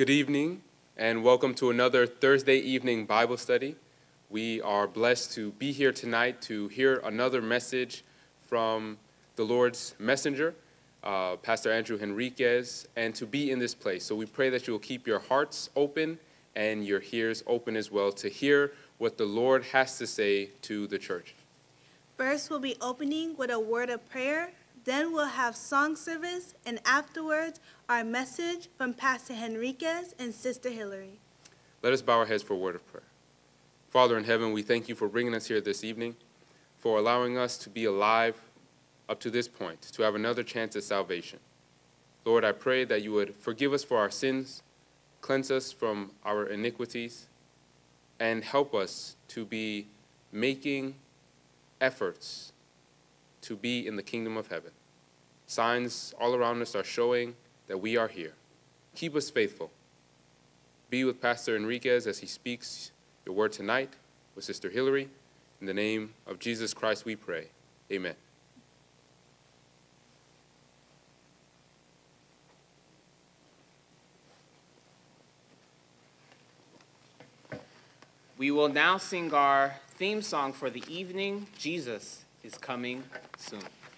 Good evening, and welcome to another Thursday evening Bible study. We are blessed to be here tonight to hear another message from the Lord's messenger, Pastor Andrew Henriquez, and to be in this place. So we pray that you will keep your hearts open and your ears open as well to hear what the Lord has to say to the church. First, we'll be opening with a word of prayer. Then we'll have song service, and afterwards, our message from Pastor Henriquez and Sister Hillary. Let us bow our heads for a word of prayer. Father in heaven, we thank you for bringing us here this evening, for allowing us to be alive up to this point, to have another chance at salvation. Lord, I pray that you would forgive us for our sins, cleanse us from our iniquities, and help us to be making efforts to be in the kingdom of heaven. Signs all around us are showing that we are here. Keep us faithful. Be with Pastor Enriquez as he speaks your word tonight with Sister Hillary. In the name of Jesus Christ we pray. Amen. We will now sing our theme song for the evening, Jesus is Coming Soon.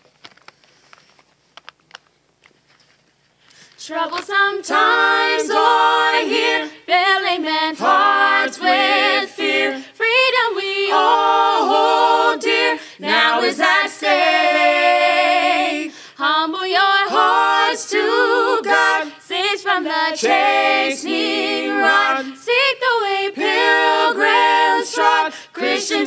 Troublesome times are here, filling men's hearts with fear. Freedom we all hold dear, now is at stake. Humble your hearts to God, cease from the chastening rod. Seek the way pilgrims trod, Christians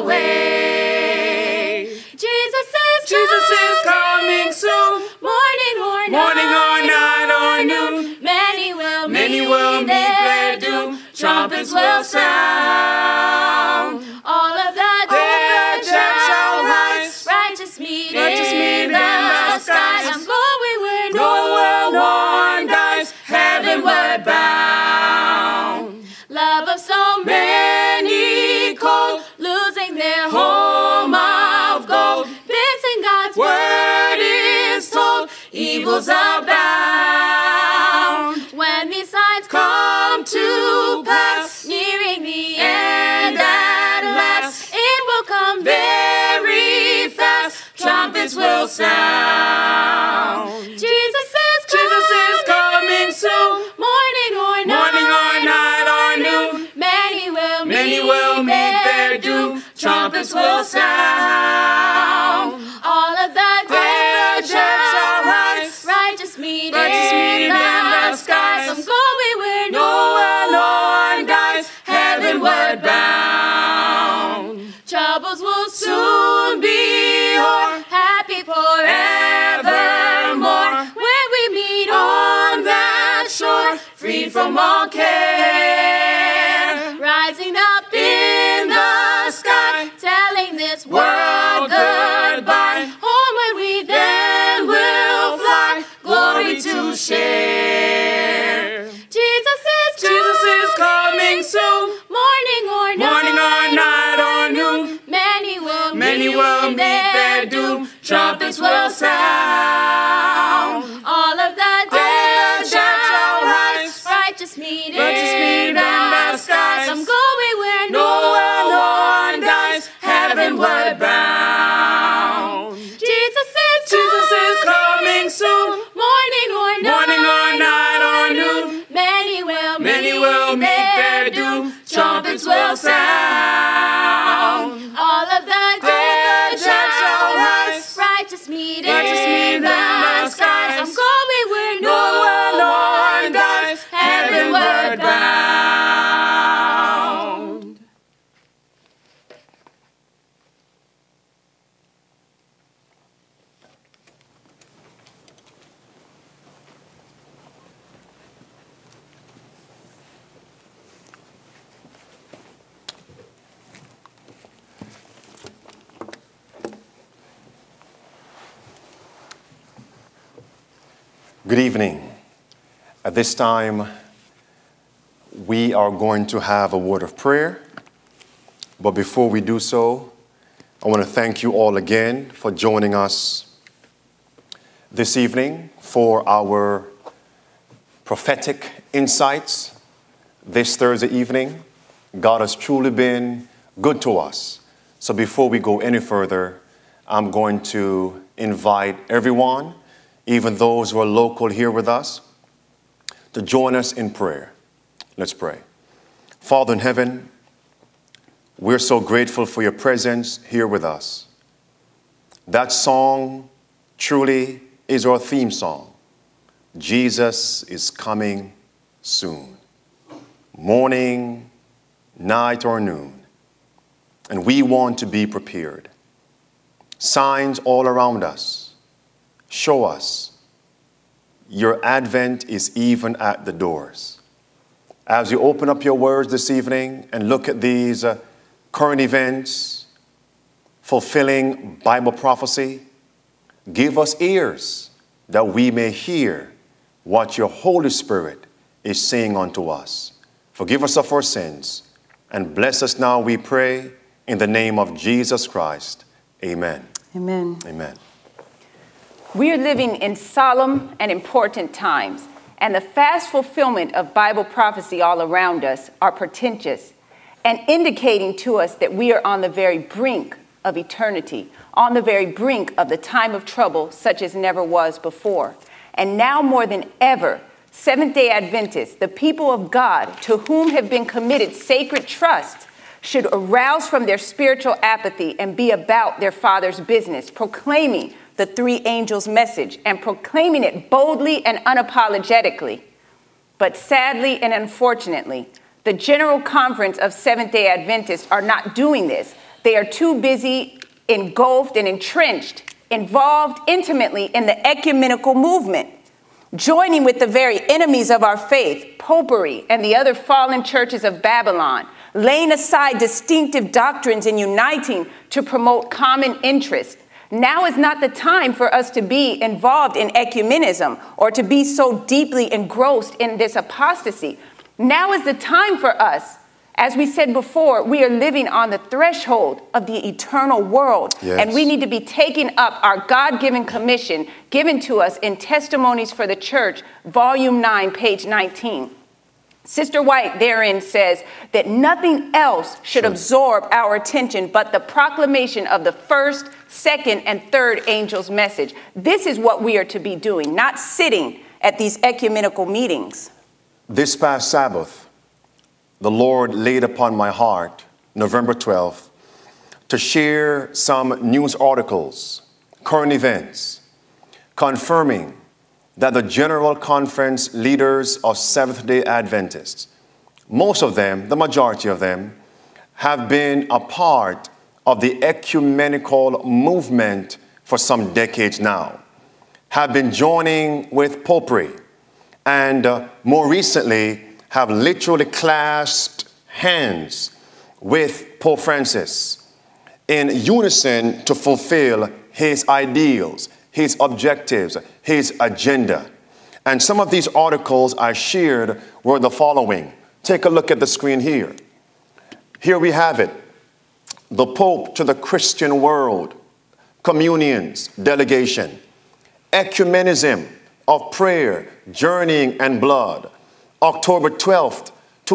away. Jesus is coming soon, morning or night or noon. Many will meet their doom, trumpets will sound. All of the dead shall rise, righteous meet in the skies. I'm going where no one dies, heavenward bound. Love of so many cold, losing their home of gold. God's word is told, evils abound. When these signs come to pass, nearing the end at last, it will come very fast, trumpets will sound. Jesus is coming soon, morning or night or noon. Many will meet their doom, trumpets will sound. All of the dead shall rise, righteous meet in the skies. I'm going where no one dies, heavenward bound. Troubles will soon be o'er, happy forevermore. When we meet on that shore, free from all care. Rising up in the sky, telling this world goodbye. Homeward we then will fly, glory to share. Jesus is coming soon, morning or night or noon. Many will meet their doom, trumpets will sound. All of the dead shall rise, righteous meet in the skies. I'm going where no one dies, heavenward bound. Jesus is coming soon, morning or night or noon. Many will meet their doom, trumpets will sound. All of the dead shall rise, righteous meet in the skies. I'm going where no one dies, heavenward bound. Good evening. At this time, we are going to have a word of prayer. But before we do so, I want to thank you all again for joining us this evening for our prophetic insights this Thursday evening. God has truly been good to us. So before we go any further, I'm going to invite everyone, even those who are local here with us, to join us in prayer. Let's pray. Father in heaven, we're so grateful for your presence here with us. That song truly is our theme song. Jesus is coming soon. Morning, night, or noon. And we want to be prepared. Signs all around us show us your advent is even at the doors. As you open up your words this evening and look at these current events, fulfilling Bible prophecy, give us ears that we may hear what your Holy Spirit is saying unto us. Forgive us of our sins and bless us now, we pray, in the name of Jesus Christ. Amen. Amen. Amen. We are living in solemn and important times, and the fast fulfillment of Bible prophecy all around us are portentous and indicating to us that we are on the very brink of eternity, on the very brink of the time of trouble such as never was before. And now more than ever, Seventh-day Adventists, the people of God, to whom have been committed sacred trust, should arouse from their spiritual apathy and be about their Father's business, proclaiming the three angels' message and proclaiming it boldly and unapologetically. But sadly and unfortunately, the General Conference of Seventh-day Adventists are not doing this. They are too busy, engulfed and entrenched, involved intimately in the ecumenical movement, joining with the very enemies of our faith, Popery and the other fallen churches of Babylon, laying aside distinctive doctrines and uniting to promote common interest. Now is not the time for us to be involved in ecumenism or to be so deeply engrossed in this apostasy. Now is the time for us. As we said before, we are living on the threshold of the eternal world. Yes. And we need to be taking up our God-given commission given to us in Testimonies for the Church, Volume 9, page 19. Sister White therein says that nothing else should absorb our attention but the proclamation of the first, second, and third angel's message. This is what we are to be doing, not sitting at these ecumenical meetings. This past Sabbath, the Lord laid upon my heart, November 12th, to share some news articles, current events, confirming that the General Conference leaders of Seventh-day Adventists, most of them, the majority of them, have been a part of the ecumenical movement for some decades now, have been joining with Popery, and more recently have literally clasped hands with Pope Francis in unison to fulfill his ideals, his objectives, his agenda. And some of these articles I shared were the following. Take a look at the screen here. Here we have it. The Pope to the Christian world, communions, delegation, ecumenism of prayer, journeying, and blood, October 12th,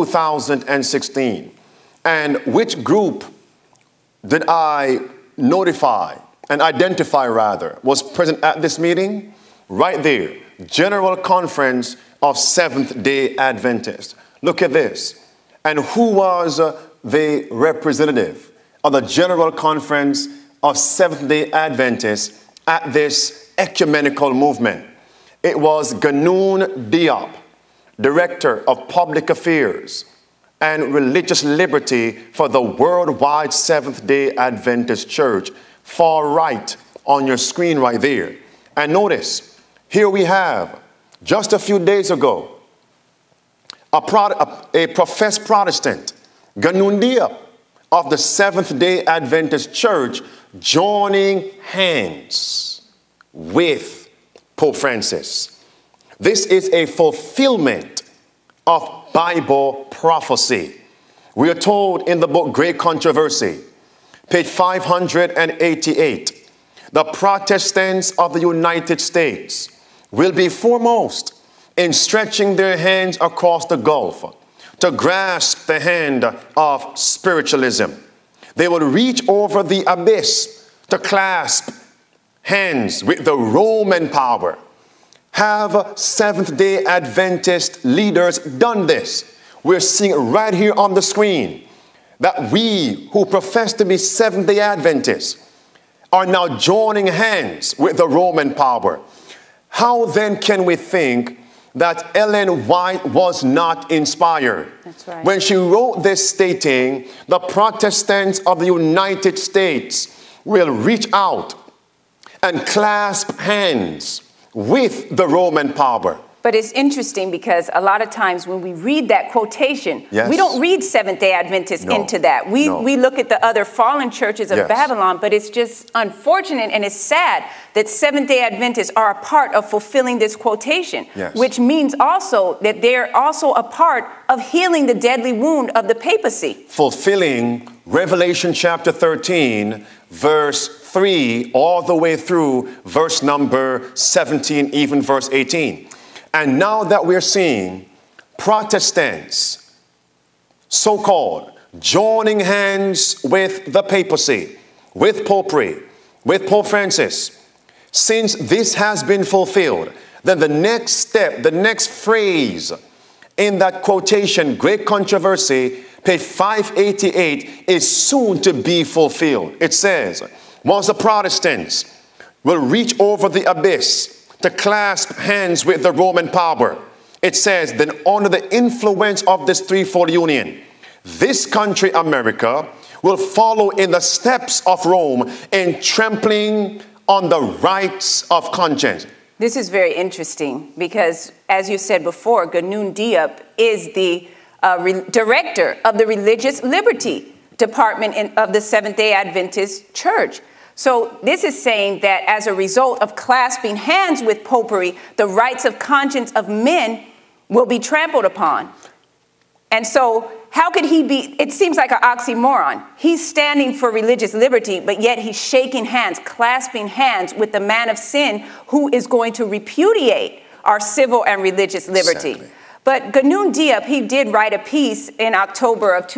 2016. And which group did I notify and identify rather was present at this meeting? Right there, General Conference of Seventh-day Adventists. Look at this. And who was the representative of the General Conference of Seventh-day Adventists at this ecumenical movement? It was Ganoun Diop, Director of Public Affairs and Religious Liberty for the Worldwide Seventh-day Adventist Church, far right on your screen right there. And notice, here we have, just a few days ago, a professed Protestant, Ganoun Diop of the Seventh-day Adventist Church, joining hands with Pope Francis. This is a fulfillment of Bible prophecy. We are told in the book Great Controversy, page 588, the Protestants of the United States will be foremost in stretching their hands across the gulf to grasp the hand of spiritualism. They would reach over the abyss to clasp hands with the Roman power. Have Seventh-day Adventist leaders done this? We're seeing it right here on the screen that we who profess to be Seventh-day Adventists are now joining hands with the Roman power. How then can we think that Ellen White was not inspired? That's right. When she wrote this stating, the Protestants of the United States will reach out and clasp hands with the Roman power. But it's interesting because a lot of times when we read that quotation, Yes. we don't read Seventh-day Adventists No. into that. We look at the other fallen churches of Yes. Babylon, but it's just unfortunate and it's sad that Seventh-day Adventists are a part of fulfilling this quotation, Yes. which means also that they're also a part of healing the deadly wound of the papacy. Fulfilling Revelation chapter 13, verse 3, all the way through verse number 17, even verse 18. And now that we're seeing Protestants, so-called, joining hands with the papacy, with Popery, with Pope Francis, since this has been fulfilled, then the next step, the next phrase in that quotation, Great Controversy, page 588, is soon to be fulfilled. It says, once the Protestants will reach over the abyss to clasp hands with the Roman power, it says, then under the influence of this threefold union, this country, America, will follow in the steps of Rome in trampling on the rights of conscience. This is very interesting because, as you said before, Ganoon Diop is the director of the Religious Liberty Department of the Seventh-day Adventist Church. So this is saying that as a result of clasping hands with Popery, the rights of conscience of men will be trampled upon. And so how could he be, it seems like an oxymoron. He's standing for religious liberty, but yet he's shaking hands, clasping hands with the man of sin who is going to repudiate our civil and religious liberty. Exactly. But Ganoon Diop, he did write a piece in October of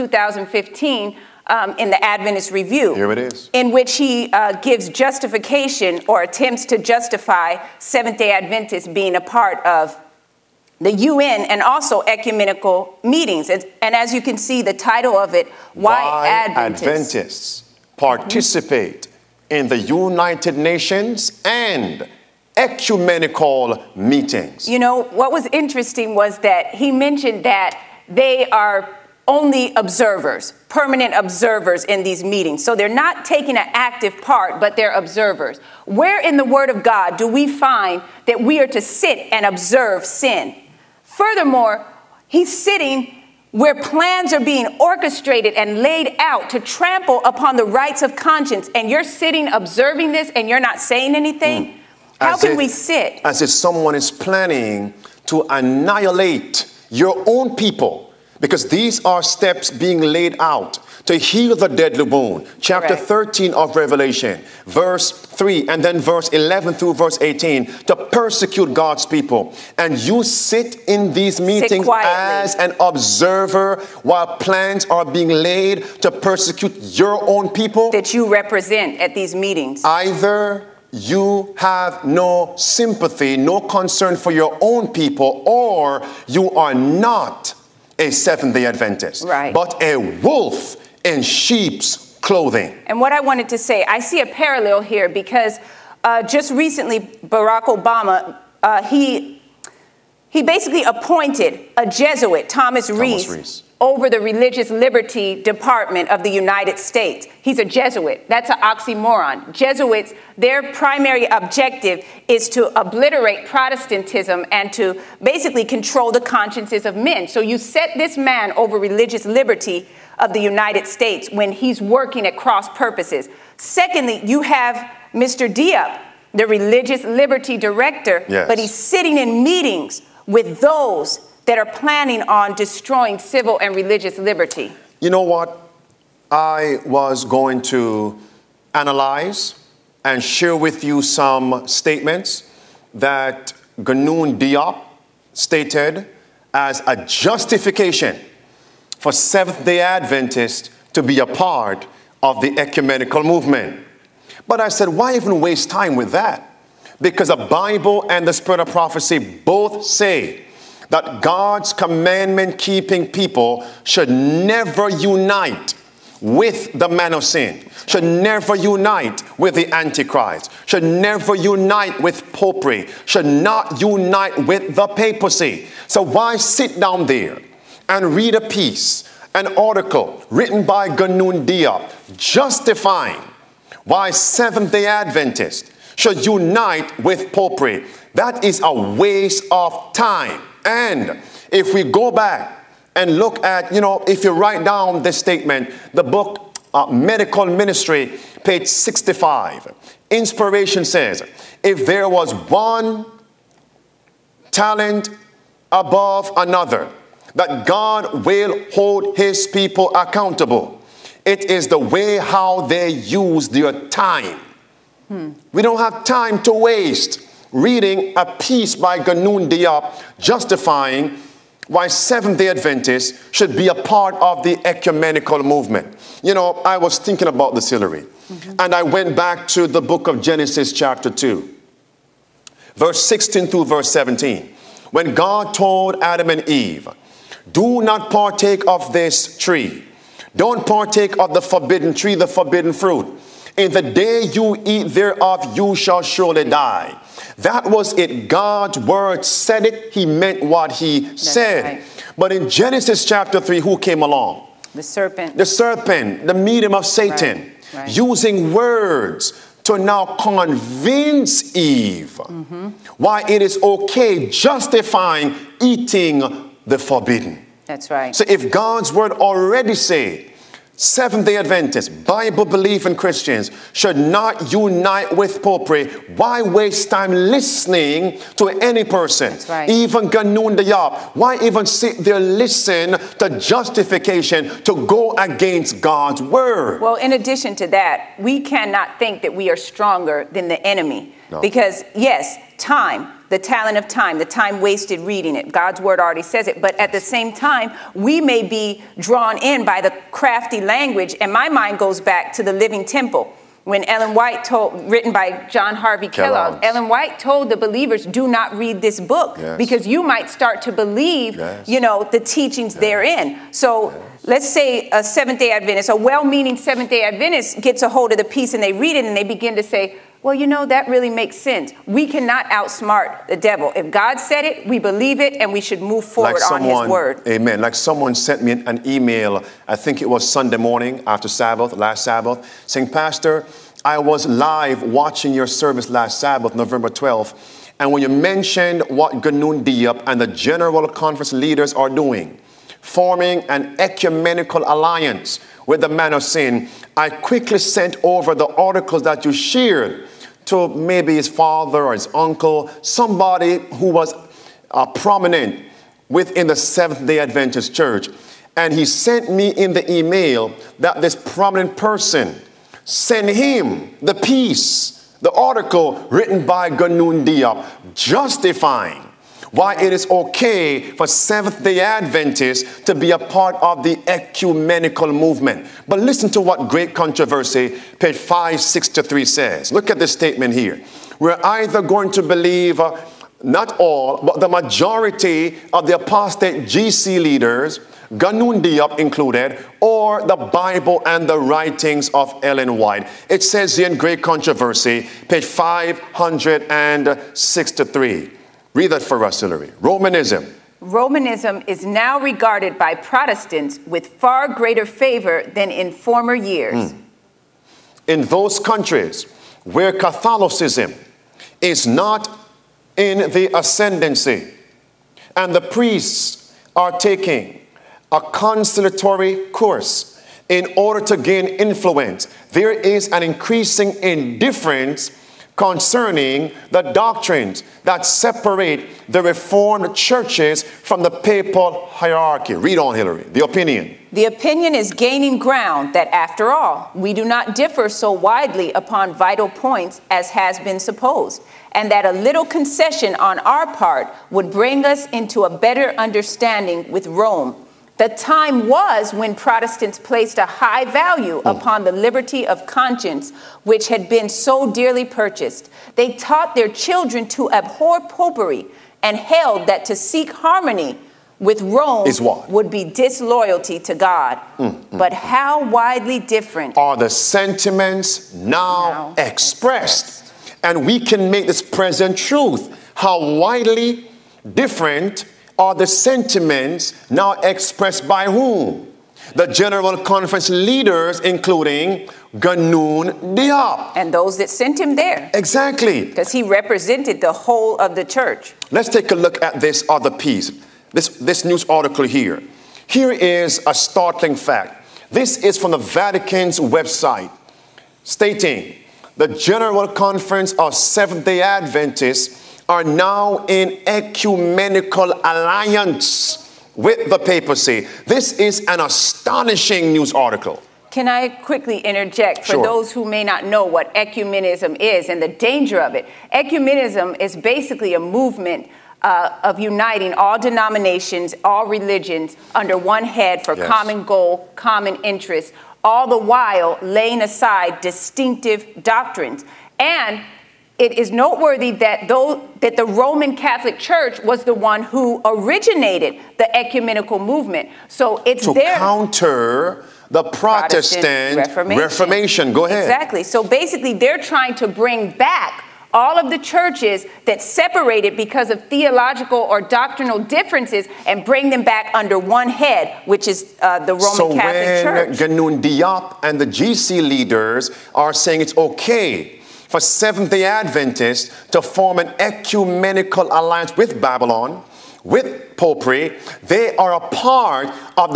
2015 in the Adventist Review. Here it is. In which he gives justification or attempts to justify Seventh-day Adventists being a part of the UN and also ecumenical meetings. And as you can see, the title of it, Why Adventists participate in the United Nations and ecumenical meetings. You know, what was interesting was that he mentioned that they are only observers, permanent observers in these meetings. So they're not taking an active part, but they're observers. Where in the Word of God do we find that we are to sit and observe sin? Furthermore, he's sitting where plans are being orchestrated and laid out to trample upon the rights of conscience, and you're sitting observing this and you're not saying anything? How can we sit? As if someone is planning to annihilate your own people, because these are steps being laid out to heal the deadly wound. Chapter 13 of Revelation, verse 3, and then verse 11 through verse 18, to persecute God's people. And you sit in these meetings as an observer while plans are being laid to persecute your own people. That you represent at these meetings. Either you have no sympathy, no concern for your own people, or you are not a Seventh-day Adventist, but a wolf in sheep's clothing. And what I wanted to say, I see a parallel here because just recently Barack Obama, he basically appointed a Jesuit, Thomas Rees, over the Religious Liberty Department of the United States. He's a Jesuit. That's an oxymoron. Jesuits, their primary objective is to obliterate Protestantism and to basically control the consciences of men. So you set this man over religious liberty of the United States when he's working at cross purposes. Secondly, you have Mr. Diop, the Religious Liberty Director, but he's sitting in meetings with those that are planning on destroying civil and religious liberty. You know what? I was going to analyze and share with you some statements that Ganoon Diop stated as a justification for Seventh-day Adventists to be a part of the ecumenical movement. But I said, why even waste time with that? Because the Bible and the Spirit of prophecy both say that God's commandment-keeping people should never unite with the man of sin, should never unite with the Antichrist, should never unite with Popery, should not unite with the papacy. So why sit down there and read a piece, an article written by Ganoun Diop justifying why Seventh-day Adventists should unite with Popery? That is a waste of time. And if we go back and look at, if you write down this statement, the book Medical Ministry, page 65, Inspiration says, if there was one talent above another, that God will hold his people accountable, it is the way how they use their time. We don't have time to waste reading a piece by Ganoun Diop justifying why Seventh-day Adventists should be a part of the ecumenical movement. I was thinking about this, Hillary, and I went back to the book of Genesis chapter 2, verse 16 through verse 17. When God told Adam and Eve, do not partake of this tree. Don't partake of the forbidden tree, the forbidden fruit. In the day you eat thereof, you shall surely die. That was it. God's word said it. He meant what he said. Right. But in Genesis chapter 3, who came along? The serpent. The serpent, the medium of Satan, right. Using words to now convince Eve why it is okay, justifying eating the forbidden. That's right. So if God's word already say Seventh-day Adventists, Bible-believing Christians should not unite with Popery, why waste time listening to any person? That's right. Even Ganoun Diop, why even sit there listen to justification to go against God's word? Well, in addition to that, we cannot think that we are stronger than the enemy. No. Because, yes, time, the talent of time, the time wasted reading it. God's word already says it. But at the same time, we may be drawn in by the crafty language. And my mind goes back to the Living Temple. When Ellen White told, written by John Harvey Kellogg, Ellen White told the believers, do not read this book because you might start to believe, the teachings therein. So let's say a Seventh-day Adventist, a well-meaning Seventh-day Adventist gets a hold of the piece and they read it and they begin to say, well, that really makes sense. We cannot outsmart the devil. If God said it, we believe it, and we should move forward on his word. Amen. Like someone sent me an email, I think it was Sunday morning after Sabbath, last Sabbath, saying, Pastor, I was live watching your service last Sabbath, November 12th, and when you mentioned what Ganoun Diop and the General Conference leaders are doing, forming an ecumenical alliance with the man of sin, I quickly sent over the articles that you shared to maybe his father or his uncle, somebody who was prominent within the Seventh-day Adventist Church. And he sent me in the email that this prominent person sent him the piece, the article written by Ganoun Diop, justifying why it is okay for Seventh-day Adventists to be a part of the ecumenical movement. But listen to what Great Controversy, page 563 says. Look at this statement here. We're either going to believe, not all, but the majority of the apostate GC leaders, Ganoun Diop included, or the Bible and the writings of Ellen White. It says here in Great Controversy, page 563. Read that for us, Hillary. Romanism. Romanism is now regarded by Protestants with far greater favor than in former years. In those countries where Catholicism is not in the ascendancy and the priests are taking a conciliatory course in order to gain influence, there is an increasing indifference concerning the doctrines that separate the Reformed churches from the papal hierarchy. Read on, Hillary. The opinion. The opinion is gaining ground that, after all, we do not differ so widely upon vital points as has been supposed, and that a little concession on our part would bring us into a better understanding with Rome. The time was when Protestants placed a high value upon the liberty of conscience, which had been so dearly purchased. They taught their children to abhor Popery and held that to seek harmony with Rome would be disloyalty to God. But how widely different are the sentiments now expressed? And we can make this present truth. How widely different are the sentiments now expressed by whom? The General Conference leaders, including Ganoun Diop. And those that sent him there. Exactly. Because he represented the whole of the church. Let's take a look at this other piece, this news article here. Here is a startling fact. This is from the Vatican's website, stating the General Conference of Seventh-day Adventists are now in ecumenical alliance with the papacy. This is an astonishing news article. Can I quickly interject for those who may not know what ecumenism is and the danger of it? Ecumenism is basically a movement of uniting all denominations, all religions under one head for common goal, common interest, all the while laying aside distinctive doctrines. And it is noteworthy that the Roman Catholic Church was the one who originated the ecumenical movement. So it's to counter the Protestant Reformation. Go ahead. Exactly. So basically, they're trying to bring back all of the churches that separated because of theological or doctrinal differences and bring them back under one head, which is the Roman Catholic Church. So when Ganoun Diop and the GC leaders are saying it's okay for Seventh-day Adventists to form an ecumenical alliance with Babylon, with Popery, they are a part of the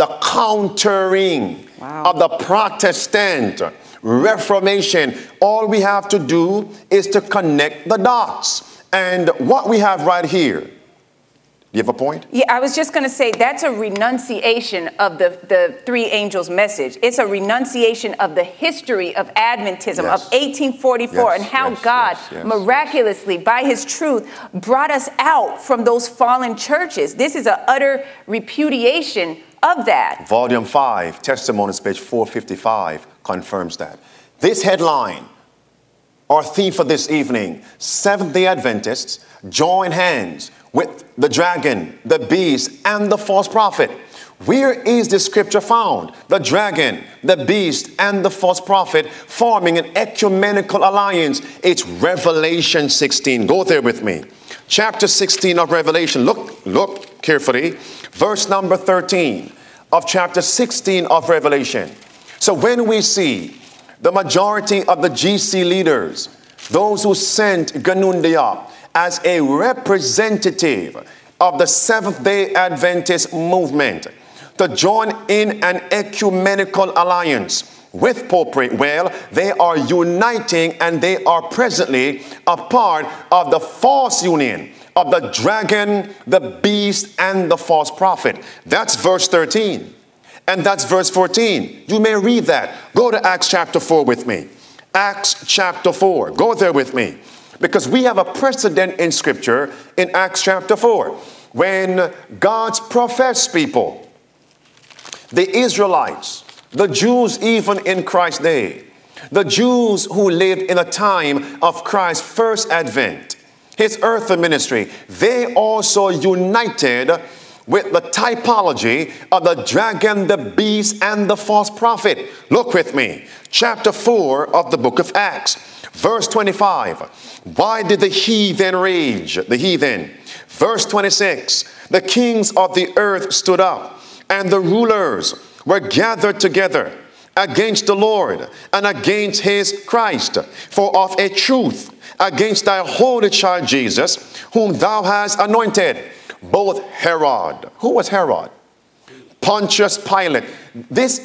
countering of the Protestant Reformation. All we have to do is to connect the dots. And what we have right here, do you have a point? Yeah, I was just going to say that's a renunciation of the three angels' message. It's a renunciation of the history of Adventism of 1844 and how God miraculously, by his truth, brought us out from those fallen churches. This is an utter repudiation of that. Volume 5, Testimonies, page 455, confirms that. This headline, our theme for this evening, Seventh-day Adventists join hands with the dragon, the beast, and the false prophet. Where is the scripture found? The dragon, the beast, and the false prophet forming an ecumenical alliance. It's Revelation 16. Go there with me. Chapter 16 of Revelation. Look carefully. Verse number 13 of chapter 16 of Revelation. So when we see the majority of the GC leaders, those who sent Ganoun Diop as a representative of the Seventh-day Adventist movement to join in an ecumenical alliance with Popery, well, they are uniting and they are presently a part of the false union of the dragon, the beast, and the false prophet. That's verse 13. And that's verse 14. You may read that. Go to Acts chapter 4 with me. Acts chapter 4. Go there with me. Because we have a precedent in Scripture in Acts chapter 4. When God's professed people, the Israelites, the Jews even in Christ's day, the Jews who lived in a time of Christ's first advent, his earthly ministry, they also united with the typology of the dragon, the beast, and the false prophet. Look with me. Chapter 4 of the book of Acts, verse 25. Why did the heathen rage? The heathen. Verse 26. The kings of the earth stood up, and the rulers were gathered together against the Lord and against his Christ. For of a truth, against thy holy child Jesus, whom thou hast anointed, both Herod. Who was Herod? Pontius Pilate.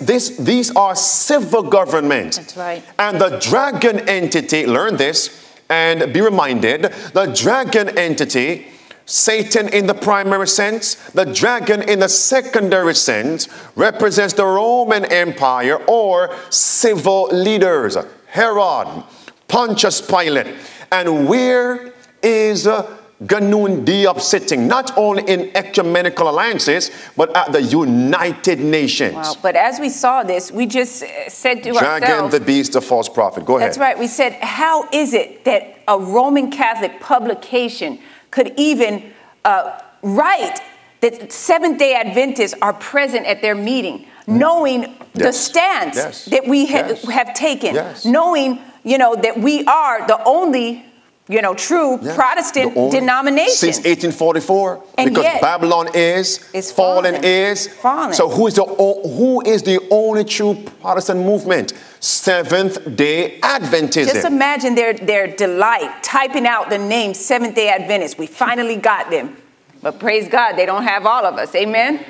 These are civil governments. That's right. And the dragon entity, learn this, And be reminded, the dragon entity, Satan in the primary sense, the dragon in the secondary sense, represents the Roman Empire or civil leaders, Herod, Pontius Pilate. And where is Ganoon Diop sitting? Not only in ecumenical alliances, but at the United Nations. Wow. But as we saw this, we just said to ourselves, Dragon, the beast, the false prophet. Go ahead. That's right. We said, how is it that a Roman Catholic publication could even write that Seventh-day Adventists are present at their meeting, knowing the stance that we have taken, knowing, that we are the only, true Protestant denomination. Since 1844, and because yet, Babylon is fallen. So who is the only true Protestant movement? Seventh-day Adventism. Just imagine their delight typing out the name Seventh-day Adventists. We finally got them. But praise God, they don't have all of us. Amen?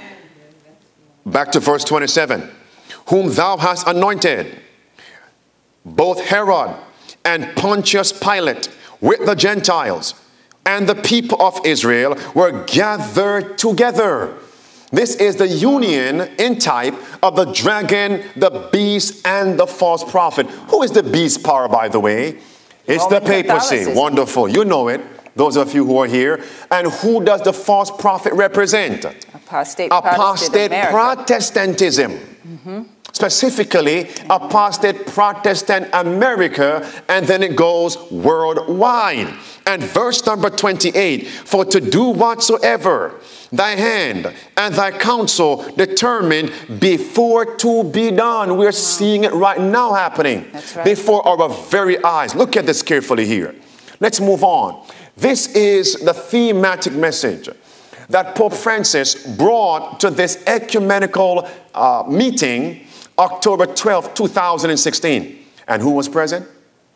Back to verse 27. Whom thou hast anointed, both Herod and Pontius Pilate, with the Gentiles and the people of Israel, were gathered together. This is the union in type of the dragon, the beast, and the false prophet. Who is the beast power, by the way? It's Roman the papacy. Wonderful. You know it. Those of you who are here. And who does the false prophet represent? Apostate Protestantism. Mm-hmm. Specifically, apostate Protestant America, and then it goes worldwide. And verse number 28, for to do whatsoever thy hand and thy counsel determined before to be done. We're seeing it right now happening before our very eyes. Look at this carefully here. Let's move on. This is the thematic message that Pope Francis brought to this ecumenical meeting October 12, 2016. And who was present?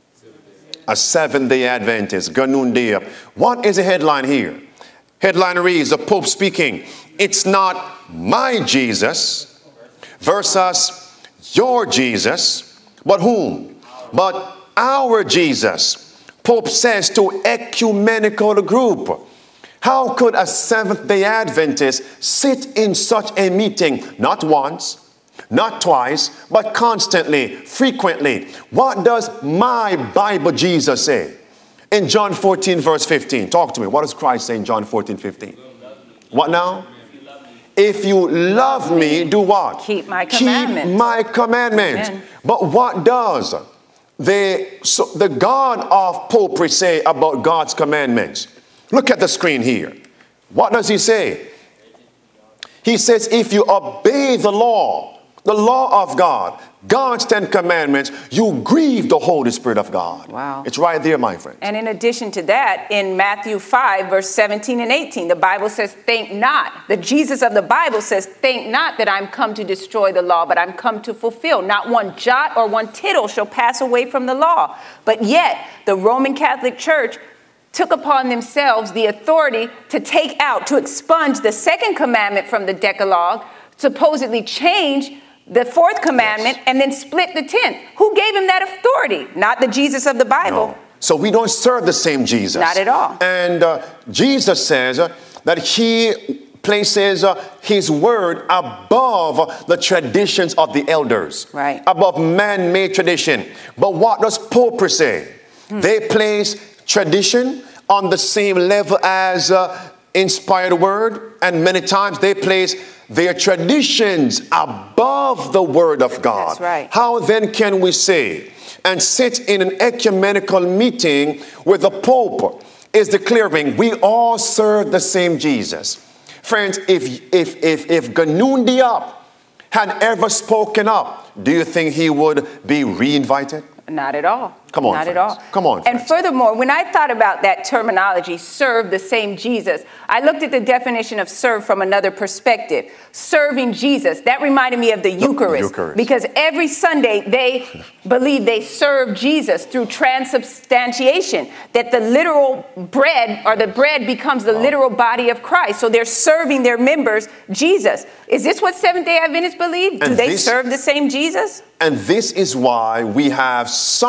A Seventh-day Adventist, Ganoon Diop. What is the headline here? Headline reads, the Pope speaking, it's not my Jesus versus your Jesus, but whom? But our Jesus. Pope says to ecumenical group. How could a Seventh-day Adventist sit in such a meeting, not once, not twice, but constantly, frequently? What does my Bible Jesus say? In John 14, verse 15. Talk to me. What does Christ say in John 14, 15? What now? If you love me, do what? Keep my commandments. Keep my commandments. Amen. But what does the God of Popery say about God's commandments? Look at the screen here. What does he say? He says, if you obey the law of God, God's 10 commandments, you grieve the Holy Spirit of God. Wow. It's right there, my friend. And in addition to that, in Matthew 5, verse 17 and 18, the Bible says, think not. The Jesus of the Bible says, think not that I'm come to destroy the law, but I'm come to fulfill. Not one jot or one tittle shall pass away from the law. But yet, the Roman Catholic Church took upon themselves the authority to take out, to expunge the second commandment from the Decalogue, supposedly change the fourth commandment, and then split the 10th. Who gave him that authority? Not the Jesus of the Bible. No. So we don't serve the same Jesus. Not at all. And Jesus says that he places his word above the traditions of the elders. Right. Above man-made tradition. But what does Popery say? They place tradition on the same level as inspired word, and many times they place their traditions above the word of God. That's right. How then can we say and sit in an ecumenical meeting where the Pope is declaring we all serve the same Jesus? Friends, if Ganoon Diop had ever spoken up, do you think he would be re-invited? Not at all. Come on, Not friends. at all. Come on, friends. And furthermore, when I thought about that terminology, serve the same Jesus, I looked at the definition of serve from another perspective. Serving Jesus, that reminded me of the Eucharist. Because every Sunday they believe they serve Jesus through transubstantiation, that the literal bread, or the bread becomes the literal body of Christ. So they're serving their members Jesus. Is this what Seventh-day Adventists believe? Do they serve the same Jesus? And this is why we have Psalm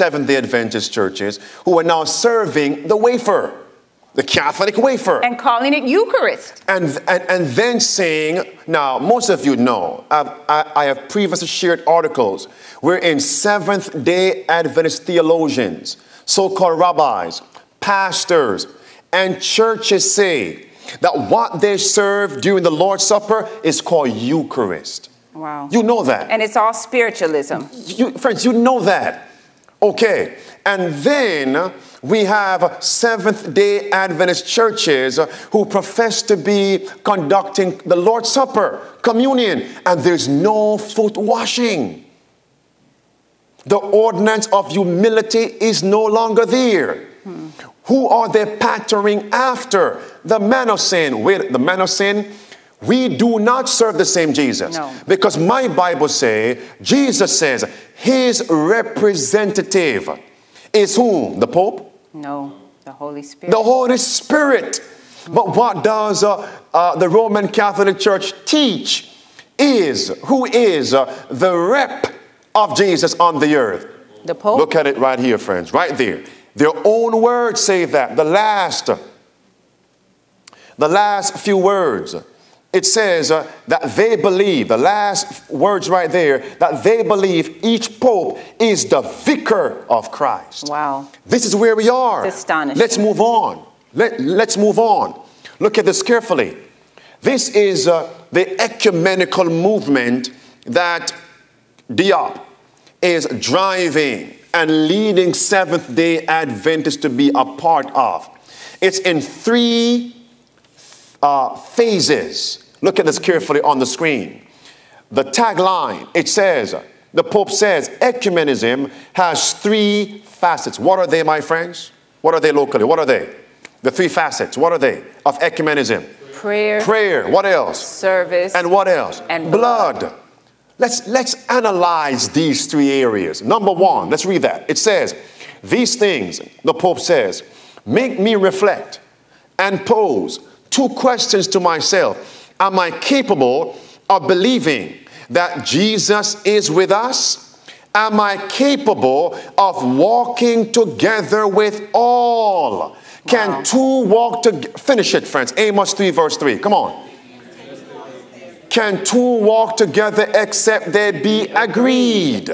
Seventh-day Adventist churches who are now serving the wafer, the Catholic wafer. And calling it Eucharist. And then saying, now, most of you know, I have previously shared articles wherein Seventh-day Adventist theologians, so-called rabbis, pastors, and churches say that what they serve during the Lord's Supper is called Eucharist. Wow. You know that. And it's all spiritualism. Friends, you know that. Okay. And then we have Seventh-day Adventist churches who profess to be conducting the Lord's Supper, communion, and there's no foot washing. The ordinance of humility is no longer there. Who are they pattering after? The man of sin. Wait, the man of sin? We do not serve the same Jesus. No. Because my Bible says, Jesus says, his representative is whom? The Pope? No, the Holy Spirit. The Holy Spirit. But what does the Roman Catholic Church teach is, who is the rep of Jesus on the earth? The Pope. Look at it right here, friends, right there. Their own words say that. The last few words. It says that they believe, the last words right there, that they believe each pope is the vicar of Christ. Wow. This is where we are. It's astonishing. Let's move on. Let's move on. Look at this carefully. This is the ecumenical movement that Diop is driving and leading Seventh-day Adventists to be a part of. It's in 3 phases. Look at this carefully on the screen. The tagline, it says, the Pope says, ecumenism has 3 facets. What are they, my friends? What are they locally? What are they? The 3 facets. What are they of ecumenism? Prayer. Prayer. What else? Service. And what else? And blood. Let's analyze these 3 areas. Number 1, let's read that. It says, these things, the Pope says, make me reflect and pose 2 questions to myself. Am I capable of believing that Jesus is with us? Am I capable of walking together with all? Wow. Can 2 walk together? Finish it, friends. Amos 3 verse 3. Come on. Can 2 walk together except they be agreed?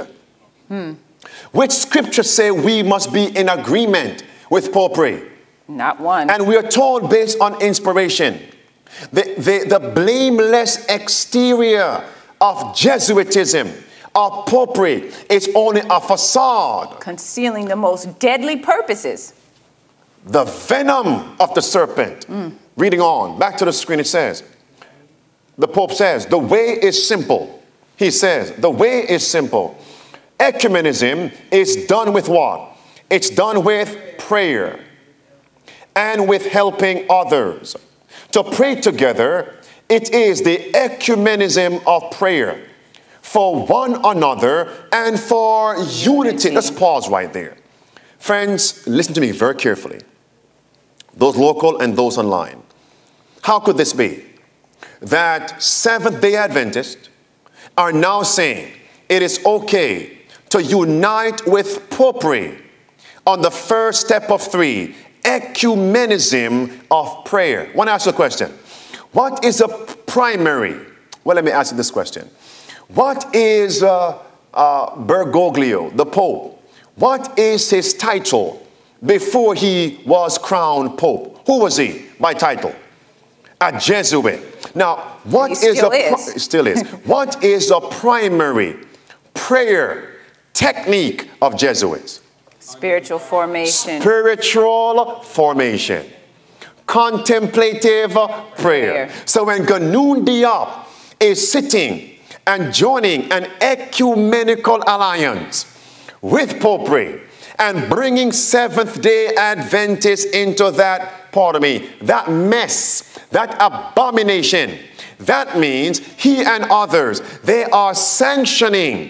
Which scriptures say we must be in agreement with Popery? Not one. And we are told based on inspiration. The blameless exterior of Jesuitism, of Popery, is only a facade. Concealing the most deadly purposes. The venom of the serpent. Reading on, back to the screen, it says, the Pope says, the way is simple. He says, the way is simple. Ecumenism is done with what? It's done with prayer and with helping others. To pray together, it is the ecumenism of prayer for one another and for unity. Let's pause right there. Friends, listen to me very carefully. Those local and those online. How could this be? That Seventh-day Adventists are now saying it is okay to unite with Popery on the first step of 3, ecumenism of prayer. I want to ask you a question. What is a primary? Well, let me ask you this question. What is Bergoglio, the Pope? What is his title before he was crowned Pope? Who was he by title? A Jesuit. Now, what still is. What is a primary prayer technique of Jesuits? Spiritual formation. Spiritual formation. Contemplative prayer. So when Ganoun Diop is sitting and joining an ecumenical alliance with Popery and bringing Seventh-day Adventists into that, pardon me, that mess, that abomination, that means he and others, they are sanctioning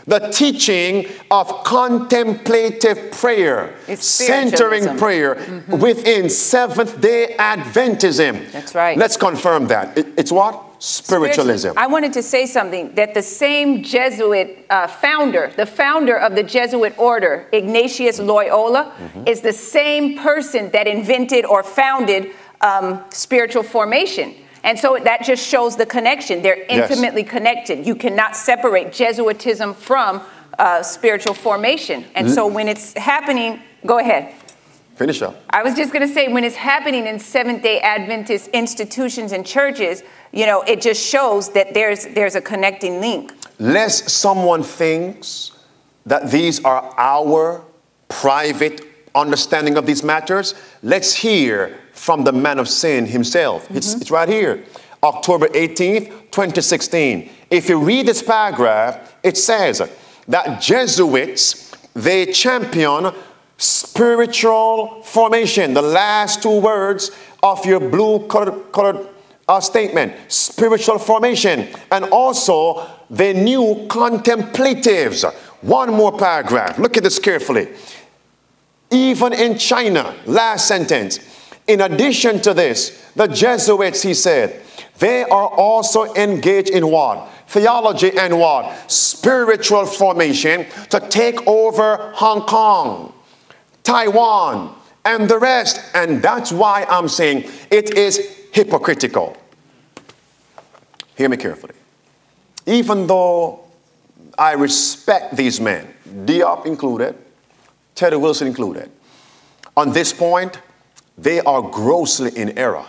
The teaching of contemplative prayer, centering prayer within Seventh-day Adventism. That's right. Let's confirm that. It's what? Spiritualism. I wanted to say something, that the same Jesuit founder, the founder of the Jesuit order, Ignatius Loyola, is the same person that invented or founded spiritual formation. And so that just shows the connection. They're intimately connected. You cannot separate Jesuitism from spiritual formation. And so when it's happening, go ahead. Finish up. I was just going to say, when it's happening in Seventh-day Adventist institutions and churches, you know, it just shows that there's a connecting link. Lest someone thinks that these are our private understanding of these matters, let's hear from the man of sin himself. It's right here, October 18th, 2016. If you read this paragraph, it says that Jesuits, they champion spiritual formation. The last two words of your blue colored statement, spiritual formation. And also the new contemplatives. One more paragraph. Look at this carefully. Even in China, last sentence, in addition to this, the Jesuits, he said, they are also engaged in what? Theology and what? Spiritual formation to take over Hong Kong, Taiwan, and the rest. And that's why I'm saying it is hypocritical. Hear me carefully. Even though I respect these men, Diop included, N.C.Wilson included, on this point, they are grossly in error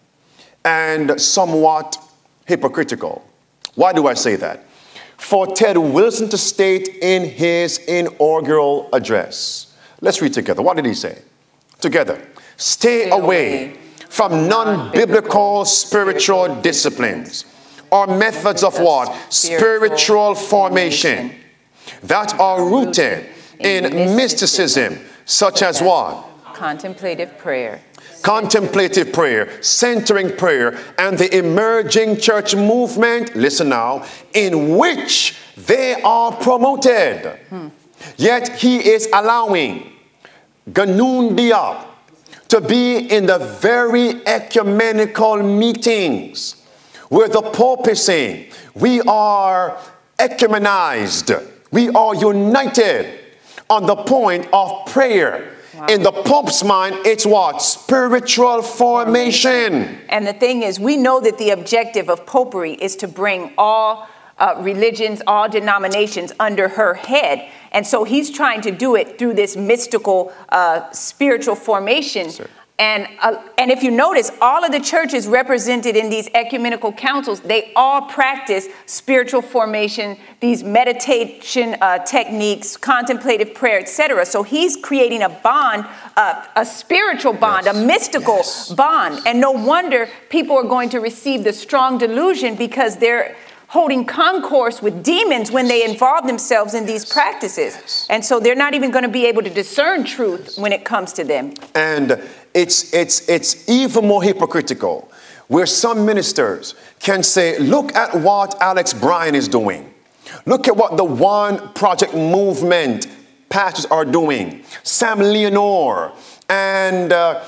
and somewhat hypocritical. Why do I say that? For N.C.Wilson to state in his inaugural address, let's read together. What did he say? Together. Stay away from non-biblical spiritual disciplines or methods of what? Spiritual formation that are rooted in mysticism, such as what? Contemplative prayer. Contemplative prayer, centering prayer, and the emerging church movement, listen now, in which they are promoted. Yet he is allowing Ganoun Diop to be in the very ecumenical meetings where the Pope is saying, we are ecumenized, we are united on the point of prayer. Wow. In the Pope's mind, it's what? Spiritual formation. And the thing is, we know that the objective of Popery is to bring all religions, all denominations under her head. And so he's trying to do it through this mystical spiritual formation. Sure. And if you notice, all of the churches represented in these ecumenical councils, they all practice spiritual formation, these meditation techniques, contemplative prayer, etc. So he's creating a bond, a spiritual bond, a mystical bond. And no wonder people are going to receive the strong delusion, because they're holding concourse with demons when they involve themselves in these practices. And so they're not even going to be able to discern truth when it comes to them. And it's even more hypocritical, where some ministers can say, look at what Alex Bryan is doing. Look at what the One Project movement pastors are doing. Sam Leonore and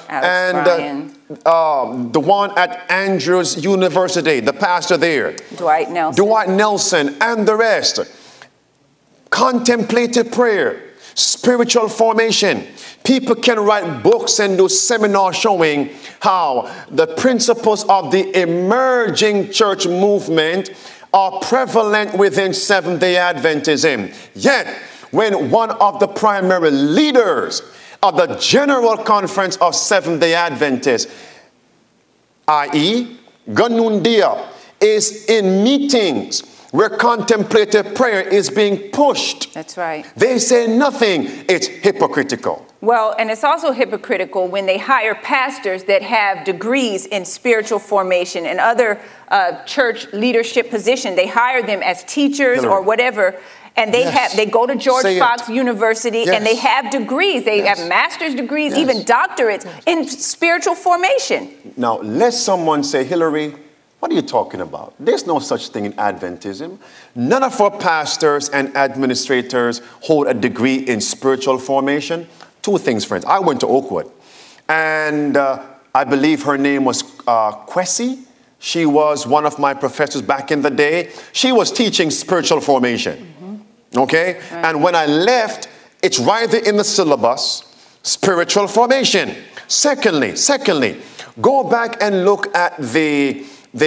the one at Andrews University, the pastor there. Dwight Nelson and the rest. Contemplative prayer, spiritual formation. People can write books and do seminars showing how the principles of the emerging church movement are prevalent within Seventh-day Adventism. Yet, when one of the primary leaders of the General Conference of Seventh-day Adventists, i.e. Ganoun Diop, is in meetings where contemplative prayer is being pushed. That's right. They say nothing. It's hypocritical. Well, and it's also hypocritical when they hire pastors that have degrees in spiritual formation and other church leadership positions. They hire them as teachers or whatever. And they go to George Fox University and they have degrees. They have master's degrees, even doctorates in spiritual formation. Now, let someone say, Hillary, What are you talking about? There's no such thing in Adventism. None of our pastors and administrators hold a degree in spiritual formation. Two things, friends. I went to Oakwood, and I believe her name was Kwesi. She was one of my professors back in the day. She was teaching spiritual formation. Okay? Right. And when I left, it's right there in the syllabus, spiritual formation. Secondly, go back and look at the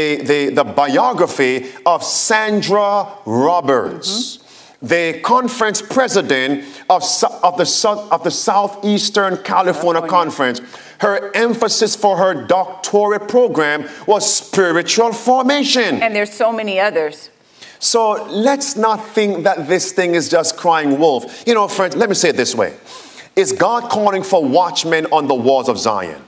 biography of Sandra Roberts, the conference president of the Southeastern California Conference. Her emphasis for her doctorate program was spiritual formation. And there's so many others. So let's not think that this thing is just crying wolf. You know, friends, let me say it this way. Is God calling for watchmen on the walls of Zion?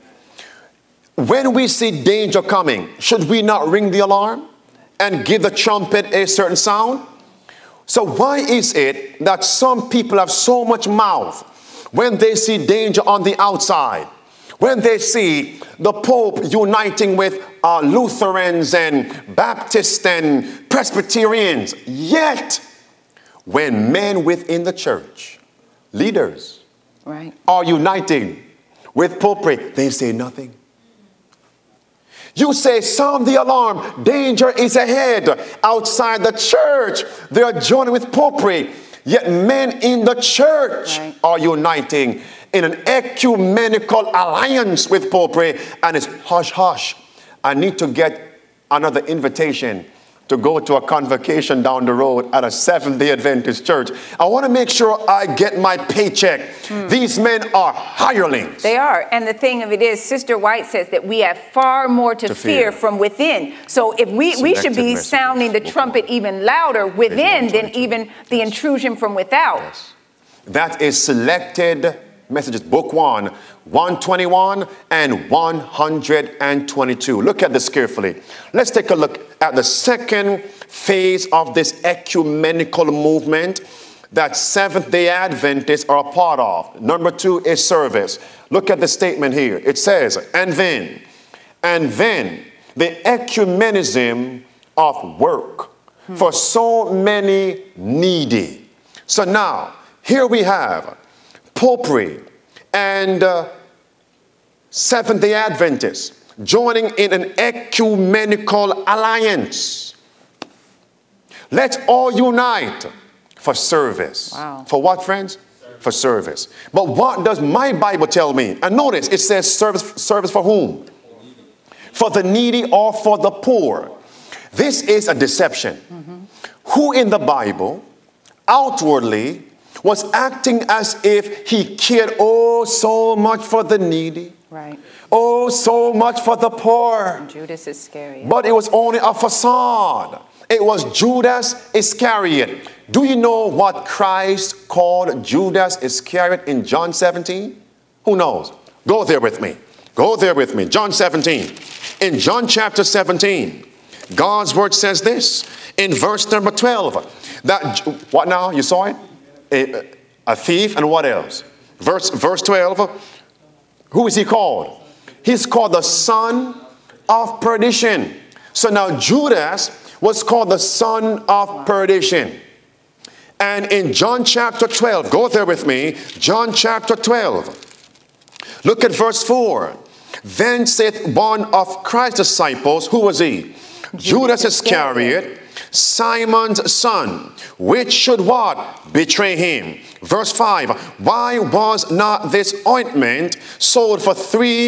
When we see danger coming, should we not ring the alarm and give the trumpet a certain sound? So why is it that some people have so much mouth when they see danger on the outside? When they see the Pope uniting with Lutherans and Baptists and Presbyterians, yet when men within the church, leaders, are uniting with Popery, they say nothing. You say, sound the alarm, danger is ahead. Outside the church, they are joining with Popery, yet men in the church are uniting in an ecumenical alliance with Popery, and it's hush hush. I need to get another invitation to go to a convocation down the road at a Seventh-day Adventist church. I want to make sure I get my paycheck. These men are hirelings. They are. And the thing of it is, Sister White says that we have far more to fear from within. So if we should be sounding the trumpet even louder within than even the intrusion from without. Yes. That is Selected Messages, Book 1, 121 and 122. Look at this carefully. Let's take a look at the second phase of this ecumenical movement that Seventh-day Adventists are a part of. Number 2 is service. Look at the statement here. It says, and then the ecumenism of work for so many needy. So now, here we have Popery and Seventh-day Adventists joining in an ecumenical alliance. Let's all unite for service. Wow. For what, friends? For service. But what does my Bible tell me? And notice, it says service for whom? For the needy or for the poor. This is a deception. Who in the Bible outwardly was acting as if he cared so much for the needy. Right. So much for the poor. Judas Iscariot. But it was only a facade. It was Judas Iscariot. Do you know what Christ called Judas Iscariot in John 17? Who knows? Go there with me. Go there with me. John 17. In John chapter 17, God's word says this in verse number 12. That, what now? You saw it? A thief, and what else? Verse 12. Who is he called? He's called the son of perdition. So now Judas was called the son of perdition. And in John chapter 12, go there with me, John chapter 12. Look at verse 4. Then saith one of Christ's disciples, who was he? Judas Iscariot, Simon's son, which should what? Betray him. Verse 5. Why was not this ointment sold for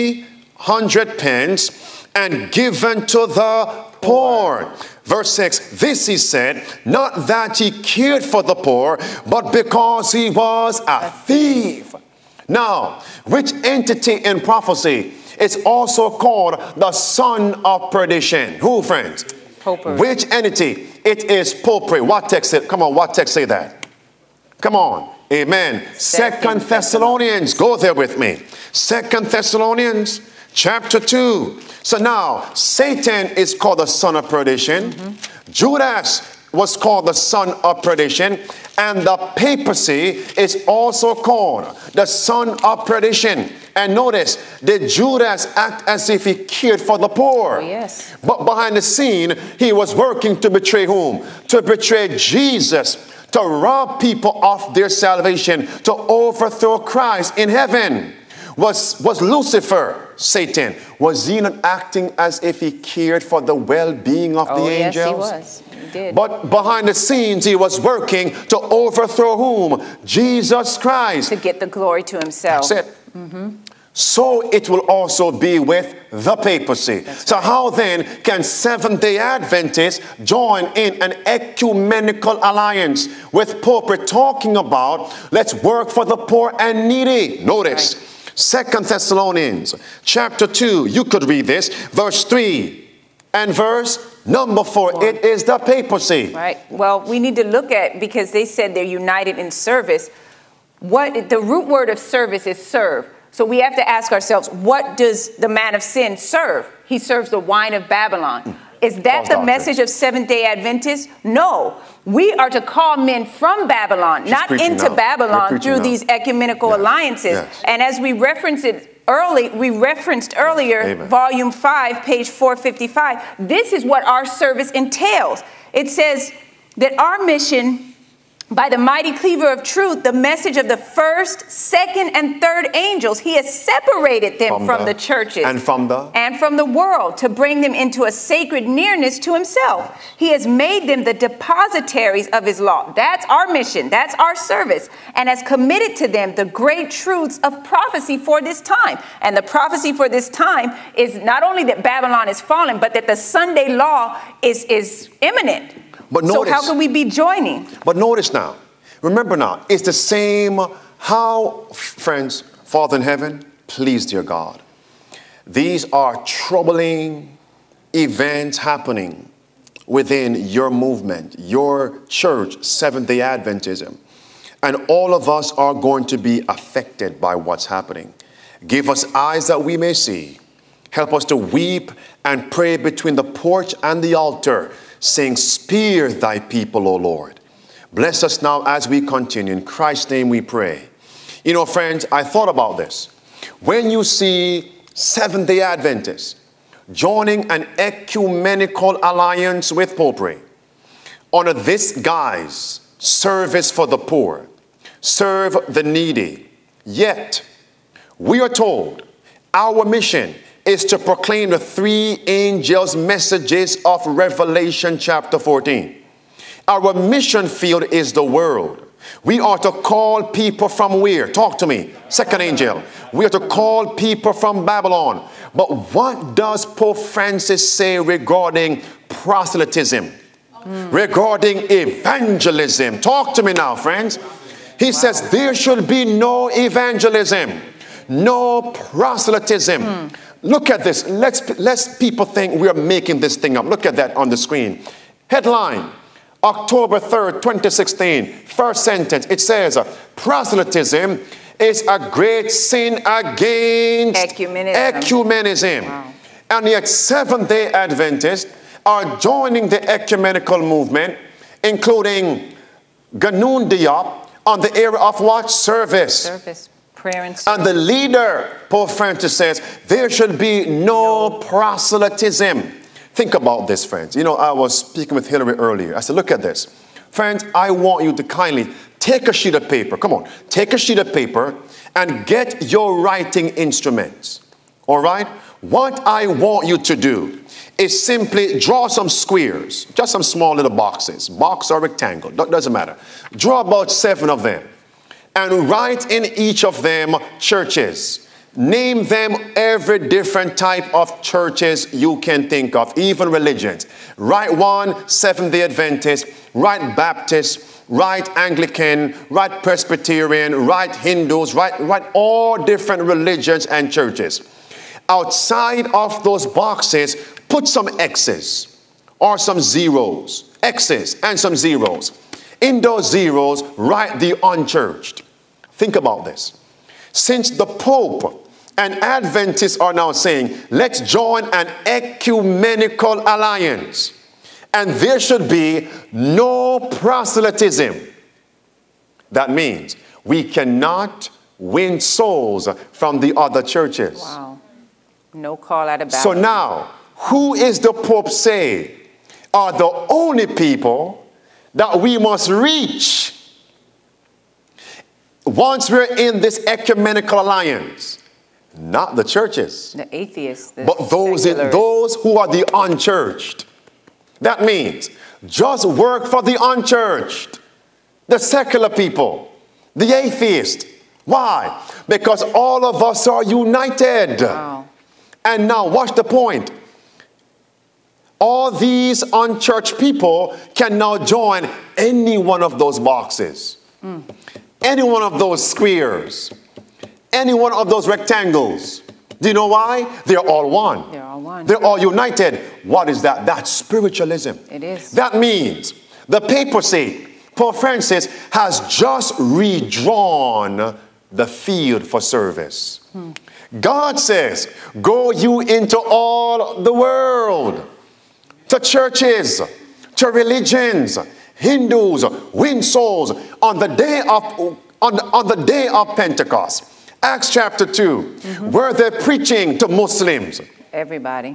300 pence and given to the poor? Verse 6. This he said, not that he cared for the poor, but because he was a thief. Now, which entity in prophecy is also called the son of perdition? Who, friends? Popery. Which entity? It is Popery. What text? Come on, what text say that? Come on. Amen. Second Thessalonians. Go there with me. Second Thessalonians chapter 2. So now, Satan is called the son of perdition. Judas was called the son of perdition, and the papacy is also called the son of perdition. And notice, did Judas act as if he cared for the poor? Oh, yes. But behind the scene, he was working to betray whom? To betray Jesus, to rob people of their salvation, to overthrow Christ in heaven. Was Lucifer, Satan, was he not acting as if he cared for the well-being of the angels? Yes, he was. He did. But behind the scenes, he was working to overthrow whom? Jesus Christ. To get the glory to himself. That's it. So it will also be with the papacy. So how then can Seventh-day Adventists join in an ecumenical alliance with Popery, talking about let's work for the poor and needy? Notice, right. 2 Thessalonians chapter 2, you could read this, verse 3 and verse number 4. It is the papacy. Right. Well, we need to look at, because they said they're united in service. What the root word of service is serve. So we have to ask ourselves, what does the man of sin serve? He serves the wine of Babylon. Is that the message of Seventh-day Adventists? No. We are to call men from Babylon, not into Babylon, through these ecumenical alliances. Yes. And as we referenced earlier, Amen. Volume 5, page 455, this is what our service entails. It says that our mission, by the mighty cleaver of truth, the message of the first, second, and third angels, he has separated them from the churches and from the world to bring them into a sacred nearness to himself. He has made them the depositaries of his law. That's our mission. That's our service. And has committed to them the great truths of prophecy for this time. And the prophecy for this time is not only that Babylon is fallen, but that the Sunday law is imminent. But notice, so how can we be joining? But notice now, remember now, it's the same how, friends, Father in heaven, please, dear God, these are troubling events happening within your movement, your church, Seventh-day Adventism. And all of us are going to be affected by what's happening. Give us eyes that we may see. Help us to weep and pray between the porch and the altar, saying, spare thy people, O Lord. Bless us now as we continue. In Christ's name we pray. You know, friends, I thought about this. When you see Seventh-day Adventists joining an ecumenical alliance with Popery under this guise, service for the poor, serve the needy, yet we are told our mission is to proclaim the three angels' messages of Revelation chapter 14. Our mission field is the world. We are to call people from where? Talk to me. Second angel. We are to call people from Babylon. But what does Pope Francis say regarding proselytism? Regarding evangelism? Talk to me now, friends. He says there should be no evangelism, no proselytism. Look at this. Let's people think we are making this thing up. Look at that on the screen. Headline, October 3rd, 2016. First sentence. It says, proselytism is a great sin against ecumenism. Wow. And yet Seventh-day Adventists are joining the ecumenical movement, including Ganoon Diop, on the area of what? Service. Prayer and the leader, Pope Francis, says there should be no proselytism. Think about this, friends. You know, I was speaking with Hillary earlier. I said, look at this. Friends, I want you to kindly take a sheet of paper. Come on. Take a sheet of paper and get your writing instruments. All right? What I want you to do is simply draw some squares. Just some small little boxes. Box or rectangle. Doesn't matter. Draw about 7 of them. And write in each of them churches. Name them every different type of churches you can think of, even religions. Write one, Seventh-day Adventist. Write Baptist. Write Anglican. Write Presbyterian. Write Hindus. Write all different religions and churches. Outside of those boxes, put some X's or some zeros. X's and some zeros. In those zeros, write the unchurched. Think about this. Since the Pope and Adventists are now saying, let's join an ecumenical alliance, And there should be no proselytism. That means we cannot win souls from the other churches. Wow. No call out about So now, who is the Pope say are the only people that we must reach once we're in this ecumenical alliance? Not the churches, the atheists, the but those who are the unchurched. That means just work for the unchurched, the secular people, the atheists. Why? Because all of us are united. Wow. And now watch the point. All these unchurched people can now join any one of those boxes, any one of those squares, any one of those rectangles. Do you know why? They're all one. They're all one. They're all united. What is that? That's spiritualism. It is. That means the papacy, Pope Francis, has just redrawn the field for service. God says, go you into all the world, to churches, to religions, Hindus, win souls on the day of Pentecost. Acts chapter 2, where they're preaching to Muslims. Everybody.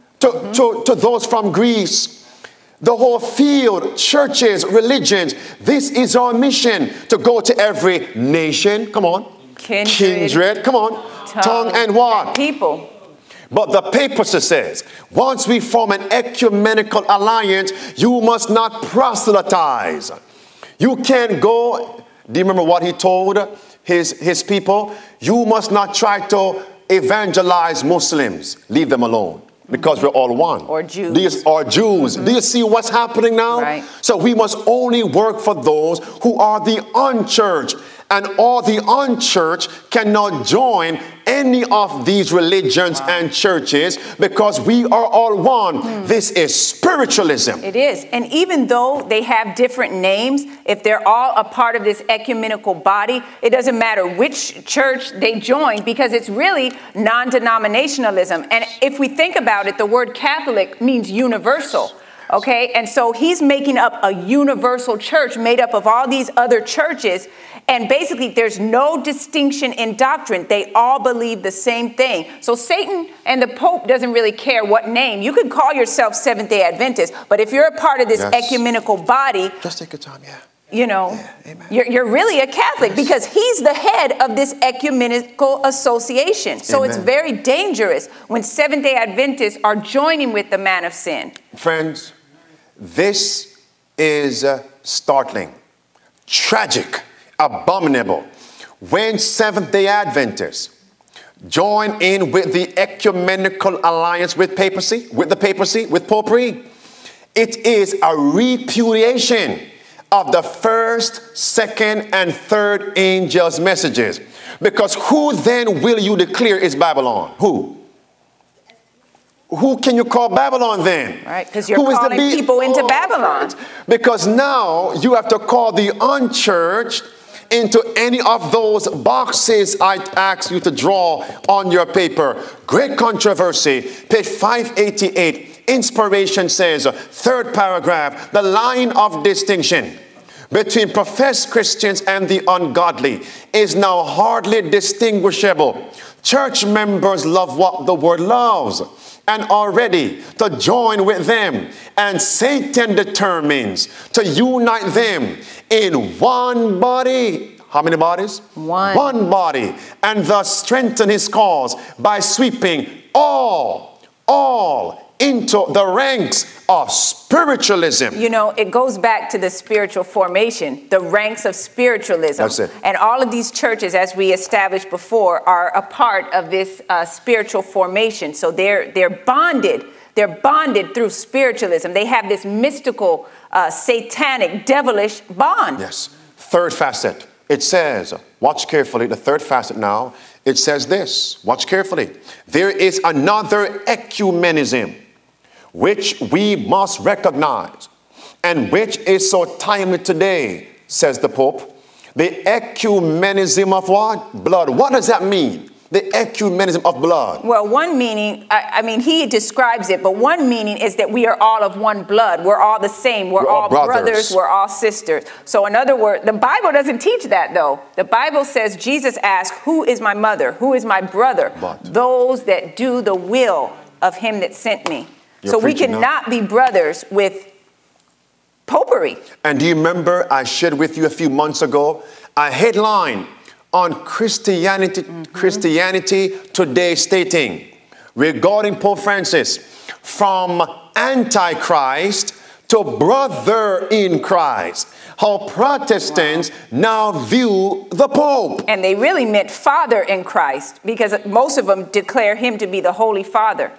To those from Greece. The whole field, churches, religions. This is our mission, to go to every nation. Come on. Kindred. Come on. Tongue and what? And people. But the papacy says, once we form an ecumenical alliance, you must not proselytize. You can't go. Do you remember what he told his people? You must not try to evangelize Muslims. Leave them alone. Because we're all one. Or Jews. These are Jews. Do you see what's happening now? Right. So we must only work for those who are the unchurched. And all the unchurched cannot join any of these religions and churches because we are all one. This is spiritualism. It is. And even though they have different names, if they're all a part of this ecumenical body, it doesn't matter which church they join because it's really non-denominationalism. And if we think about it, the word Catholic means universal. Okay, and so he's making up a universal church made up of all these other churches. And basically, there's no distinction in doctrine. They all believe the same thing. So Satan and the Pope doesn't really care what name. You can call yourself Seventh-day Adventist, but if you're a part of this ecumenical body, just take your time, you know, you're really a Catholic because he's the head of this ecumenical association. So it's very dangerous when Seventh-day Adventists are joining with the man of sin. Friends, this is startling, tragic, abominable. When Seventh-day Adventists join in with the ecumenical alliance with papacy, with Popery, it is a repudiation of the first, second, and third angels' messages. Because who then will you declare is Babylon? Who? Who can you call Babylon then? Right, because you're calling people into Babylon. Because now you have to call the unchurched into any of those boxes I asked you to draw on your paper. Great controversy, page 588. Inspiration says, third paragraph, the line of distinction between professed Christians and the ungodly is now hardly distinguishable. Church members love what the world loves and are ready to join with them. And Satan determines to unite them in one body. How many bodies? One. One body. And thus strengthen his cause by sweeping all into the ranks of spiritualism. You know, it goes back to the spiritual formation, the ranks of spiritualism. That's it. And all of these churches, as we established before, are a part of this spiritual formation. So they're bonded. They're bonded through spiritualism. They have this mystical, satanic, devilish bond. Yes. Third facet. It says, watch carefully, the third facet now, it says this, watch carefully. There is another ecumenism which we must recognize and which is so timely today, says the Pope. The ecumenism of what? Blood. What does that mean? the ecumenism of blood? Well, one meaning, I mean, he describes it, but one meaning is that we are all of one blood. We're all the same. We're all brothers. We're all sisters. So in other words, the Bible doesn't teach that, though. The Bible says Jesus asked, who is my mother? Who is my brother? But those that do the will of him that sent me. So we cannot be brothers with Popery. And do you remember I shared with you a few months ago a headline on Christianity Today stating regarding Pope Francis, from Antichrist to brother in Christ, how Protestants now view the Pope. And they really meant father in Christ, because most of them declare him to be the Holy Father.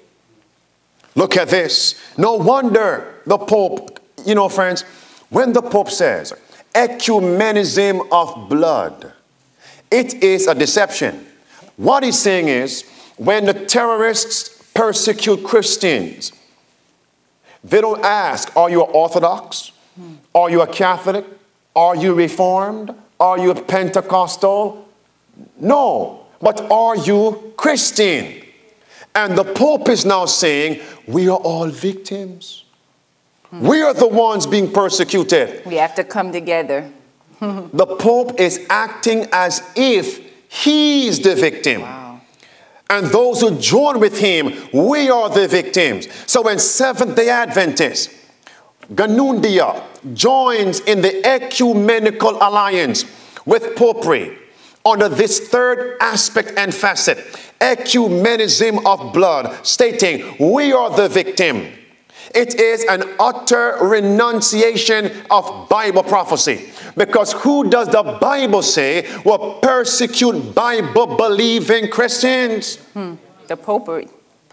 Look at this. No wonder the Pope, you know, friends, when the Pope says ecumenism of blood, it is a deception. What he's saying is, when the terrorists persecute Christians, they don't ask, are you Orthodox? Are you a Catholic? Are you Reformed? Are you a Pentecostal? No, but are you Christian? And the Pope is now saying, we are all victims. We are the ones being persecuted. We have to come together. The Pope is acting as if he's the victim. Wow. And those who join with him, we are the victims. So when Seventh-day Adventists, Ganundia, joins in the ecumenical alliance with Popery under this third aspect and facet, ecumenism of blood, stating we are the victim, it is an utter renunciation of Bible prophecy. Because who does the Bible say will persecute Bible-believing Christians? The Popery.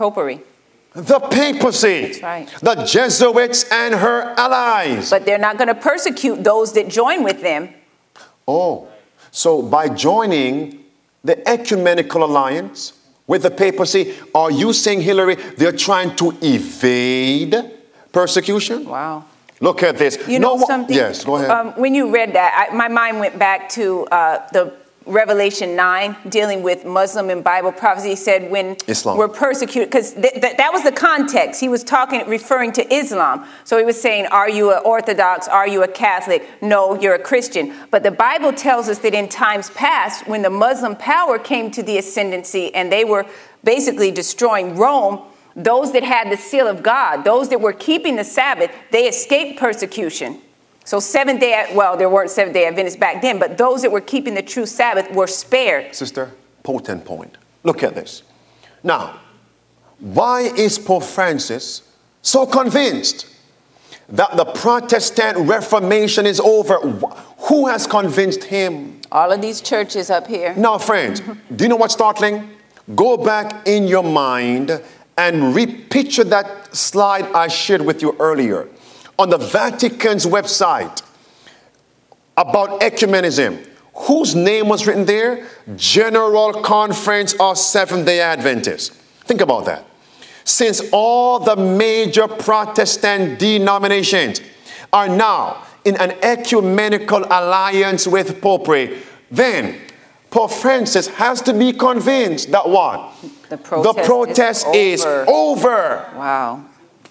The papacy. That's right. The Jesuits and her allies. But they're not going to persecute those that join with them. Oh, so by joining the ecumenical alliance with the papacy, are you saying, Hillary, they're trying to evade persecution? Wow. Look at this. You know something? Yes, go ahead. When you read that, my mind went back to the Revelation 9, dealing with Muslim and Bible prophecy. He said when Islam. we're persecuted, because that was the context. He was referring to Islam. So he was saying, are you an Orthodox? Are you a Catholic? No, you're a Christian. But the Bible tells us that in times past, when the Muslim power came to the ascendancy and they were basically destroying Rome, those that had the seal of God, those that were keeping the Sabbath, they escaped persecution. So there weren't Seventh-day Adventists back then, but those that were keeping the true Sabbath were spared. Sister, potent point. Look at this. Now, why is Pope Francis so convinced that the Protestant Reformation is over? Who has convinced him? All of these churches up here. Now, friends, do you know what's startling? Go back in your mind and repicture that slide I shared with you earlier on the Vatican's website about ecumenism. Whose name was written there? General Conference of Seventh-day Adventists. Think about that. Since all the major Protestant denominations are now in an ecumenical alliance with Popery, then Pope Francis has to be convinced that what? The protest is over. Wow.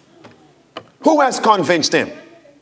Who has convinced him?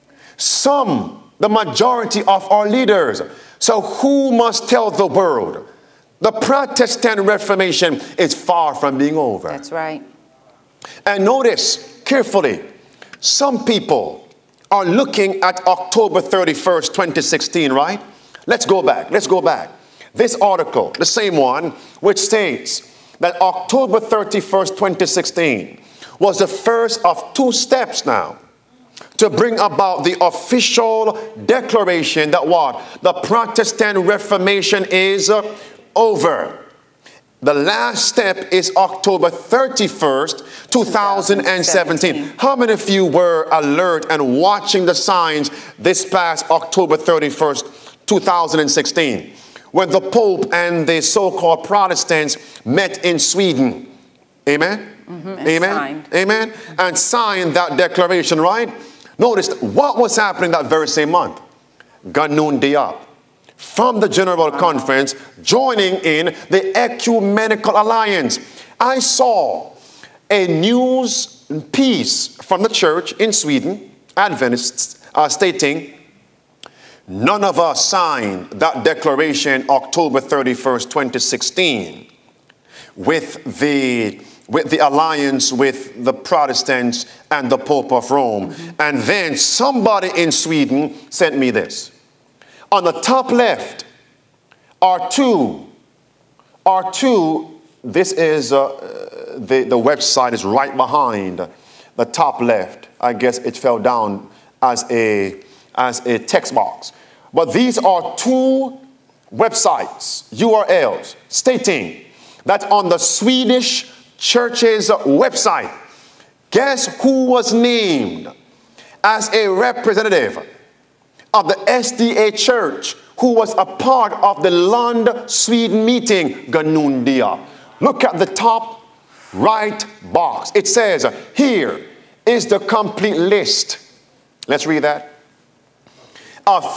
The majority of our leaders. So who must tell the world? The Protestant Reformation is far from being over. That's right. And notice carefully, some people are looking at October 31st, 2016, right? Let's go back. This article, the same one, which states that October 31st, 2016 was the first of two steps now to bring about the official declaration that what? The Protestant Reformation is over. The last step is October 31st, 2017. How many of you were alert and watching the signs this past October 31st, 2016? When the Pope and the so-called Protestants met in Sweden. Amen? Amen? And signed that declaration, right? Notice what was happening that very same month. Ganun Diop, from the General Conference joining in the Ecumenical Alliance. I saw a news piece from the church in Sweden, Adventists, stating, none of us signed that declaration October 31st, 2016 with the alliance with the Protestants and the Pope of Rome. And then somebody in Sweden sent me this. On the top left are two, this is, the website is right behind the top left. I guess it fell down as a text box. But these are two websites, URLs, stating that on the Swedish church's website, guess who was named as a representative of the SDA church who was a part of the Lund, Sweden meeting, Ganundia. Look at the top right box. It says, here is the complete list. Let's read that. Of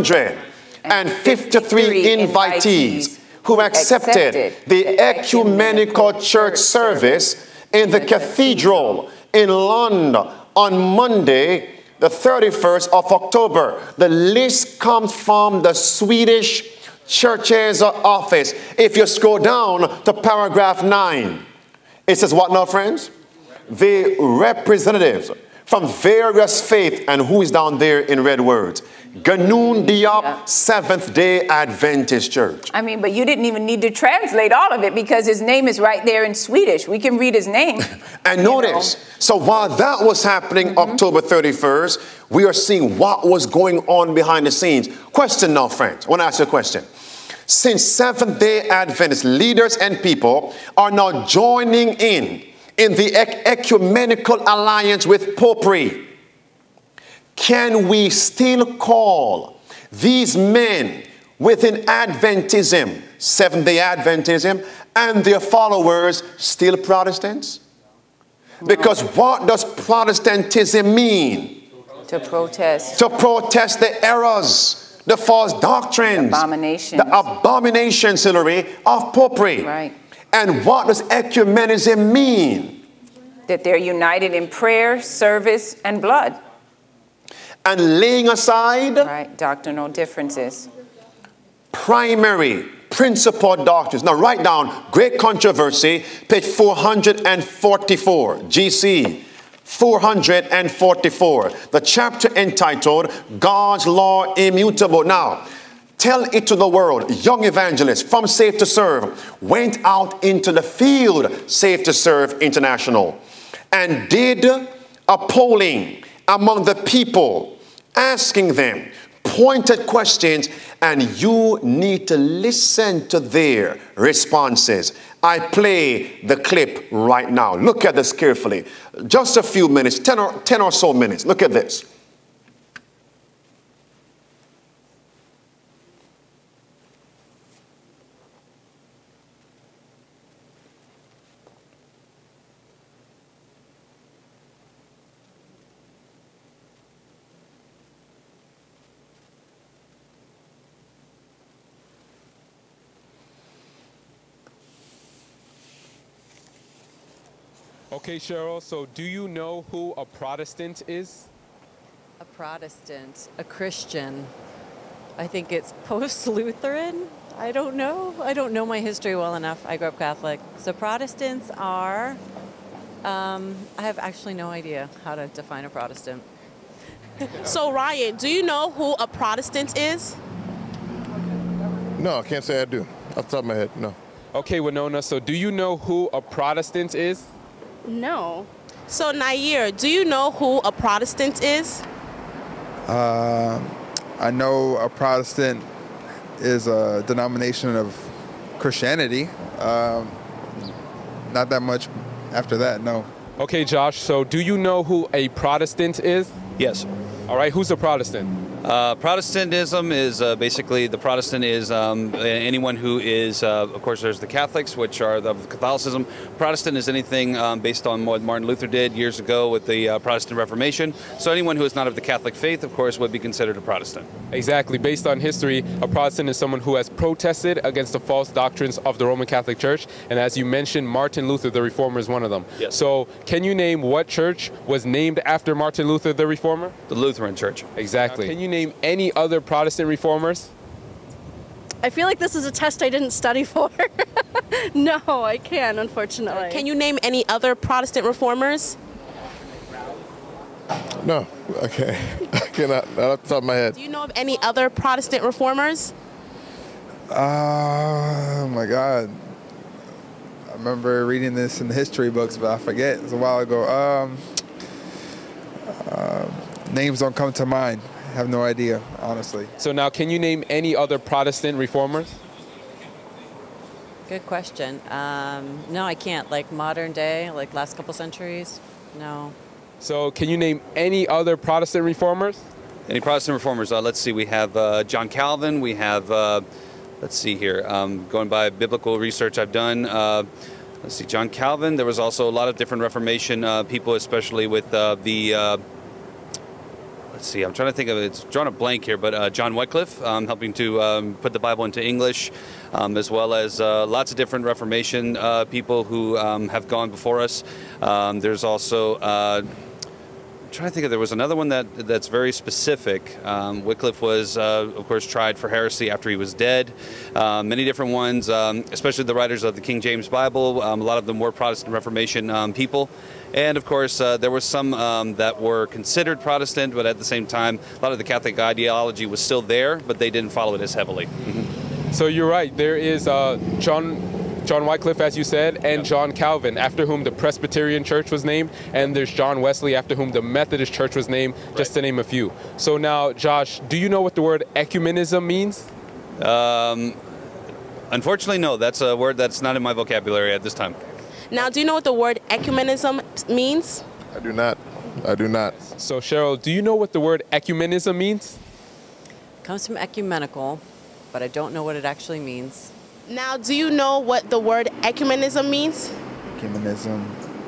353 invitees who accepted the ecumenical church service in the cathedral in Lund on Monday, the 31st of October. The list comes from the Swedish church's office. If you scroll down to paragraph 9, it says what now, friends? The representatives from various faiths, and who is down there in red words? Ganun Diop, Seventh-day Adventist Church. I mean, but you didn't even need to translate all of it because his name is right there in Swedish. We can read his name. And notice, so while that was happening October 31st, we are seeing what was going on behind the scenes. Question now, friends. I want to ask you a question. Since Seventh-day Adventist leaders and people are now joining in the ecumenical alliance with Popery, can we still call these men within Adventism, Seventh-day Adventism, and their followers still Protestants? Because what does Protestantism mean? To protest. To protest the errors, the false doctrines, Abominations. the abominations, Hillary, of Popery. Right. And what does ecumenism mean? That they're united in prayer, service, and blood. And laying aside doctrinal differences. Primary principal doctrines. Now write down Great Controversy, page 444, GC 444. The chapter entitled God's Law Immutable. Now, tell it to the world. Young evangelists from Safe to Serve went out into the field, Safe to Serve International, and did a polling among the people, asking them pointed questions, and you need to listen to their responses. I play the clip right now. Look at this carefully. Just a few minutes, 10 or so minutes. Look at this. Okay, Cheryl, so do you know who a Protestant is? A Protestant, a Christian. I think it's post-Lutheran. I don't know. I don't know my history well enough. I grew up Catholic. So Protestants are, I have actually no idea how to define a Protestant. So Ryan, do you know who a Protestant is? No, I can't say I do. Off the top of my head, no. Okay, Winona, so do you know who a Protestant is? No. So Nair, do you know who a Protestant is? I know a Protestant is a denomination of Christianity. Not that much after that, no. Okay, Josh, so do you know who a Protestant is? Yes. All right, who's a Protestant? Protestantism is basically, the Protestant is anyone who is, of course, there's the Catholics, which are of Catholicism. Protestant is anything based on what Martin Luther did years ago with the Protestant Reformation. So anyone who is not of the Catholic faith, of course, would be considered a Protestant. Exactly. Based on history, a Protestant is someone who has protested against the false doctrines of the Roman Catholic Church. And as you mentioned, Martin Luther, the Reformer, is one of them. Yes. So can you name what church was named after Martin Luther, the Reformer? The Lutheran Church. Exactly. Can you name any other Protestant reformers? I feel like this is a test I didn't study for. No, I can't, unfortunately. Can you name any other Protestant reformers? No, I can't. I cannot. Not off the top of my head. Do you know of any other Protestant reformers? Oh my God. I remember reading this in the history books, but I forget. It was a while ago. Names don't come to mind. I have no idea, honestly. So now, can you name any other Protestant reformers? Good question. No, I can't. Like modern day, like last couple centuries, no. So can you name any other Protestant reformers? Any Protestant reformers? Let's see. We have John Calvin. We have, let's see here, going by biblical research I've done. Let's see, John Calvin. There was also a lot of different Reformation people, especially with let's see, I'm trying to think of it. It's drawn a blank here, but John Wycliffe, helping to put the Bible into English, as well as lots of different Reformation people who have gone before us. There's also, I'm trying to think of, there was another one that's very specific. Wycliffe was, of course, tried for heresy after he was dead. Many different ones, especially the writers of the King James Bible. A lot of them were Protestant Reformation people. And of course, there were some that were considered Protestant, but at the same time, a lot of the Catholic ideology was still there, but they didn't follow it as heavily. So you're right. There is John Wycliffe, as you said, and John Calvin, after whom the Presbyterian Church was named, and there's John Wesley, after whom the Methodist Church was named, just to name a few. So now, Josh, do you know what the word ecumenism means? Unfortunately, no. That's a word that's not in my vocabulary at this time. Now, do you know what the word ecumenism means? I do not. I do not. So, Cheryl, do you know what the word ecumenism means? It comes from ecumenical, but I don't know what it actually means. Now, do you know what the word ecumenism means? Ecumenism.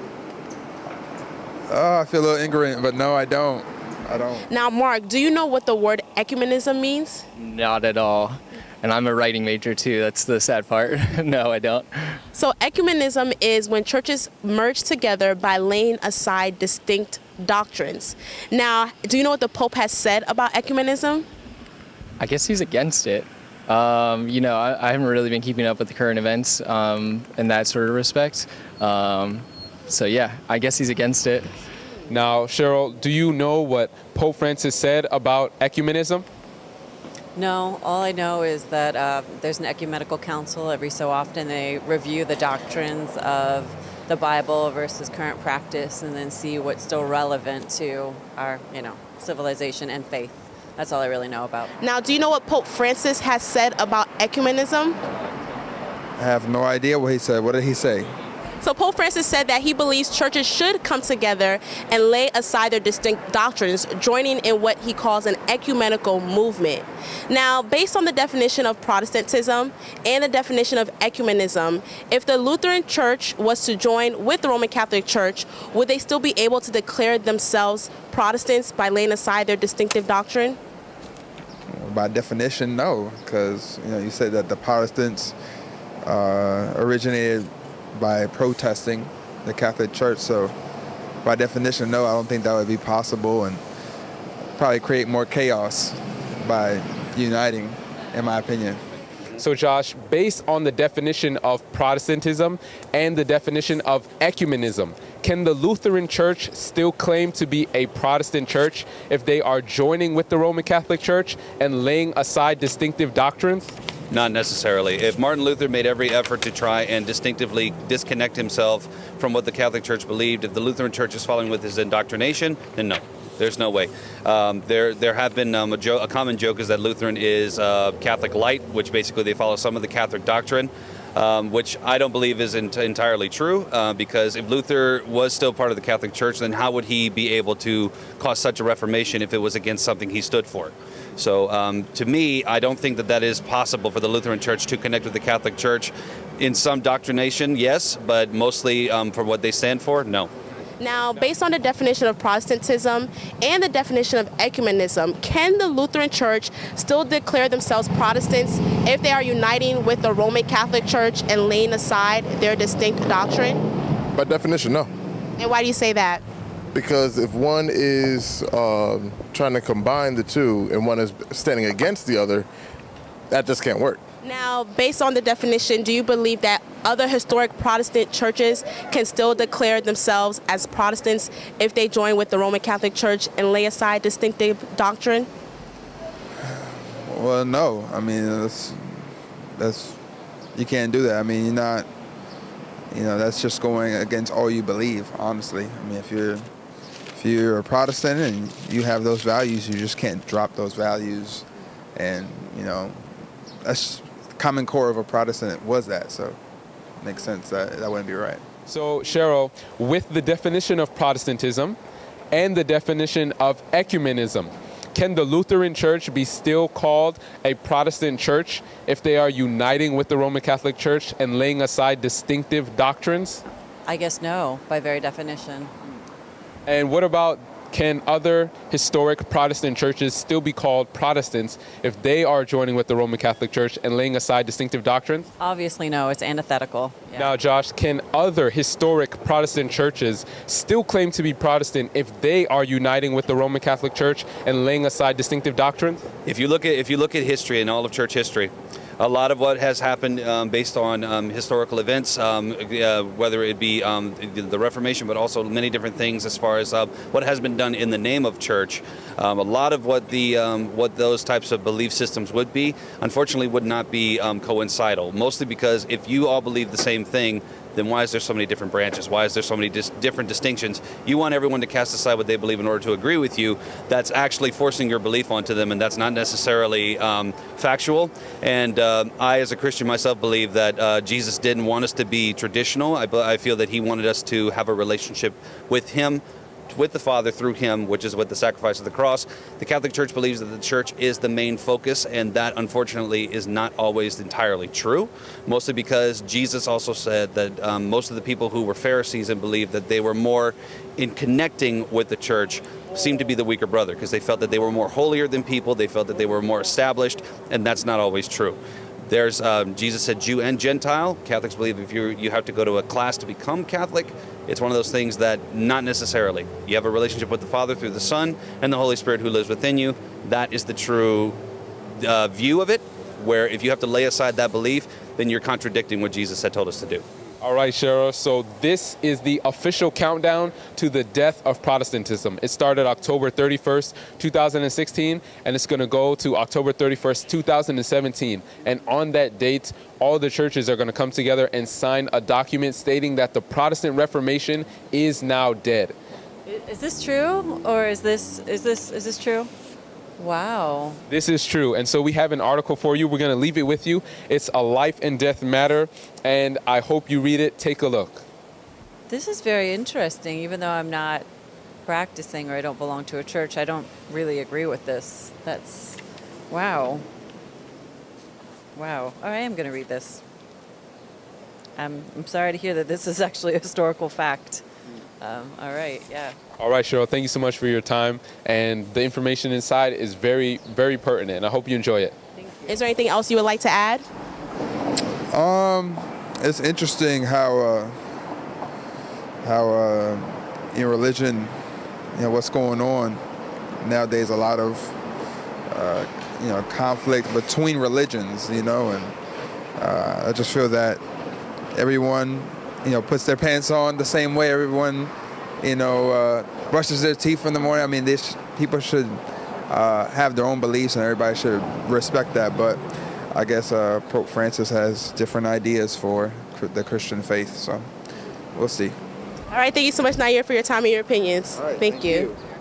Oh, I feel a little ignorant, but no, I don't. I don't. Now, Mark, do you know what the word ecumenism means? Not at all. And I'm a writing major too. That's the sad part. No, I don't. So ecumenism is when churches merge together by laying aside distinct doctrines. Now, do you know what the Pope has said about ecumenism? I guess he's against it. You know, I haven't really been keeping up with the current events in that sort of respect. So yeah, I guess he's against it. Now, Cheryl, do you know what Pope Francis said about ecumenism? No, all I know is that there's an ecumenical council. Every so often they review the doctrines of the Bible versus current practice and then see what's still relevant to our, civilization and faith. That's all I really know about. Now, do you know what Pope Francis has said about ecumenism? I have no idea what he said. What did he say? So Pope Francis said that he believes churches should come together and lay aside their distinct doctrines, joining in what he calls an ecumenical movement. Now, based on the definition of Protestantism and the definition of ecumenism, if the Lutheran Church was to join with the Roman Catholic Church, would they still be able to declare themselves Protestants by laying aside their distinctive doctrine? By definition, no, because you said that the Protestants originated by protesting the Catholic Church, so by definition, no, I don't think that would be possible, and probably create more chaos by uniting, in my opinion. So Josh, based on the definition of Protestantism and the definition of ecumenism, can the Lutheran Church still claim to be a Protestant church if they are joining with the Roman Catholic Church and laying aside distinctive doctrines? Not necessarily. If Martin Luther made every effort to try and distinctively disconnect himself from what the Catholic Church believed, if the Lutheran Church is following with his indoctrination, then no. There's no way. There have been a common joke is that Lutheran is Catholic light, which basically they follow some of the Catholic doctrine. which I don't believe is entirely true, because if Luther was still part of the Catholic Church, then how would he be able to cause such a reformation if it was against something he stood for? So to me, I don't think that that is possible for the Lutheran Church to connect with the Catholic Church. In some doctrination, yes, but mostly for what they stand for, no. Now, based on the definition of Protestantism and the definition of ecumenism, can the Lutheran Church still declare themselves Protestants if they are uniting with the Roman Catholic Church and laying aside their distinct doctrine? By definition, no. And why do you say that? Because if one is trying to combine the two and one is standing against the other, that just can't work. Now, based on the definition, do you believe that other historic Protestant churches can still declare themselves as Protestants if they join with the Roman Catholic Church and lay aside distinctive doctrine? Well, no. I mean, that's you can't do that. I mean, you're not, that's just going against all you believe, honestly. I mean, if you're a Protestant and you have those values, you just can't drop those values. And, that's common core of a Protestant was that, so it makes sense that wouldn't be right. So, Cheryl, with the definition of Protestantism and the definition of ecumenism, can the Lutheran Church be still called a Protestant church if they are uniting with the Roman Catholic Church and laying aside distinctive doctrines? I guess no, by very definition. And what about, can other historic Protestant churches still be called Protestants if they are joining with the Roman Catholic Church and laying aside distinctive doctrines? Obviously no, it's antithetical. Yeah. Now, Josh, can other historic Protestant churches still claim to be Protestant if they are uniting with the Roman Catholic Church and laying aside distinctive doctrines? If you look at history and all of church history, a lot of what has happened based on historical events, whether it be the Reformation, but also many different things as far as what has been done in the name of church. A lot of what those types of belief systems would be, unfortunately, would not be coincidental. Mostly because if you all believe the same thing, then why is there so many different branches? Why is there so many different distinctions? You want everyone to cast aside what they believe in order to agree with you. That's actually forcing your belief onto them, and that's not necessarily factual. And I, as a Christian myself, believe that Jesus didn't want us to be traditional. I feel that he wanted us to have a relationship with him, with the Father through him, which is with the sacrifice of the cross. The Catholic Church believes that the church is the main focus, and that unfortunately is not always entirely true, mostly because Jesus also said that most of the people who were Pharisees and believed that they were more in connecting with the church seemed to be the weaker brother, because they felt that they were more holier than people, they felt that they were more established, and that's not always true. There's Jesus said Jew and Gentile. Catholics believe if you have to go to a class to become Catholic. It's one of those things that not necessarily. You have a relationship with the Father through the Son and the Holy Spirit who lives within you. That is the true view of it, where if you have to lay aside that belief, then you're contradicting what Jesus had told us to do. All right, Cheryl, so this is the official countdown to the death of Protestantism. It started October 31st, 2016, and it's going to go to October 31st, 2017. And on that date, all the churches are going to come together and sign a document stating that the Protestant Reformation is now dead. Is this true, or is this true? Wow. This is true. And so we have an article for you. We're going to leave it with you. It's a life and death matter, and I hope you read it. Take a look. This is very interesting. Even though I'm not practicing or I don't belong to a church, I don't really agree with this. That's, wow. Wow. I am going to read this. I'm sorry to hear that this is actually a historical fact. All right, yeah. All right, Cheryl, thank you so much for your time. And the information inside is very, very pertinent. I hope you enjoy it. Thank you. Is there anything else you would like to add? It's interesting how in religion, what's going on nowadays, a lot of, conflict between religions, and I just feel that everyone puts their pants on the same way. Everyone, brushes their teeth in the morning. I mean, people should have their own beliefs, and everybody should respect that. But I guess Pope Francis has different ideas for the Christian faith, so we'll see. All right, thank you so much, Nair, for your time and your opinions. All right, thank you.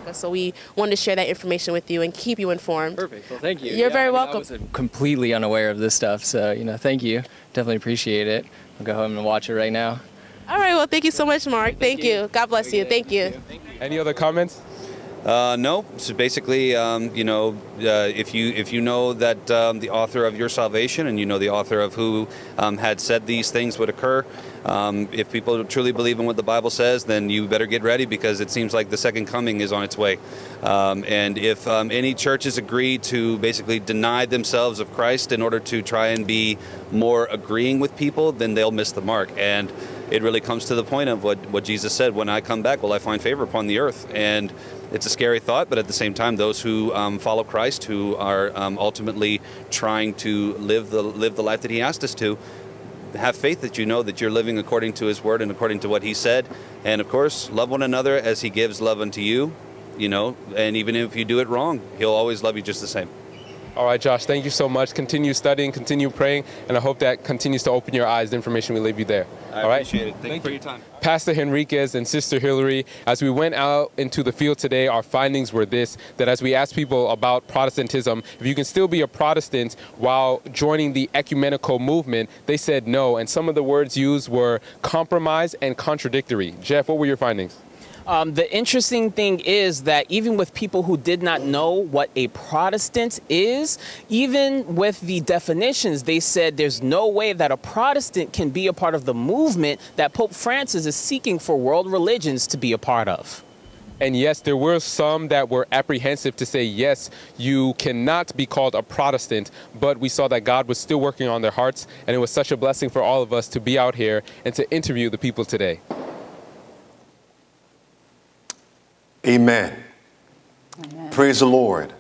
America. So we wanted to share that information with you and keep you informed. Perfect. Well, thank you. You're very welcome. I was completely unaware of this stuff, so, thank you. Definitely appreciate it. I'll go home and watch it right now. All right, well, thank you so much, Mark. Thank you. God bless you. Thank you. Any other comments? No. So basically, if you know that the author of your salvation and you know the author of who had said these things would occur, if people truly believe in what the Bible says, then you better get ready, because it seems like the second coming is on its way. And if any churches agree to basically deny themselves of Christ in order to try and be more agreeing with people, then they'll miss the mark. And it really comes to the point of what Jesus said: when I come back, will I find favor upon the earth? And it's a scary thought, but at the same time, those who follow Christ, who are ultimately trying to live the life that He asked us to, have faith that you know that you're living according to His word and according to what He said. And of course, love one another as He gives love unto you, and even if you do it wrong, He'll always love you just the same. All right, Josh, thank you so much. Continue studying, continue praying, and I hope that continues to open your eyes, the information we leave you there. I appreciate it. Thank you for your time. Pastor Henriquez and Sister Hillary, as we went out into the field today, our findings were that as we asked people about Protestantism, if you can still be a Protestant while joining the ecumenical movement, they said no. And some of the words used were compromise and contradictory. Jeff, what were your findings? The interesting thing is that even with people who did not know what a Protestant is, even with the definitions, they said there's no way that a Protestant can be a part of the movement that Pope Francis is seeking for world religions to be a part of. And yes, there were some that were apprehensive to say, yes, you cannot be called a Protestant, but we saw that God was still working on their hearts, and it was such a blessing for all of us to be out here and to interview the people today. Amen. Amen. Praise the Lord.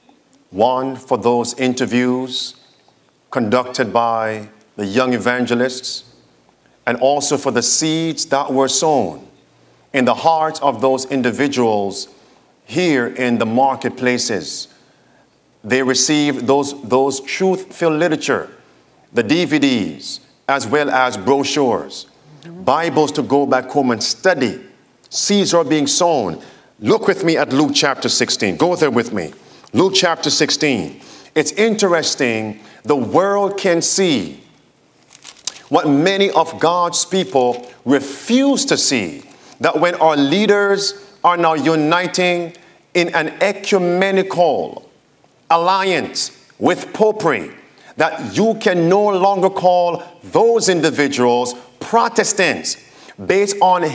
One, for those interviews conducted by the young evangelists, and also for the seeds that were sown in the hearts of those individuals here in the marketplaces. They received those truth-filled literature, the DVDs, as well as brochures, Bibles to go back home and study. Seeds are being sown. Look with me at Luke chapter 16. Go there with me. Luke chapter 16. It's interesting. The world can see what many of God's people refuse to see. That when our leaders are now uniting in an ecumenical alliance with Popery, that you can no longer call those individuals Protestants based on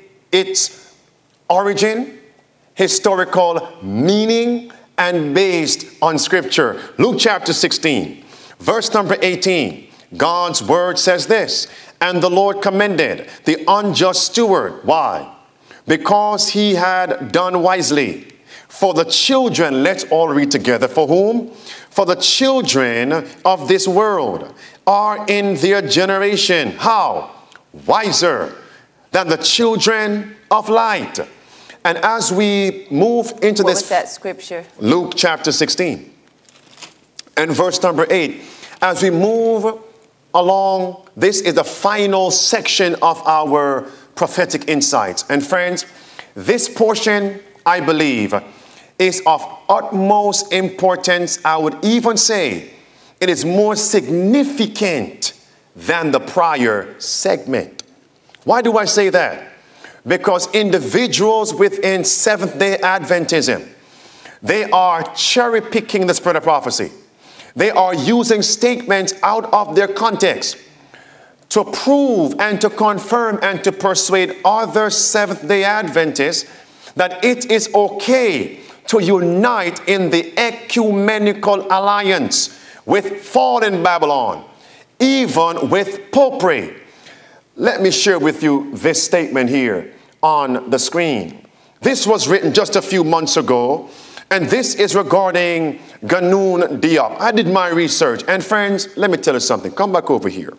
its origin, historical meaning, and based on Scripture. Luke chapter 16, verse number 18. God's word says this: and the Lord commended the unjust steward. Why? Because he had done wisely. For the children, let's all read together. For whom? For the children of this world are in their generation. How? Wiser than the children of light. And as we move into What was that scripture? Luke chapter 16 and verse number 8. As we move along, this is the final section of our prophetic insights. And friends, this portion, I believe, is of utmost importance. I would even say it is more significant than the prior segment. Why do I say that? Because individuals within Seventh-day Adventism, they are cherry-picking the spirit of prophecy. They are using statements out of their context to prove and to confirm and to persuade other Seventh-day Adventists that it is okay to unite in the ecumenical alliance with fallen Babylon, even with Popery. Let me share with you this statement here on the screen. This was written just a few months ago, and this is regarding Ganoun Diop. I did my research, and friends, let me tell you something. Come back over here.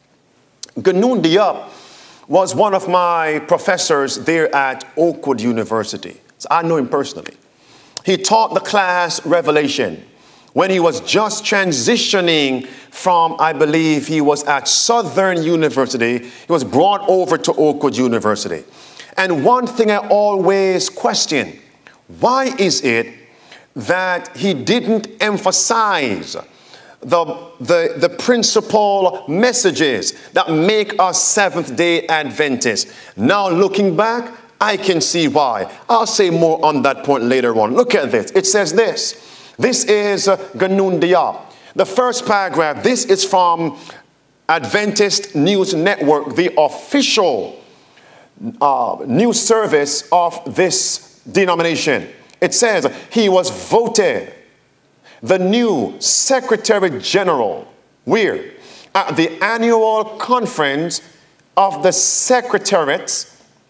Ganoun Diop was one of my professors there at Oakwood University. So I know him personally. He taught the class Revelation when he was just transitioning from, I believe he was at Southern University. He was brought over to Oakwood University. And one thing I always question, Why is it that he didn't emphasize the principal messages that make us Seventh-day Adventists? Now looking back, I can see why. I'll say more on that point later on. Look at this. It says this. This is Ganoun Diop. The first paragraph, this is from Adventist News Network, the official news service of this denomination. It says he was voted the new Secretary General, where? At the annual conference of the secretariats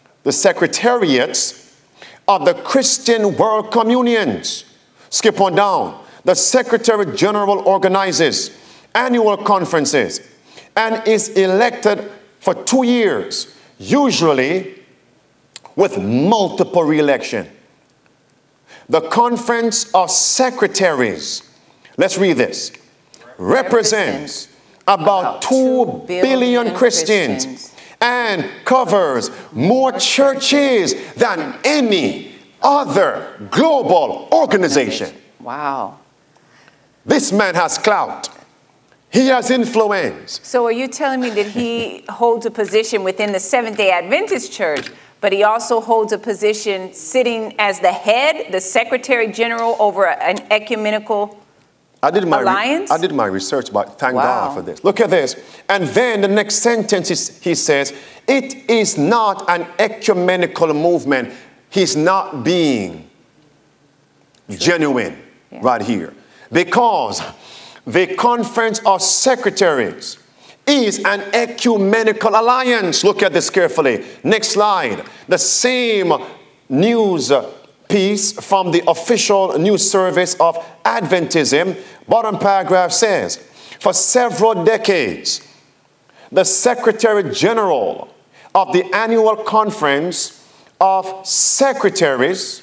of the Christian World Communions. Skip on down. The Secretary General organizes annual conferences and is elected for 2 years, usually with multiple re-election. The Conference of Secretaries, let's read this, represents about 2 billion Christians and covers more churches than any other global organization. Wow. This man has clout. He has influence. So are you telling me that he holds a position within the Seventh-day Adventist Church, but he also holds a position sitting as the head, the Secretary General over an ecumenical alliance? I did my research, but thank God for this. Look at this. And then the next sentence he says, it is not an ecumenical movement. He's not being genuine right here. Because the Conference of Secretaries is an ecumenical alliance. Look at this carefully. Next slide. The same news piece from the official news service of Adventism, bottom paragraph says, for several decades, the Secretary General of the annual conference of secretaries,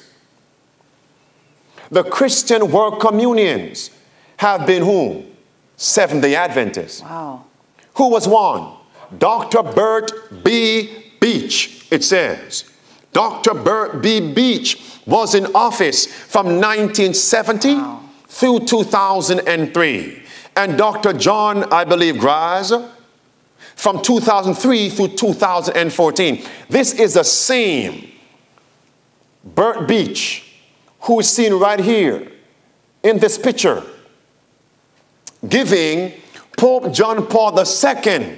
the Christian World Communions, have been whom? Seventh-day Adventists. Wow. Who was one? Dr. Bert B. Beach, it says. Dr. Bert B. Beach was in office from 1970 through 2003. And Dr. John, I believe, Graz, from 2003 through 2014. This is the same Bert Beach who is seen right here in this picture, giving Pope John Paul II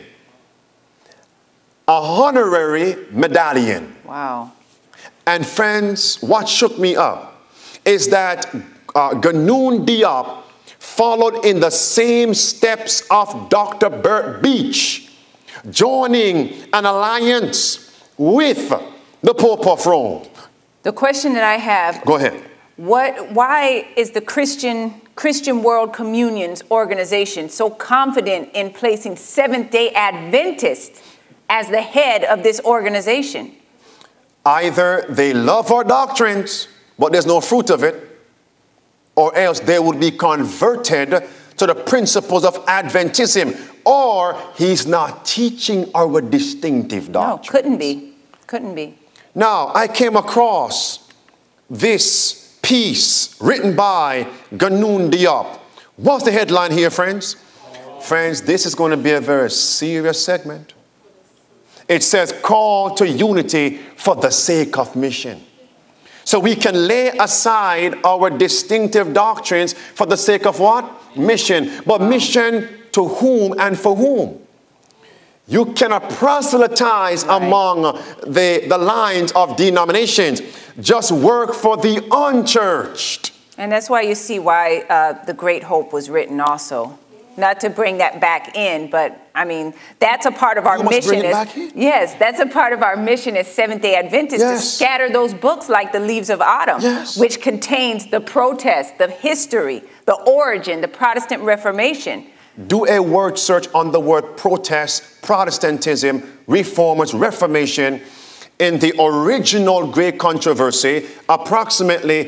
a honorary medallion. Wow. And friends, what shook me up is that Ganoun Diop followed in the same steps of Dr. Bert Beach, joining an alliance with the Pope of Rome. The question that I have. Go ahead. Why is the Christian World Communions organization so confident in placing Seventh-day Adventists as the head of this organization? Either they love our doctrines, but there's no fruit of it, or else they would be converted to the principles of Adventism, or he's not teaching our distinctive doctrine. No, couldn't be. Couldn't be. Now, I came across this piece written by Ganoun Diop. What's the headline here, friends? Friends, this is going to be a very serious segment. It says, call to unity for the sake of mission. So we can lay aside our distinctive doctrines for the sake of what? Mission. But mission to whom and for whom? You cannot proselytize among the lines of denominations. Just work for the unchurched. And that's why you see why the Great Hope was written also. Not to bring that back in, but I mean, that's a part of our mission. Yes, that's a part of our mission as Seventh-day Adventists, to scatter those books like the leaves of autumn, which contains the protest, the history, the origin, the Protestant Reformation. Do a word search on the word protest, Protestantism, Reformers, Reformation. In the original Great Controversy, approximately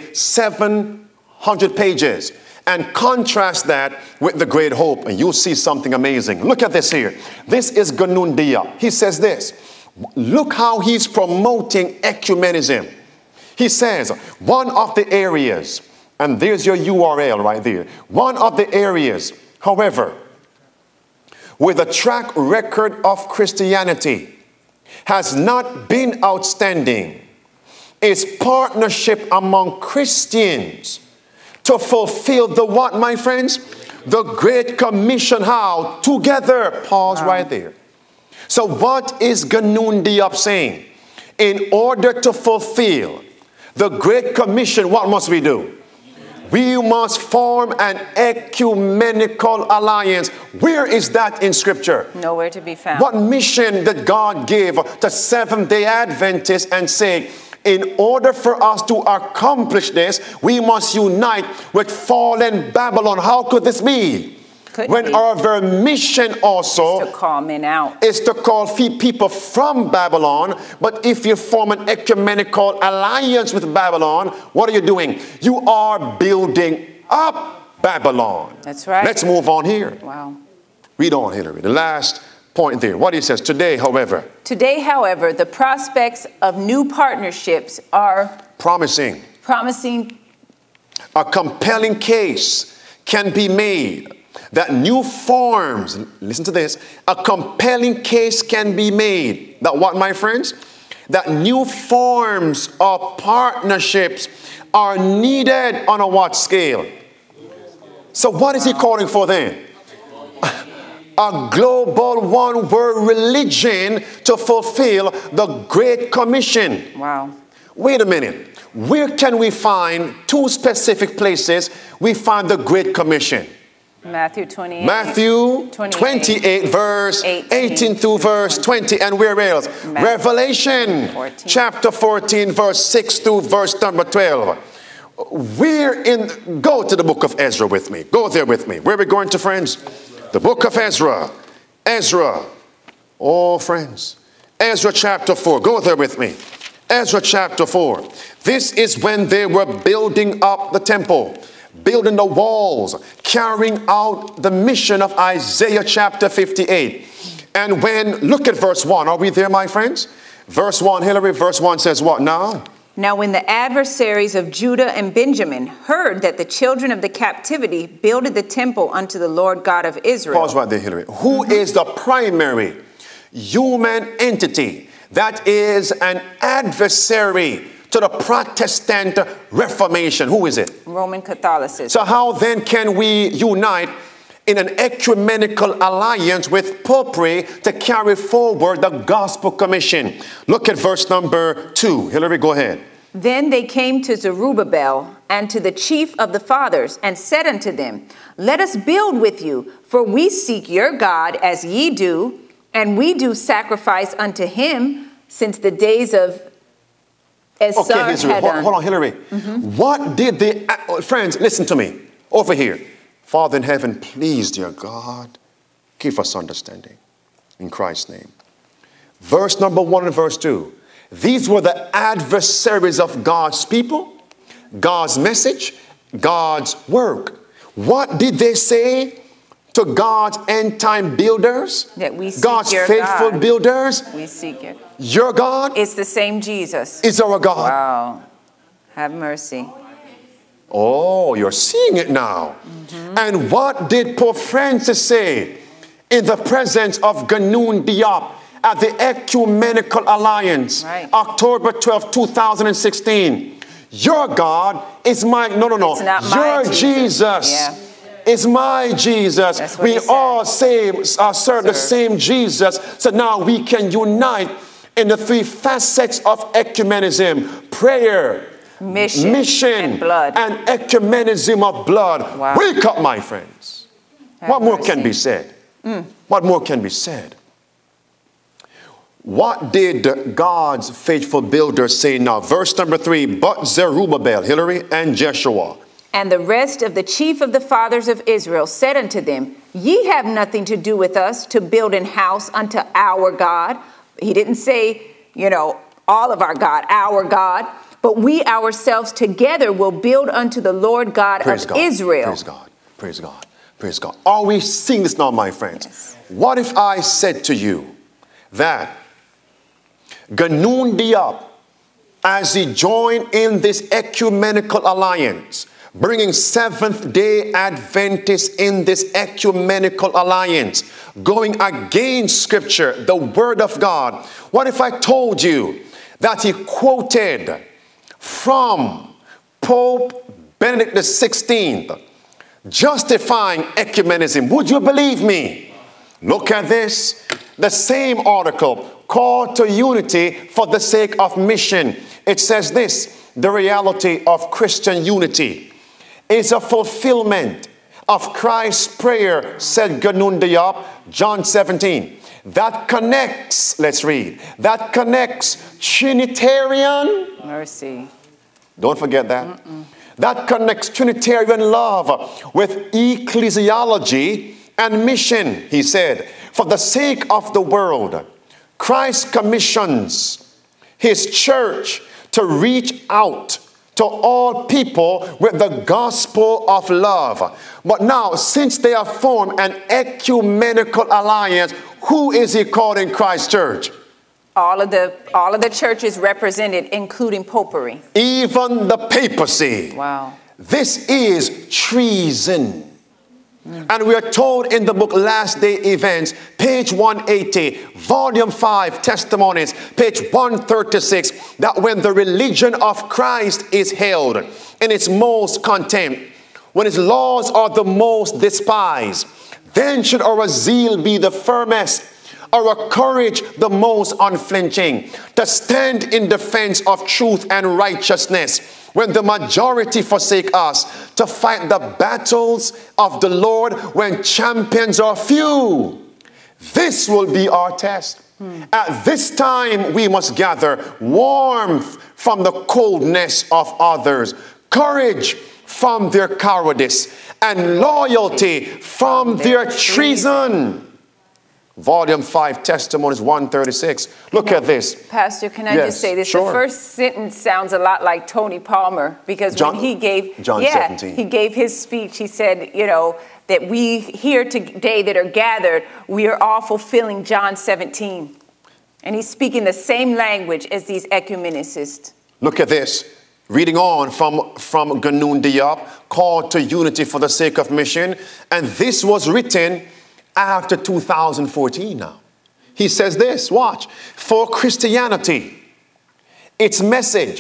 700 pages. And contrast that with the Great Hope, and you'll see something amazing. Look at this here. This is Ganoun Diop. He says this. Look how he's promoting ecumenism. He says, one of the areas, and there's your URL right there, one of the areas, however, with a track record of Christianity has not been outstanding is partnership among Christians to fulfill the what, my friends? The Great Commission. How? Together. Pause right there. So what is Ganoon Diop saying? In order to fulfill the Great Commission, what must we do? We must form an ecumenical alliance. Where is that in Scripture? Nowhere to be found. What mission did God give to Seventh-day Adventists and say, in order for us to accomplish this, we must unite with fallen Babylon? How could this be? When our very mission also is to call men out, is to call people from Babylon. But if you form an ecumenical alliance with Babylon, what are you doing? You are building up Babylon. That's right. Let's move on here. Wow. Read on, Hillary. The last point there. What he says, today, however, the prospects of new partnerships are promising. A compelling case can be made that new forms, listen to this, a compelling case can be made that what, my friends? That new forms of partnerships are needed on a what scale? So what is he calling for then? A global one-world religion to fulfill the Great Commission. Wow. Wait a minute. Where can we find two specific places we find the Great Commission? Matthew 28. Matthew 28 verse 18 through verse 20. And where else? Revelation 14. Chapter 14 verse 6 through verse number 12. Go to the book of Ezra with me. Go there with me. Where are we going to, friends? The book of Ezra. Ezra. Oh, friends. Ezra chapter 4. Go there with me. Ezra chapter 4. This is when they were building up the temple, building the walls, carrying out the mission of Isaiah chapter 58. And when, look at verse 1. Are we there, my friends? Verse 1, Hillary, verse 1 says what now? Now when the adversaries of Judah and Benjamin heard that the children of the captivity builded the temple unto the Lord God of Israel. Pause right there, Hillary. Who is the primary human entity that is an adversary to the Protestant Reformation? Who is it? Roman Catholicism. So how then can we unite in an ecumenical alliance with Popery to carry forward the Gospel Commission? Look at verse number 2. Hillary, go ahead. Then they came to Zerubbabel and to the chief of the fathers and said unto them, let us build with you, for we seek your God as ye do, and we do sacrifice unto him since the days of Okay, hold on, Hillary. What did the, friends, listen to me, over here. Father in heaven, please, dear God, give us understanding in Christ's name. Verse number 1 and verse 2. These were the adversaries of God's people, God's message, God's work. What did they say to God's end-time builders? That we seek God's your faithful God. builders. We seek it. Your God? It's the same Jesus. Is our God. Wow. Have mercy. Oh, you're seeing it now. And what did Pope Francis say in the presence of Ganoon Diop at the Ecumenical Alliance, October 12, 2016? Your God is my, no. It's not my your Jesus is my Jesus. We all serve the same Jesus. So now we can unite in the three facets of ecumenism: prayer, mission and blood, and ecumenism of blood. Wow. Wake up, my friends. What more can be said? What more can be said? What did God's faithful builders say now? Verse number 3, but Zerubbabel, Hillary, and Jeshua, and the rest of the chief of the fathers of Israel said unto them, ye have nothing to do with us to build an house unto our God. He didn't say, you know, all of our God, but we ourselves together will build unto the Lord God of Israel. Praise God, praise God, praise God. Are we seeing this now, my friends? Yes. What if I said to you that Ganoon Diop as he joined in this ecumenical alliance, bringing Seventh-day Adventists in this ecumenical alliance, going against Scripture, the Word of God. What if I told you that he quoted from Pope Benedict XVI, justifying ecumenism? Would you believe me? Look at this. The same article, Call to Unity for the Sake of Mission. It says this: the reality of Christian unity is a fulfillment of Christ's prayer, said Ganun Diop, John 17. That connects, let's read, that connects Trinitarian mercy. Don't forget that. That connects Trinitarian love with ecclesiology and mission, he said. For the sake of the world, Christ commissions his church to reach out to all people with the gospel of love. But now, since they have formed an ecumenical alliance, who is he calling Christ Church? All of the churches represented, including Popery. Even the papacy. Wow. This is treason. And we are told in the book Last Day Events, page 180, volume 5, Testimonies, page 136, that when the religion of Christ is held in its most contempt, when its laws are the most despised, then should our zeal be the firmest, our courage the most unflinching, to stand in defense of truth and righteousness, when the majority forsake us, to fight the battles of the Lord when champions are few. This will be our test. At this time we must gather warmth from the coldness of others, courage from their cowardice, and loyalty from their treason. Volume 5, Testimonies 136. Look at this. Pastor, can I just say this? Sure. The first sentence sounds a lot like Tony Palmer, because when he gave John 17. He gave his speech, he said, you know, that we here today that are gathered, we are all fulfilling John 17. And he's speaking the same language as these ecumenicists. Look at this. Reading on from Ganun Diop, Call to Unity for the Sake of Mission. And this was written after 2014 now. He says this, watch. For Christianity, its message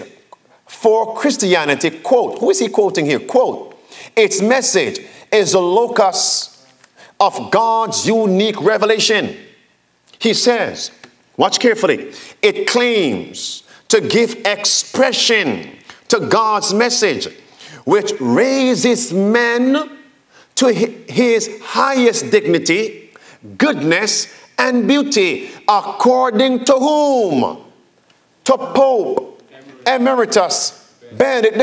for Christianity, quote, who is he quoting here? Quote, its message is the locus of God's unique revelation. He says, watch carefully, it claims to give expression to God's message, which raises men to his highest dignity, goodness, and beauty, according to whom? To Pope Emeritus Benedict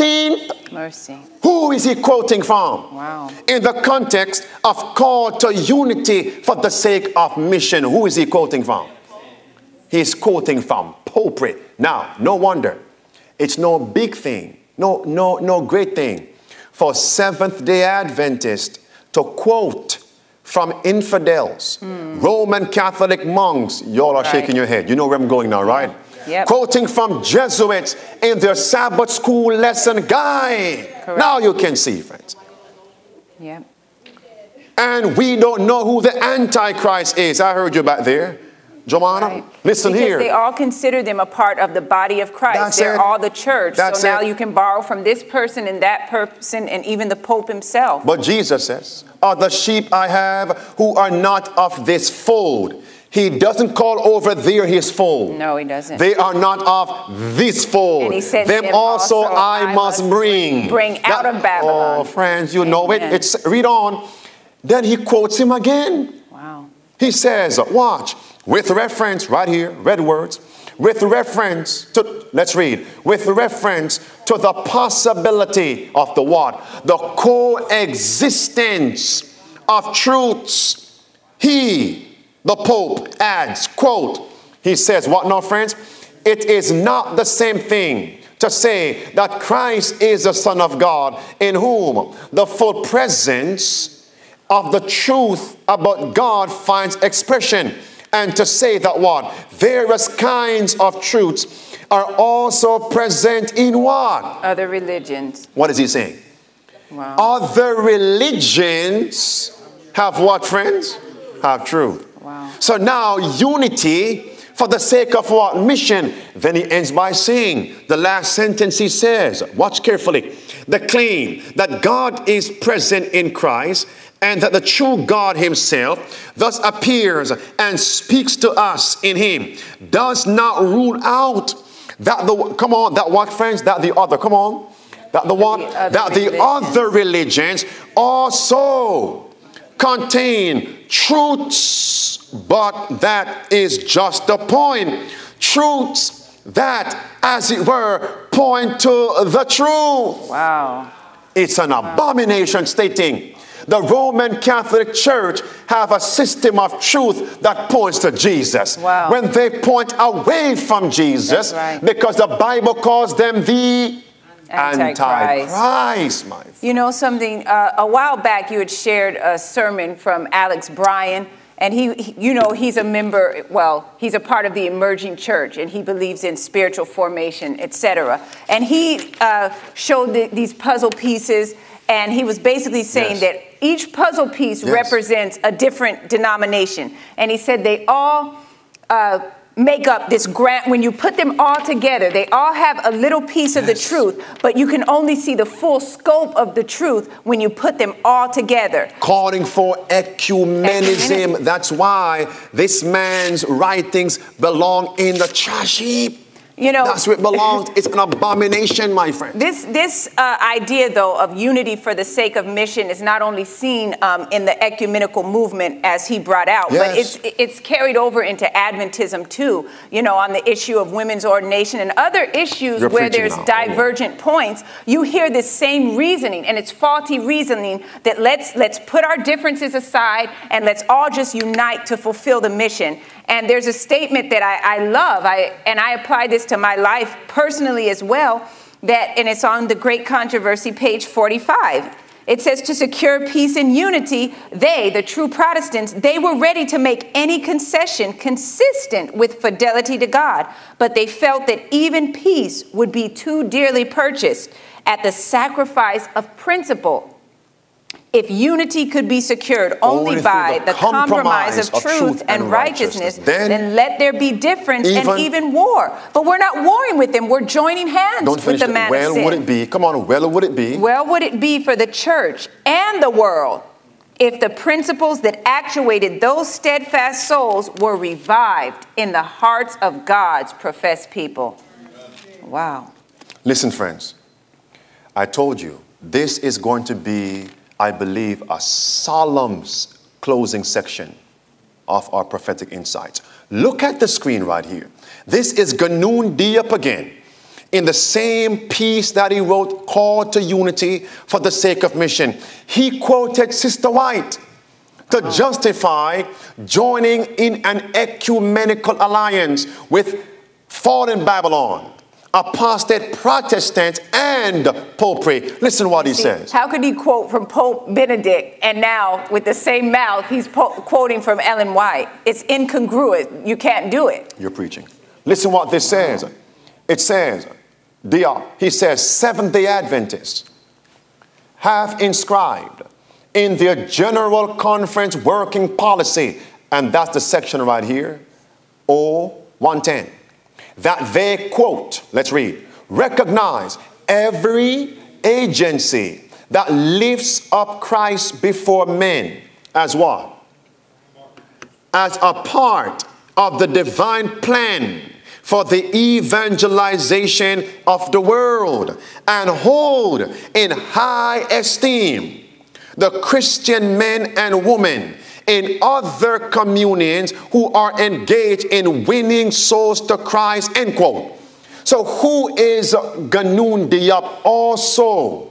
XVI. Mercy. Who is he quoting from? Wow. In the context of call to unity for the sake of mission, who is he quoting from? He's quoting from Popery. Now, no wonder. It's no big thing, no great thing for Seventh-day Adventists to quote from infidels, Roman Catholic monks. Y'all are shaking your head. You know where I'm going now, right? Yep. Quoting from Jesuits in their Sabbath school lesson guide. Correct. Now you can see, friends. Yep. And we don't know who the Antichrist is. I heard you back there. Joanna, right. Listen because here. They all consider them a part of the body of Christ. They're all the church. That's so now it. you can borrow from this person and that person and even the Pope himself. But Jesus says, are the sheep I have who are not of this fold. He doesn't call over there his fold. No, he doesn't. They are not of this fold. And he said them also I must bring. Bring out of Babylon. Oh, friends, you know Amen. it. Read on. Then he quotes him again. Wow. He says, watch. With reference, right here, red words, with reference to, let's read, with reference to the possibility of the what? The coexistence of truths. He, the Pope, adds, quote, he says, what now, friends? It is not the same thing to say that Christ is the Son of God, in whom the full presence of the truth about God finds expression. And to say that what? Various kinds of truths are also present in what? Other religions. What is he saying? Wow. Other religions have what, friends? Have truth. Wow. So now unity for the sake of what? Mission. Then he ends by saying, the last sentence he says, watch carefully, the claim that God is present in Christ and that the true God himself thus appears and speaks to us in him does not rule out that the, come on, that what, friends? That the other, come on. That the what? That the other religions also contain truths, but that is just the point. Truths that, as it were, point to the truth. Wow. It's an abomination stating the Roman Catholic Church have a system of truth that points to Jesus. Wow. When they point away from Jesus, right. because the Bible calls them the Antichrist. My friend. You know something, a while back you had shared a sermon from Alex Bryan, and you know, he's a member, well, he's a part of the emerging church, and he believes in spiritual formation, etc. And he showed these puzzle pieces, and he was basically saying that each puzzle piece represents a different denomination. And he said they all make up this grand, when you put them all together, they all have a little piece of the truth, but you can only see the full scope of the truth when you put them all together. Calling for ecumenism. That's why this man's writings belong in the trash heap. You know, that's where it belongs. It's an abomination, my friend. This idea, though, of unity for the sake of mission is not only seen in the ecumenical movement, as he brought out, but it's carried over into Adventism, too. You know, on the issue of women's ordination and other issues where there's divergent points, you hear this same reasoning, and it's faulty reasoning that let's put our differences aside and let's all just unite to fulfill the mission. And there's a statement that I love, and I apply this to my life personally as well, and it's on the Great Controversy, page 45. It says, to secure peace and unity, they, the true Protestants, they were ready to make any concession consistent with fidelity to God, but they felt that even peace would be too dearly purchased at the sacrifice of principle. If unity could be secured only by the compromise of truth and righteousness, then let there be difference and even war. But we're not warring with them. We're joining hands with the man of sin. Well would it be, come on, well would it be? Well would it be for the church and the world if the principles that actuated those steadfast souls were revived in the hearts of God's professed people. Wow. Listen, friends, I told you, this is going to be, I believe, a solemn closing section of our prophetic insights. Look at the screen right here. This is Ganun Diop again, in the same piece that he wrote, Call to Unity for the Sake of Mission. He quoted Sister White to justify joining in an ecumenical alliance with fallen Babylon, apostate Protestant, and Popery. Listen what he says. How could he quote from Pope Benedict and now with the same mouth he's quoting from Ellen White? It's incongruous. You can't do it. You're preaching. Listen what this says. It says, he says, Seventh-day Adventists have inscribed in their General Conference working policy, and that's the section right here, O110, that they, quote, let's read, recognize every agency that lifts up Christ before men as what? As a part of the divine plan for the evangelization of the world, and hold in high esteem the Christian men and women in other communions who are engaged in winning souls to Christ, end quote. So who is Ganun Diop also?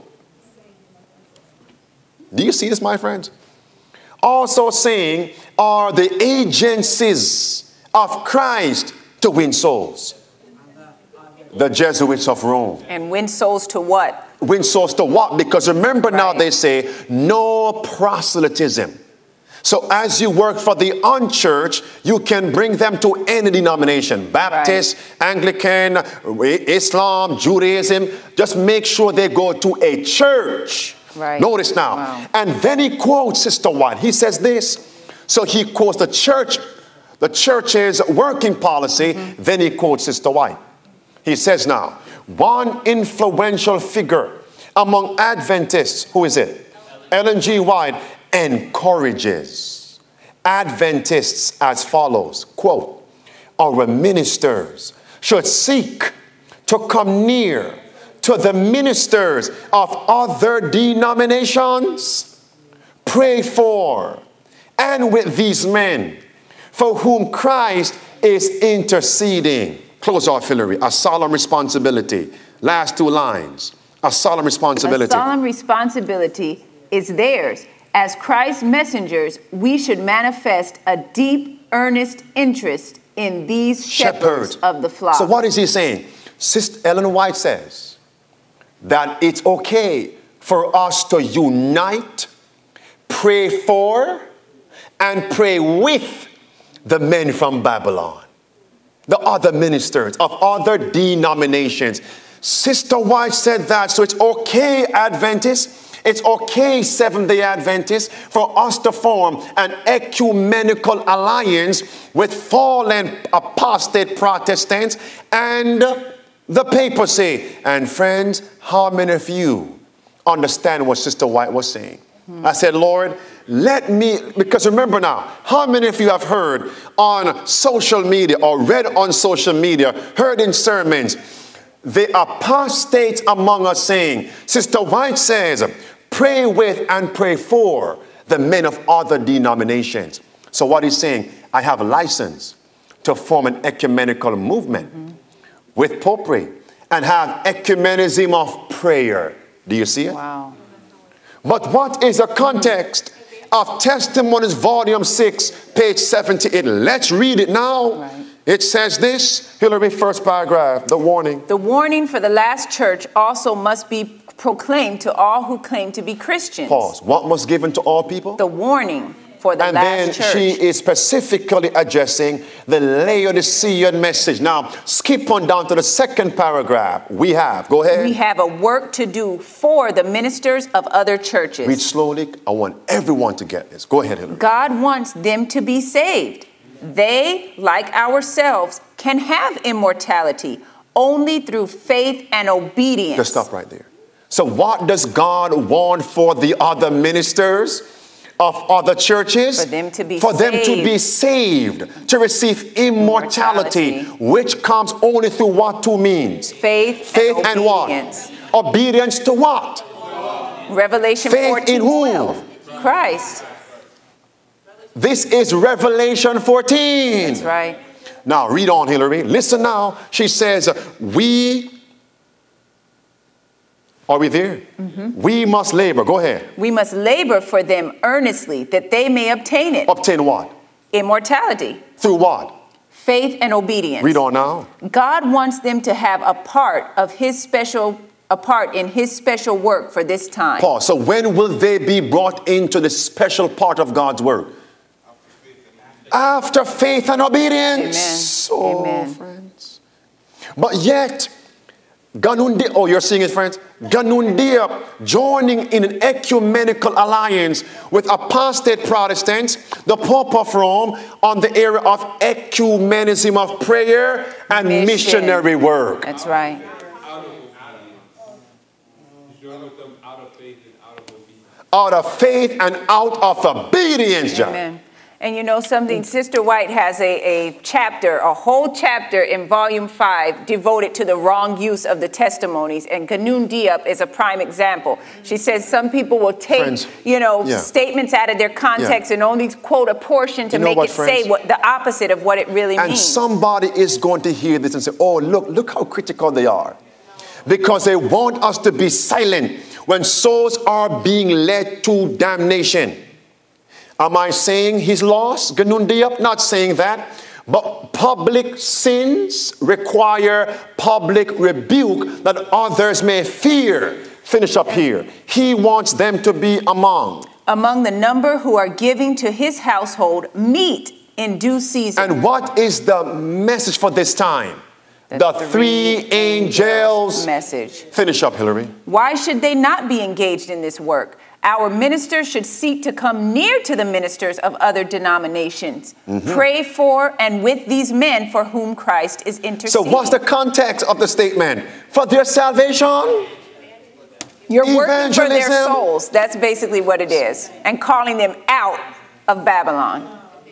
Do you see this, my friends? Also saying are the agencies of Christ to win souls. The Jesuits of Rome. And win souls to what? Win souls to what? Because remember now they say no proselytism. So as you work for the unchurched, you can bring them to any denomination, Baptist, Anglican, Islam, Judaism. Just make sure they go to a church. Right. Notice now. Wow. And then he quotes Sister White. He says this. So he quotes the church's working policy. Then he quotes Sister White. He says now, one influential figure among Adventists, who is it? Ellen G. White, encourages Adventists as follows, quote, our ministers should seek to come near to the ministers of other denominations. Pray for and with these men for whom Christ is interceding. Close off, Hillary. A solemn responsibility. Last two lines. A solemn responsibility. A solemn responsibility is theirs. As Christ's messengers, we should manifest a deep, earnest interest in these shepherds of the flock. So what is he saying? Sister Ellen White says that it's okay for us to unite, pray for, and pray with the men from Babylon, the other ministers of other denominations. Sister White said that, so it's okay, Adventists, it's okay, Seventh-day Adventists, for us to form an ecumenical alliance with fallen apostate Protestants and the papacy. And friends, how many of you understand what Sister White was saying? I said, Lord, let me, because remember now, how many of you have heard on social media or read on social media, heard in sermons, the apostates among us saying, Sister White says, pray with and pray for the men of other denominations. So what he's saying, I have a license to form an ecumenical movement with Popery and have ecumenism of prayer. Do you see it? Wow. But what is the context of Testimonies, Volume 6, page 78? Let's read it now. Right. It says this, Hillary, first paragraph, the warning. The warning for the last church also must be proclaimed to all who claim to be Christians. Pause. What must be given to all people? The warning for the last church. And then she is specifically addressing the Laodicean message. Now, skip on down to the second paragraph. We have, go ahead. We have a work to do for the ministers of other churches. Read slowly. I want everyone to get this. Go ahead, Hillary. God wants them to be saved. They, like ourselves, can have immortality only through faith and obedience. Just stop right there. So what does God want for the other ministers of other churches? For them to be saved, to receive immortality, which comes only through what two means? Faith and obedience. What? Obedience to what? Revelation 14:12. Christ. This is Revelation 14. That's right. Now, read on, Hillary. Listen now. She says, are we there? We must labor. Go ahead. We must labor for them earnestly that they may obtain it. Obtain what? Immortality. Through what? Faith and obedience. Read on now. God wants them to have a part in his special work for this time. Pause. So when will they be brought into the special part of God's work? After faith and obedience. Amen. Oh, Amen. friends. But yet, Ganundia, oh, you're seeing it, friends? Ganundia joining in an ecumenical alliance with apostate Protestants, the Pope of Rome, on the area of ecumenism of prayer and missionary work. That's right. Out of faith and out of obedience, John. Amen. And you know something, Sister White has a whole chapter in Volume 5 devoted to the wrong use of the testimonies. And Ganun Diop is a prime example. She says some people will take, statements out of their context and only quote a portion to make it say the opposite of what it really means. And somebody is going to hear this and say, oh, look how critical they are. Because they want us to be silent when souls are being led to damnation. Am I saying he's lost? Ganun Diop? Not saying that. But public sins require public rebuke that others may fear. Finish up here. He wants them to be among among the number who are giving to his household meat in due season. And what is the message for this time? The three angels message. Finish up, Hillary. Why should they not be engaged in this work? Our ministers should seek to come near to the ministers of other denominations. Pray for and with these men for whom Christ is interceding. So what's the context of the statement? For their salvation? You're working for their souls. That's basically what it is. And calling them out of Babylon.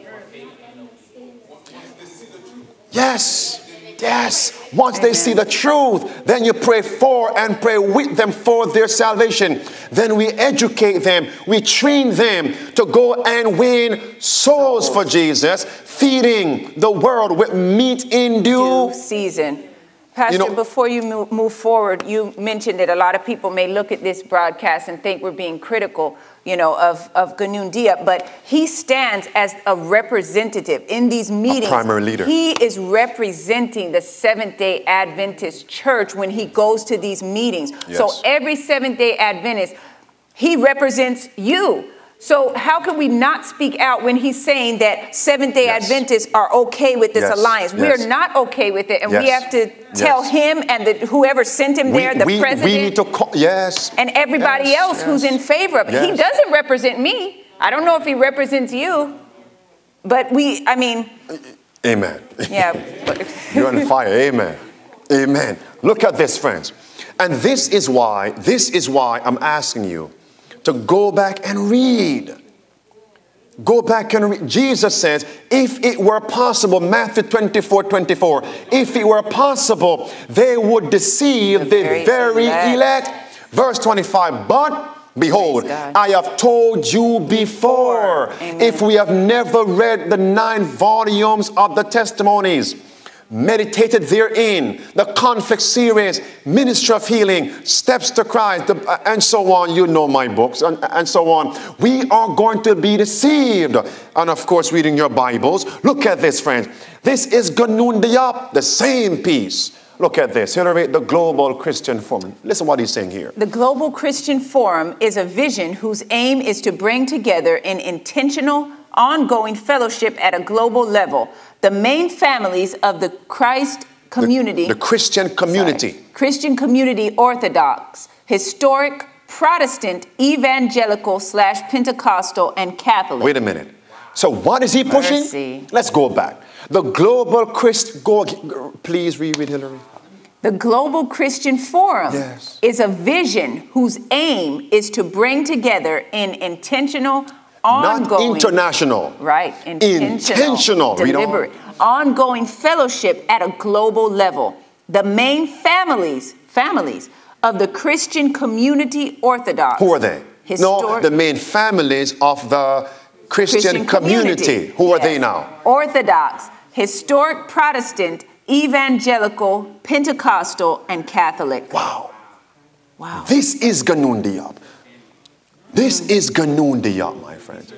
Yes. Yes. Once they see the truth, then you pray for and pray with them for their salvation. Then we educate them. We train them to go and win souls for Jesus, feeding the world with meat in due season. Pastor, before you move forward, you mentioned that a lot of people may look at this broadcast and think we're being critical, of Ganoon Diop, but he stands as a representative in these meetings. A primary leader. He is representing the Seventh-day Adventist church when he goes to these meetings. Yes. So every Seventh-day Adventist, he represents you. So how can we not speak out when he's saying that Seventh-day Adventists are okay with this alliance? We are not okay with it, and we have to tell him and whoever sent him there, the president, we need to call, and everybody else who's in favor of it. He doesn't represent me. I don't know if he represents you, but Amen. Yeah. You're on fire. Amen. Amen. Look at this, friends. And this is why I'm asking you to go back and read. Go back and read. Jesus says, if it were possible, Matthew 24:24, if it were possible, they would deceive the very elect. Verse 25, but behold, I have told you before. If we have never read the 9 volumes of the testimonies, meditated therein, the conflict series, Ministry of Healing, Steps to Christ, and so on. You know my books, and so on. We are going to be deceived. And of course, reading your Bibles. Look at this, friends. This is Ganoon Diop, the same piece. Look at this. Hillary, the Global Christian Forum. Listen what he's saying here. The Global Christian Forum is a vision whose aim is to bring together an intentional, ongoing fellowship at a global level. The main families of the Christ community. The Christian community. Christian community, Orthodox, historic, Protestant, evangelical / Pentecostal, and Catholic. Wait a minute. So what is he pushing? Mercy. Let's go back. The Global Christian, please read Hillary. The Global Christian Forum is a vision whose aim is to bring together an intentional, ongoing, not international. Right. Intentional. Deliberate. Ongoing fellowship at a global level. The main families of the Christian community, Orthodox. Who are they? No, the main families of the Christian community. Who are they now? Orthodox, historic Protestant, evangelical, Pentecostal, and Catholic. Wow. Wow. This is Ganoon Diop. This is Ganoon Diop, my friend.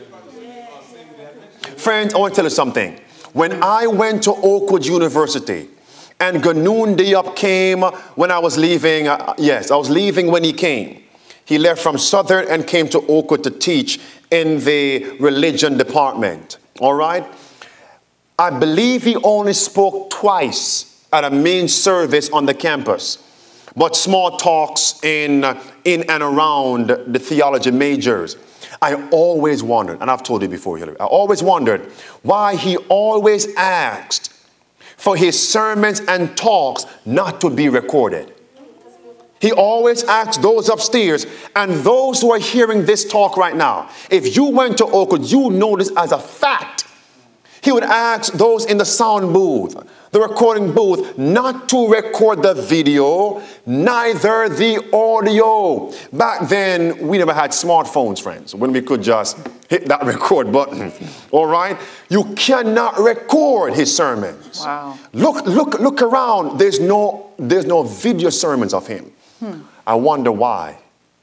Friends, I want to tell you something. When I went to Oakwood University and Ganoon Diop came when I was leaving, I was leaving when he came. He left from Southern and came to Oakwood to teach in the religion department. All right? I believe he only spoke twice at a main service on the campus, but small talks in and around the theology majors. I always wondered, and I've told you before, Hillary, I always wondered why he always asked for his sermons and talks not to be recorded. He always asked those upstairs and those who are hearing this talk right now. If you went to Oakwood, you know this as a fact. He would ask those in the sound booth, the recording booth, not to record the video, neither the audio. Back then, we never had smartphones, friends, when we could just hit that record button. All right? You cannot record his sermons. Wow. Look around. There's no video sermons of him. I wonder why.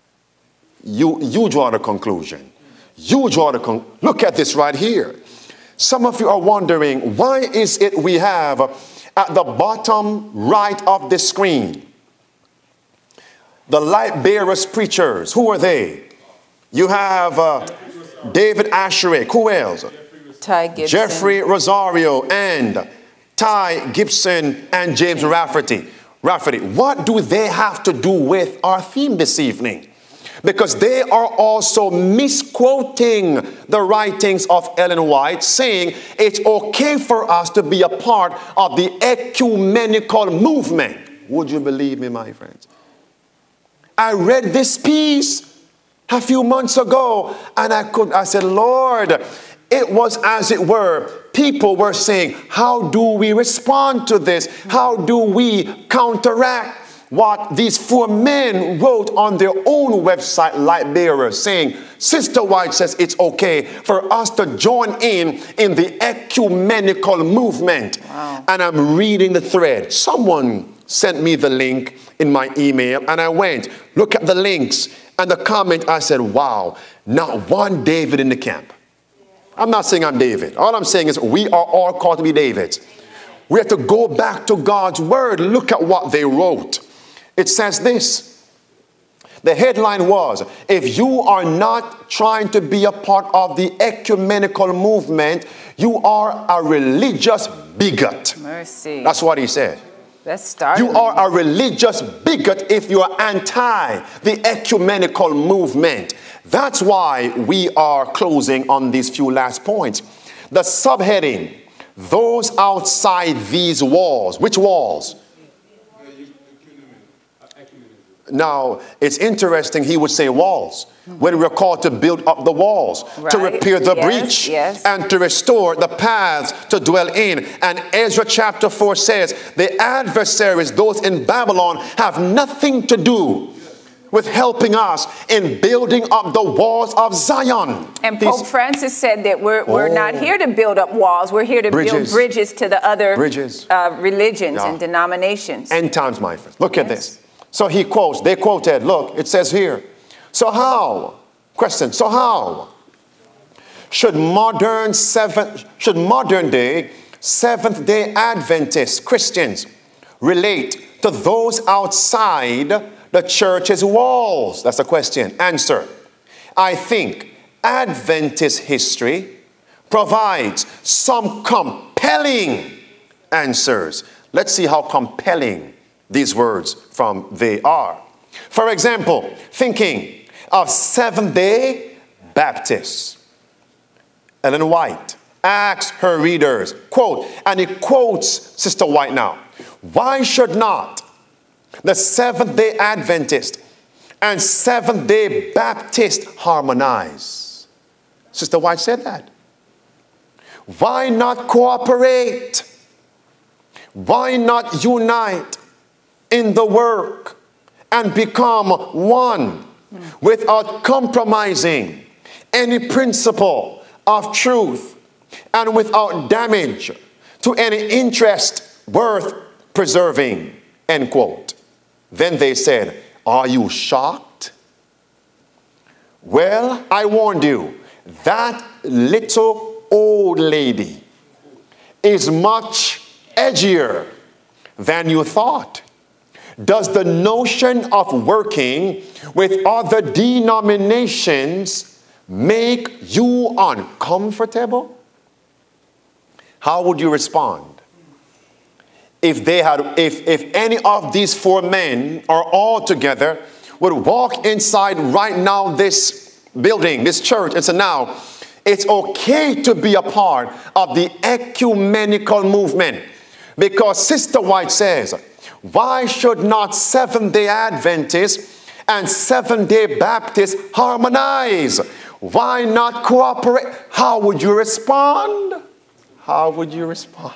You draw the conclusion. Look at this right here. Some of you are wondering, why is it we have at the bottom right of the screen the light bearers preachers? Who are they? You have David Asherick. Who else? Ty Gibson. Jeffrey Rosario and Ty Gibson and James Rafferty. What do they have to do with our theme this evening? Because they are also misquoting the writings of Ellen White, saying it's okay for us to be a part of the ecumenical movement. Would you believe me, my friends? I read this piece a few months ago, and I said, Lord, it was as it were, people were saying, how do we respond to this? How do we counteract what these four men wrote on their own website, Light Bearers, saying, Sister White says it's okay for us to join in the ecumenical movement. Wow. And I'm reading the thread. Someone sent me the link in my email, and I went, look at the links, and the comment, I said, wow, not one David in the camp. I'm not saying I'm David. All I'm saying is we are all called to be Davids. We have to go back to God's word. Look at what they wrote. It says this. The headline was, if you are not trying to be a part of the ecumenical movement, you are a religious bigot. Mercy. That's what he said. That's startling. You are a religious bigot if you are anti the ecumenical movement. That's why we are closing on these few last points. The subheading, those outside these walls. Which walls? Now, it's interesting he would say walls when we're called to build up the walls, right, to repair the breach, and to restore the paths to dwell in. And Ezra chapter 4 says, the adversaries, those in Babylon, have nothing to do with helping us in building up the walls of Zion. And Pope Francis said that we're not here to build up walls. We're here to build bridges to the other religions and denominations. End times, my friends. Look at this. So he quotes, they quoted, look, it says here, so how, question, so how should modern day Seventh-day Adventist Christians relate to those outside the church's walls? That's the question. Answer. I think Adventist history provides some compelling answers. Let's see how compelling these words from they are. For example, thinking of Seventh-day Baptists. Ellen White asks her readers, quote, and he quotes Sister White now, why should not the Seventh-day Adventist and Seventh-day Baptist harmonize? Sister White said that. Why not cooperate? Why not unite in the work and become one without compromising any principle of truth and without damage to any interest worth preserving, end quote. Then they said, are you shocked? Well, I warned you, that little old lady is much edgier than you thought. Does the notion of working with other denominations make you uncomfortable? How would you respond? If any of these four men or all together would walk inside right now this building, this church, and say, now, it's okay to be a part of the ecumenical movement. Because Sister White says, why should not Seventh-day Adventists and Seventh-day Baptists harmonize? Why not cooperate? How would you respond? How would you respond?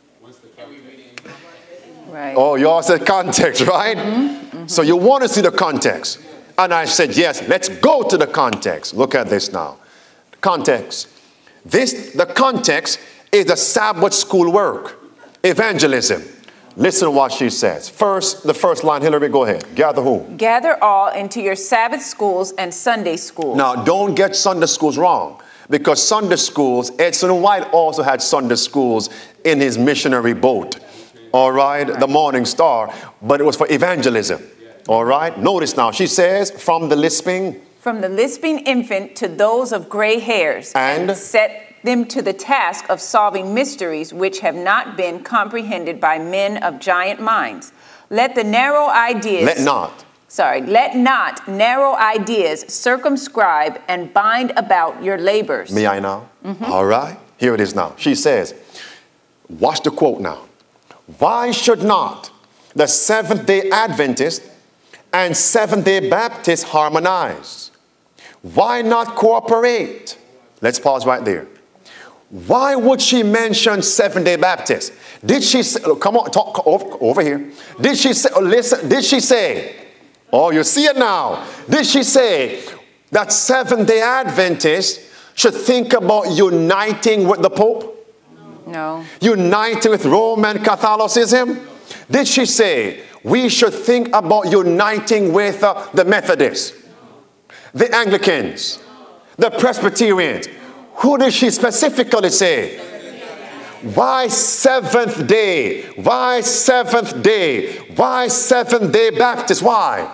Right. Oh, you all said context, right? So you want to see the context. And I said, yes, let's go to the context. Look at this now. Context. The context is the Sabbath school work. Evangelism. Listen to what she says. The first line, Hillary, go ahead. Gather who? Gather all into your Sabbath schools and Sunday schools. Now, don't get Sunday schools wrong. Because Sunday schools, Edson White also had Sunday schools in his missionary boat. All right? The Morning Star. But it was for evangelism. All right? Notice now, she says, from the lisping from the lisping infant to those of gray hairs, and set them to the task of solving mysteries which have not been comprehended by men of giant minds. Let the narrow ideas... Let not narrow ideas circumscribe and bind about your labors. May I now? All right. Here it is now. She says, watch the quote now. Why should not the Seventh-day Adventist and Seventh-day Baptist harmonize? Why not cooperate? Let's pause right there. Why would she mention Seventh-day Baptist? Did she say, come on, talk over here. Did she say, listen, did she say, oh, you see it now. Did she say that Seventh-day Adventists should think about uniting with the Pope? No. Uniting with Roman Catholicism? Did she say we should think about uniting with the Methodists, the Anglicans, the Presbyterians? Who did she specifically say? Why Seventh Day? Why Seventh Day? Why Seventh-day Baptist? Why?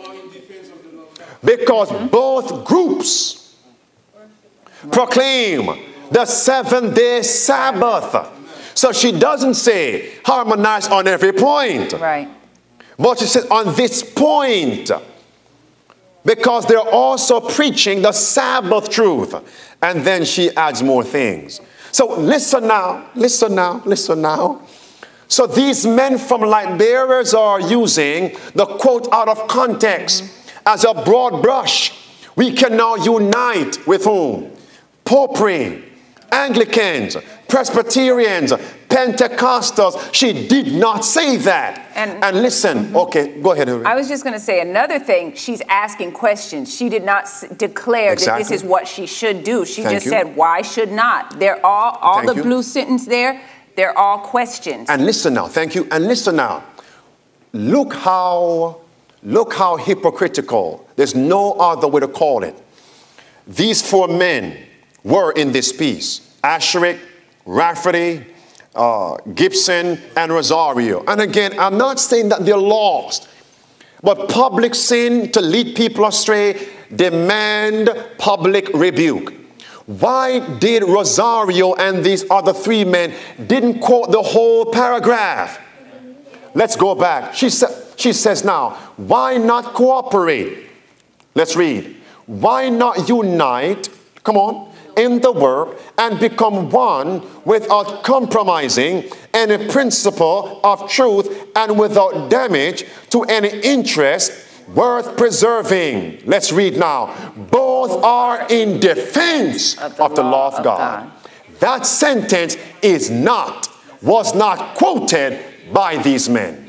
Because both groups proclaim the seventh-day Sabbath. So she doesn't say harmonize on every point. Right. But she says on this point, because they're also preaching the Sabbath truth. And then she adds more things. So listen now, listen now, listen now. So these men from light bearers are using the quote out of context as a broad brush. We can now unite with whom? Popery, Anglicans, Presbyterians, Pentecostals. She did not say that. And listen, okay, go ahead, Hillary. I was just going to say another thing. She's asking questions. She did not declare that this is what she should do. She just said, why should not? They're all the blue sentence there, they're all questions. And listen now, thank you. And listen now. Look how hypocritical. There's no other way to call it. These four men were in this piece. Asherick, Rafferty, Gibson, and Rosario. And again, I'm not saying that they're lost, but public sin to lead people astray demand public rebuke. Why did Rosario and these other three men didn't quote the whole paragraph? Let's go back. She says now, why not cooperate? Let's read. Why not unite, come on, in the work and become one without compromising any principle of truth and without damage to any interest worth preserving. Let's read now. Both are in defense of the law of God. That sentence was not quoted by these men.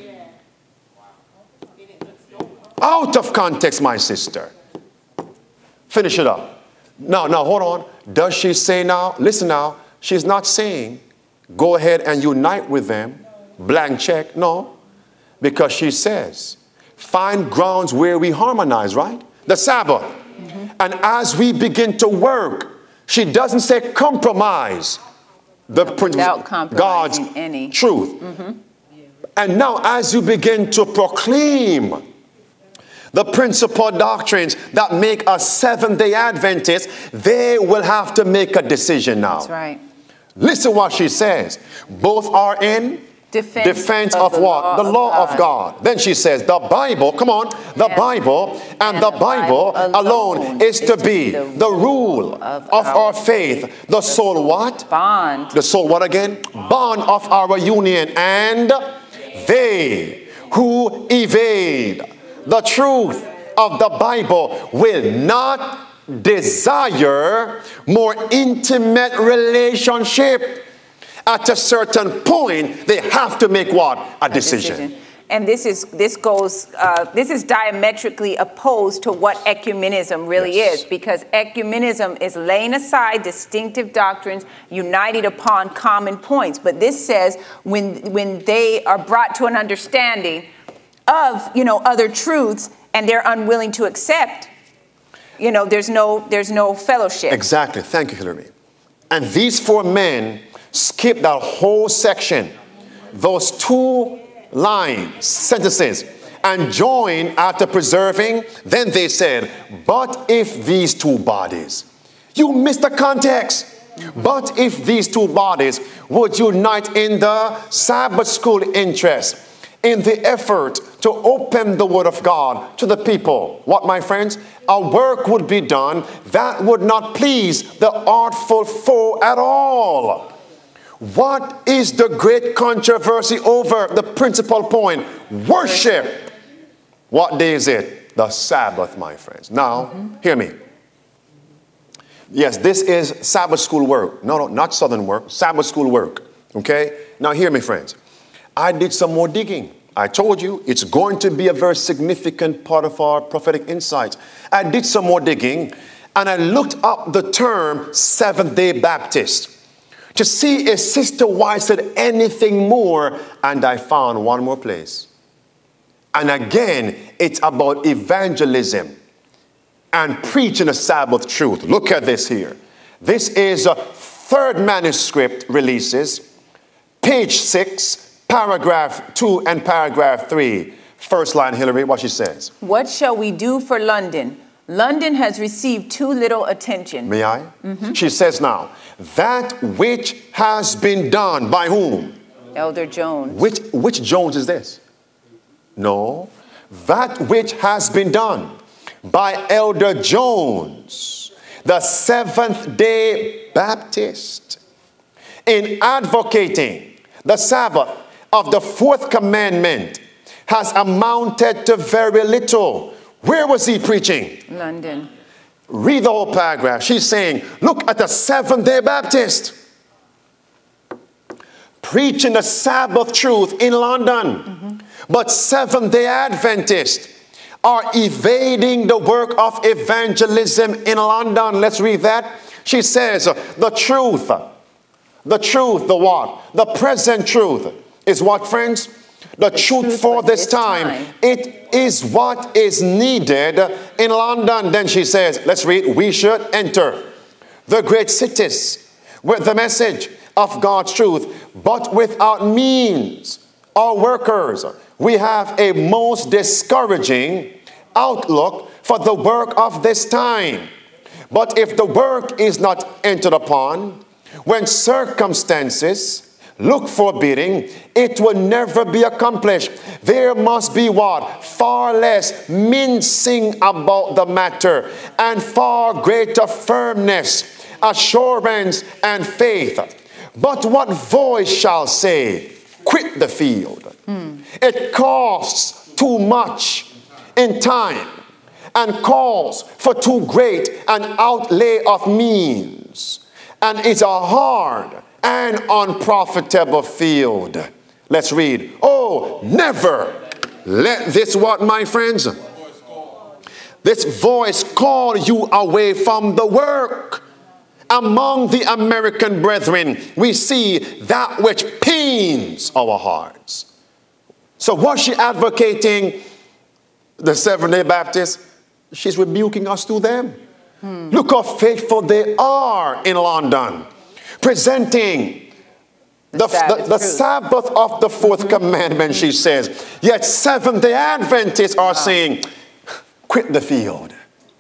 Out of context, my sister. Finish it up. Now, hold on. Does she say now, listen now, she's not saying go ahead and unite with them, blank check. No, because she says find grounds where we harmonize, right? The Sabbath. And as we begin to work, she doesn't say compromise the principle of God's truth. And now as you begin to proclaim the principal doctrines that make us Seventh-day Adventists, they will have to make a decision now. That's right. Listen what she says. Both are in defense of what? The law of God. Then she says, the Bible, come on, the Bible and the Bible alone is to be the rule of our faith. The sole what? Bond. The sole what again? Bond of our union. And they who evade the truth of the Bible will not desire more intimate relationship. At a certain point, they have to make what? A decision. And this is diametrically opposed to what ecumenism really is, because ecumenism is laying aside distinctive doctrines, united upon common points. But this says when they are brought to an understanding of, other truths and they're unwilling to accept, there's no fellowship. Exactly. Thank you, Hillary. And these four men skip that whole section, those two sentences, and join after preserving. Then they said, but if these two bodies, you missed the context. But if these two bodies would unite in the Sabbath school interest, in the effort to open the word of God to the people, what, my friends? A work would be done that would not please the artful foe at all. What is the great controversy over the principal point? Worship. What day is it? The Sabbath, my friends. Now, hear me. Yes, this is Sabbath school work. No, not Southern work. Sabbath school work. Okay? Now, hear me, friends. I did some more digging. I told you it's going to be a very significant part of our prophetic insights. I did some more digging, and I looked up the term Seventh-day Baptist to see if Sister White said anything more, and I found one more place. And again, it's about evangelism and preaching a Sabbath truth. Look at this here. This is a third manuscript releases, page 6, paragraph 2 and paragraph 3. First line, Hillary, what she says. What shall we do for London? London has received too little attention. May I? She says now, that which has been done by whom? Elder Jones. Which Jones is this? No. That which has been done by Elder Jones, the Seventh-day Baptist, in advocating the Sabbath of the fourth commandment has amounted to very little. Where was he preaching? London. Read the whole paragraph. She's saying, look at the Seventh-day Baptist preaching the Sabbath truth in London. But Seventh-day Adventists are evading the work of evangelism in London. Let's read that. She says, the truth, the what? The present truth is what, friends? The truth for this time. It is what is needed in London. Then she says, let's read, we should enter the great cities with the message of God's truth, but without means or workers. We have a most discouraging outlook for the work of this time. But if the work is not entered upon, when circumstances look forbidding, it will never be accomplished. There must be what? Far less mincing about the matter and far greater firmness, assurance, and faith. But what voice shall say, quit the field? It costs too much in time and calls for too great an outlay of means, and it's a hard and unprofitable field. Let's read. Oh, never let this what, my friends? This voice call you away from the work. Among the American brethren, we see that which pains our hearts. So was she advocating the Seventh-day Baptists? She's rebuking us to them. Look how faithful they are in London, presenting the Sabbath of the fourth commandment, she says. Yet Seventh-day Adventists are saying, quit the field.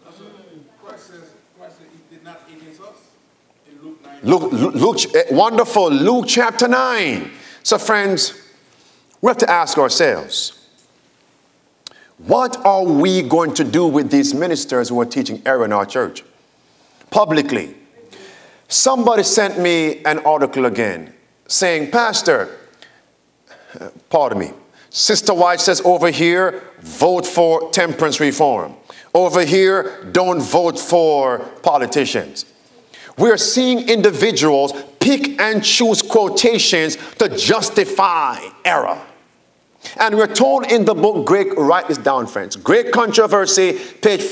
Luke, wonderful, Luke chapter 9. So friends, we have to ask ourselves, what are we going to do with these ministers who are teaching error in our church? Publicly. Somebody sent me an article again saying, Pastor, pardon me, Sister White says over here, vote for temperance reform. Over here, don't vote for politicians. We're seeing individuals pick and choose quotations to justify error. And we're told in the book, write this down, friends, Great Controversy, page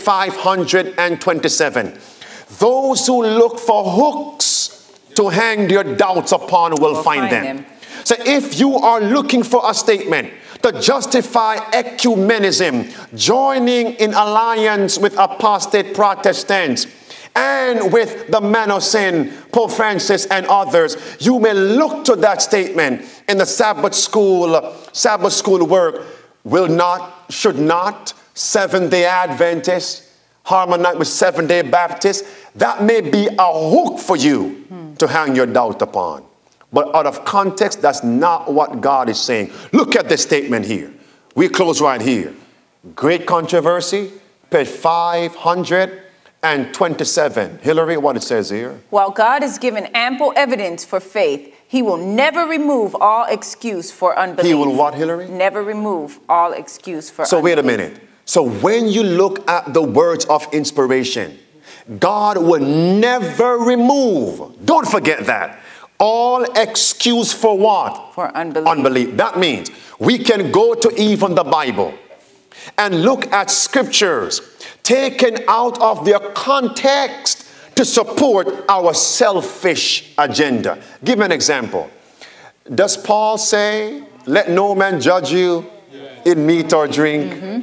527. Those who look for hooks to hang their doubts upon will find them. So if you are looking for a statement to justify ecumenism, joining in alliance with apostate Protestants, and with the man of sin, Pope Francis and others, you may look to that statement in the Sabbath school work. should not Seventh-day Adventists harmonize with Seventh-day Baptists. That may be a hook for you to hang your doubt upon. But out of context, that's not what God is saying. Look at this statement here. We close right here. Great Controversy, page 527. Hillary, what it says here? While God has given ample evidence for faith, he will never remove all excuse for unbelief. He will what, Hillary? Never remove all excuse for unbelief. So wait a minute. So when you look at the words of inspiration, God will never remove, don't forget that, all excuse for what? For unbelief. Unbelief. That means we can go to even the Bible and look at scriptures taken out of their context to support our selfish agenda. Give me an example. Does Paul say, let no man judge you in meat or drink?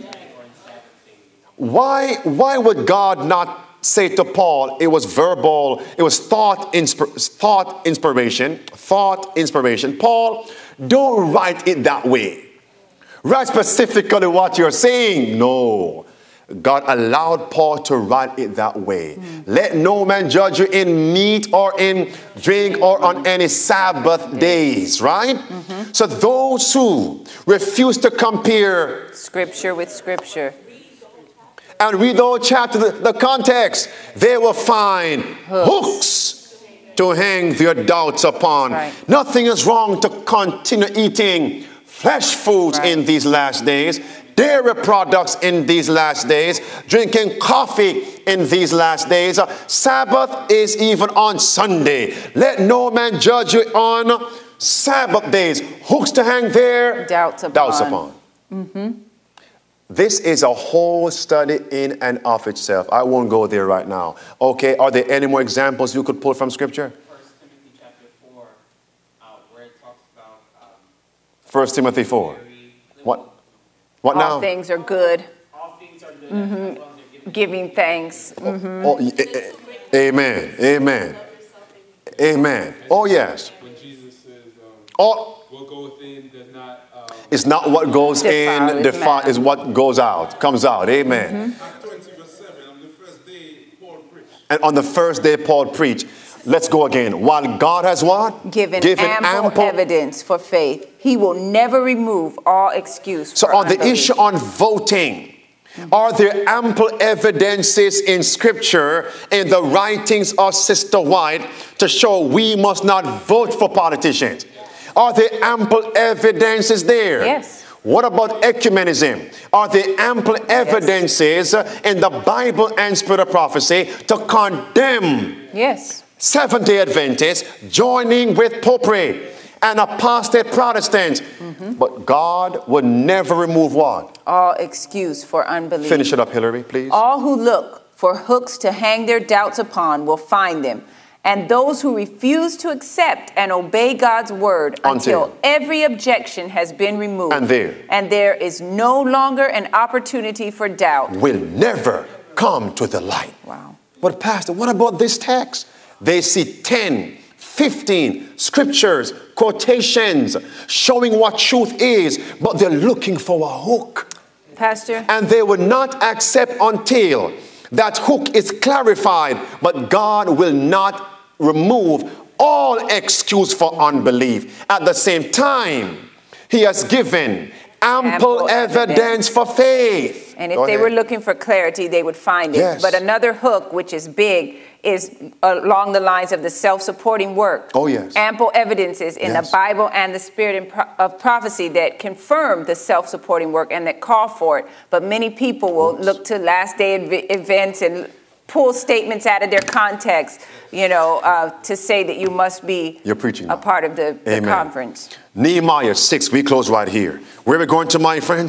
Why would God not say to Paul, it was verbal, it was thought inspiration. Paul, don't write it that way. Write specifically what you're saying. No. God allowed Paul to write it that way. Let no man judge you in meat or in drink or on any Sabbath days, right? So those who refuse to compare Scripture with Scripture and read the whole chapter, the context, they will find hooks to hang their doubts upon. Nothing is wrong to continue eating flesh foods in these last days, dairy products in these last days, drinking coffee in these last days. Sabbath is even on Sunday. Let no man judge you on Sabbath days. Hooks to hang their doubts upon. This is a whole study in and of itself. I won't go there right now. Okay, are there any more examples you could pull from Scripture? 1 Timothy 4. What now? All things are good. Giving thanks. Amen. Amen. Amen. Oh, yes. What goes in does not... It's not what goes in, is what goes out, comes out. Amen. And on the first day, Paul preached. Let's go again. While God has what? Given ample evidence for faith, he will never remove all excuse for So on unbelief. the issue on voting, are there ample evidences in Scripture, in the writings of Sister White, to show we must not vote for politicians? Are there ample evidences there? Yes. What about ecumenism? Are there ample evidences in the Bible and Spirit of Prophecy to condemn Seventh-day Adventists joining with Popery and apostate Protestants? But God would never remove what? All excuse for unbelief. Finish it up, Hillary, please. All who look for hooks to hang their doubts upon will find them. And those who refuse to accept and obey God's word until every objection has been removed, and there is no longer an opportunity for doubt, will never come to the light. Wow. But Pastor, what about this text? They see 10, 15 scriptures, quotations, showing what truth is, but they're looking for a hook. Pastor? And they will not accept until that hook is clarified, but God will not remove all excuse for unbelief. At the same time, he has given ample evidence for faith. And if they were looking for clarity, they would find it. Yes. But another hook, which is big, is along the lines of the self-supporting work. Oh, yes. Ample evidences in the Bible and the Spirit of prophecy that confirm the self-supporting work and that call for it. But many people will look to last day events and pull statements out of their context, you know, to say that you must be a part of the conference. Nehemiah 6, we close right here. Where are we going to, my friends?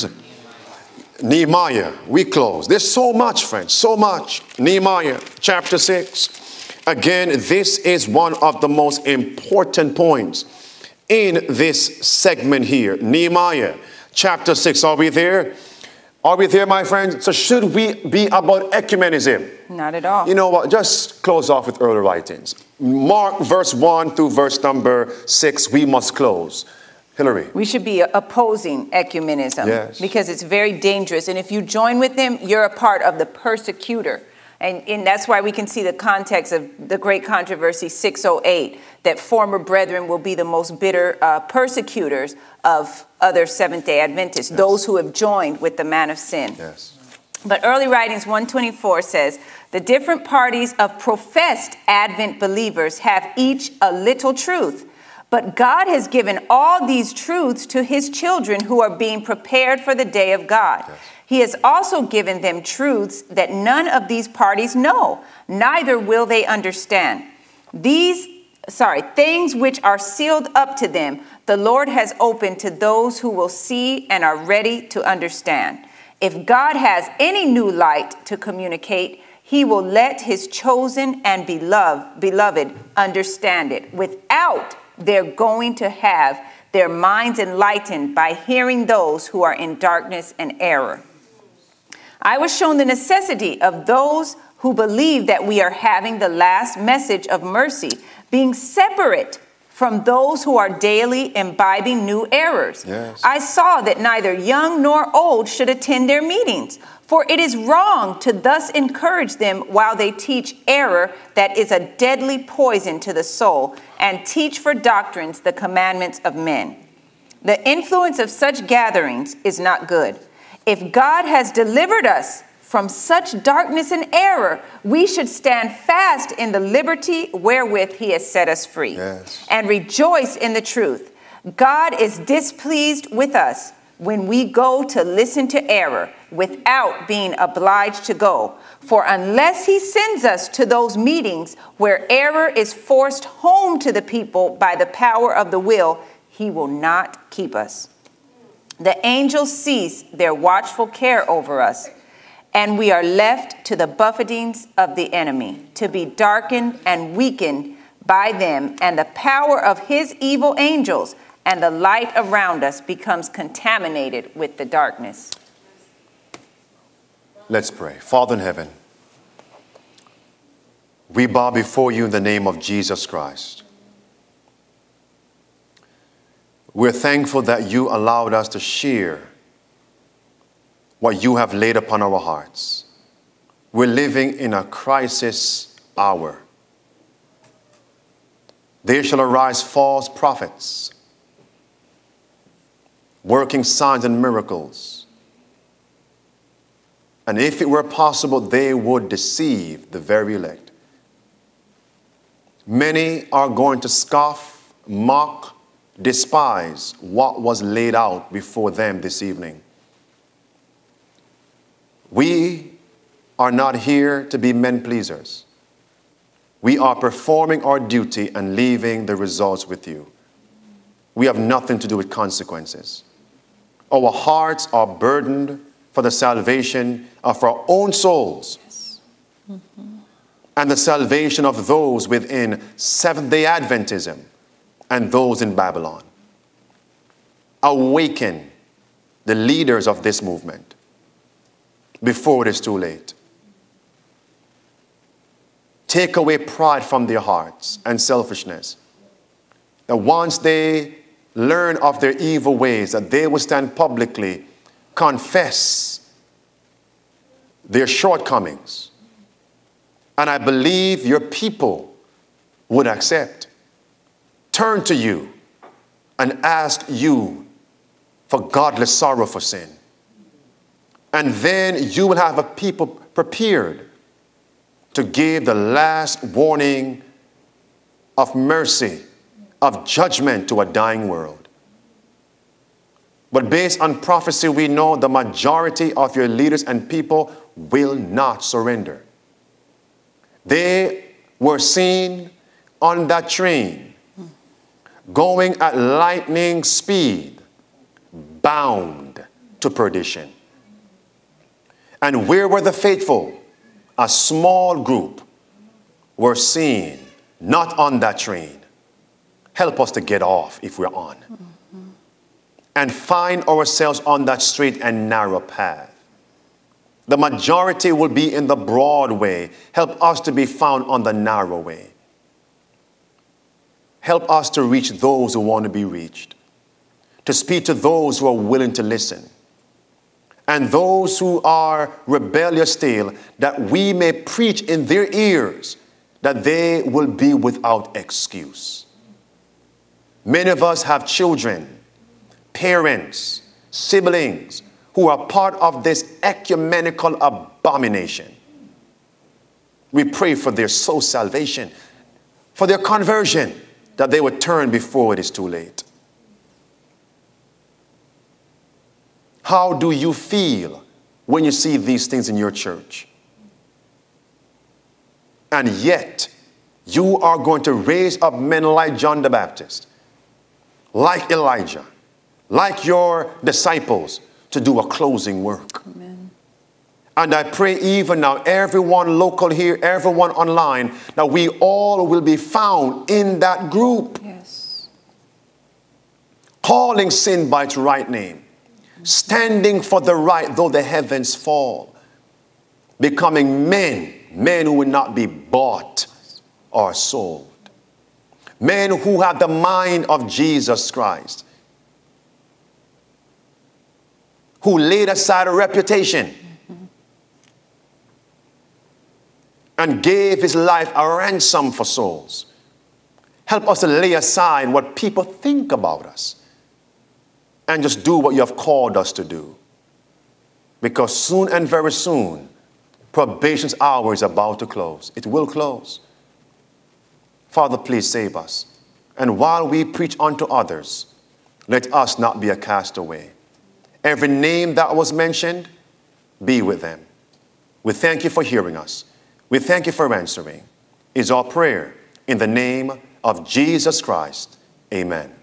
Nehemiah, we close. There's so much, friends, so much. Nehemiah chapter 6. Again, this is one of the most important points in this segment here. Nehemiah chapter 6. Are we there? Are we there, my friends? So should we be about ecumenism? Not at all. You know what? Just close off with early writings. Mark verse 1 through verse number 6, we must close. Hillary. We should be opposing ecumenism. Yes. Because it's very dangerous. And if you join with them, you're a part of the persecutor. And that's why we can see the context of the great controversy 608, that former brethren will be the most bitter persecutors of other Seventh-day Adventists, yes. those who have joined with the man of sin. Yes. But Early Writings 124 says, the different parties of professed Advent believers have each a little truth, but God has given all these truths to his children who are being prepared for the day of God. Yes. He has also given them truths that none of these parties know, neither will they understand. Things which are sealed up to them, the Lord has opened to those who will see and are ready to understand. If God has any new light to communicate, he will let his chosen and beloved understand it without their going to have their minds enlightened by hearing those who are in darkness and error. I was shown the necessity of those who believe that we are having the last message of mercy, being separate from those who are daily imbibing new errors. Yes. I saw that neither young nor old should attend their meetings, for it is wrong to thus encourage them while they teach error that is a deadly poison to the soul, and teach for doctrines the commandments of men. The influence of such gatherings is not good. If God has delivered us from such darkness and error, we should stand fast in the liberty wherewith he has set us free, yes. and rejoice in the truth. God is displeased with us when we go to listen to error without being obliged to go. For unless he sends us to those meetings where error is forced home to the people by the power of the will, he will not keep us. The angels cease their watchful care over us, and we are left to the buffetings of the enemy, to be darkened and weakened by them and the power of his evil angels, and the light around us becomes contaminated with the darkness. Let's pray. Father in heaven, we bow before you in the name of Jesus Christ. We're thankful that you allowed us to share what you have laid upon our hearts. We're living in a crisis hour. There shall arise false prophets, working signs and miracles. And if it were possible, they would deceive the very elect. Many are going to scoff, mock, despise what was laid out before them this evening. We are not here to be men pleasers. We are performing our duty and leaving the results with you. We have nothing to do with consequences. Our hearts are burdened for the salvation of our own souls. Yes. And the salvation of those within Seventh-day Adventism and those in Babylon. Awaken the leaders of this movement before it is too late. Take away pride from their hearts and selfishness. That once they learn of their evil ways, that they will stand publicly, confess their shortcomings. And I believe your people would accept. Turn to you and ask you for godless sorrow for sin. And then you will have a people prepared to give the last warning of mercy, of judgment to a dying world. But based on prophecy, we know the majority of your leaders and people will not surrender. They were seen on that train, going at lightning speed, bound to perdition. And where were the faithful? A small group were seen not on that train. Help us to get off if we're on. And find ourselves on that straight and narrow path. The majority will be in the broad way. Help us to be found on the narrow way. Help us to reach those who want to be reached. to speak to those who are willing to listen. And those who are rebellious still, that we may preach in their ears, that they will be without excuse. Many of us have children, parents, siblings, who are part of this ecumenical abomination. We pray for their soul salvation, for their conversion, that they would turn before it is too late. How do you feel when you see these things in your church? And yet, you are going to raise up men like John the Baptist, like Elijah, like your disciples, to do a closing work. Amen. And I pray even now, everyone local here, everyone online, that we all will be found in that group. Yes. Calling sin by its right name. Standing for the right, though the heavens fall. Becoming men who will not be bought or sold. Men who have the mind of Jesus Christ. Who laid aside a reputation and gave his life a ransom for souls. Help us to lay aside what people think about us and just do what you have called us to do. Because soon and very soon, probation's hour is about to close. It will close. Father, please save us. And while we preach unto others, let us not be a castaway. Every name that was mentioned, be with them. We thank you for hearing us. We thank you for answering. Is our prayer in the name of Jesus Christ. Amen.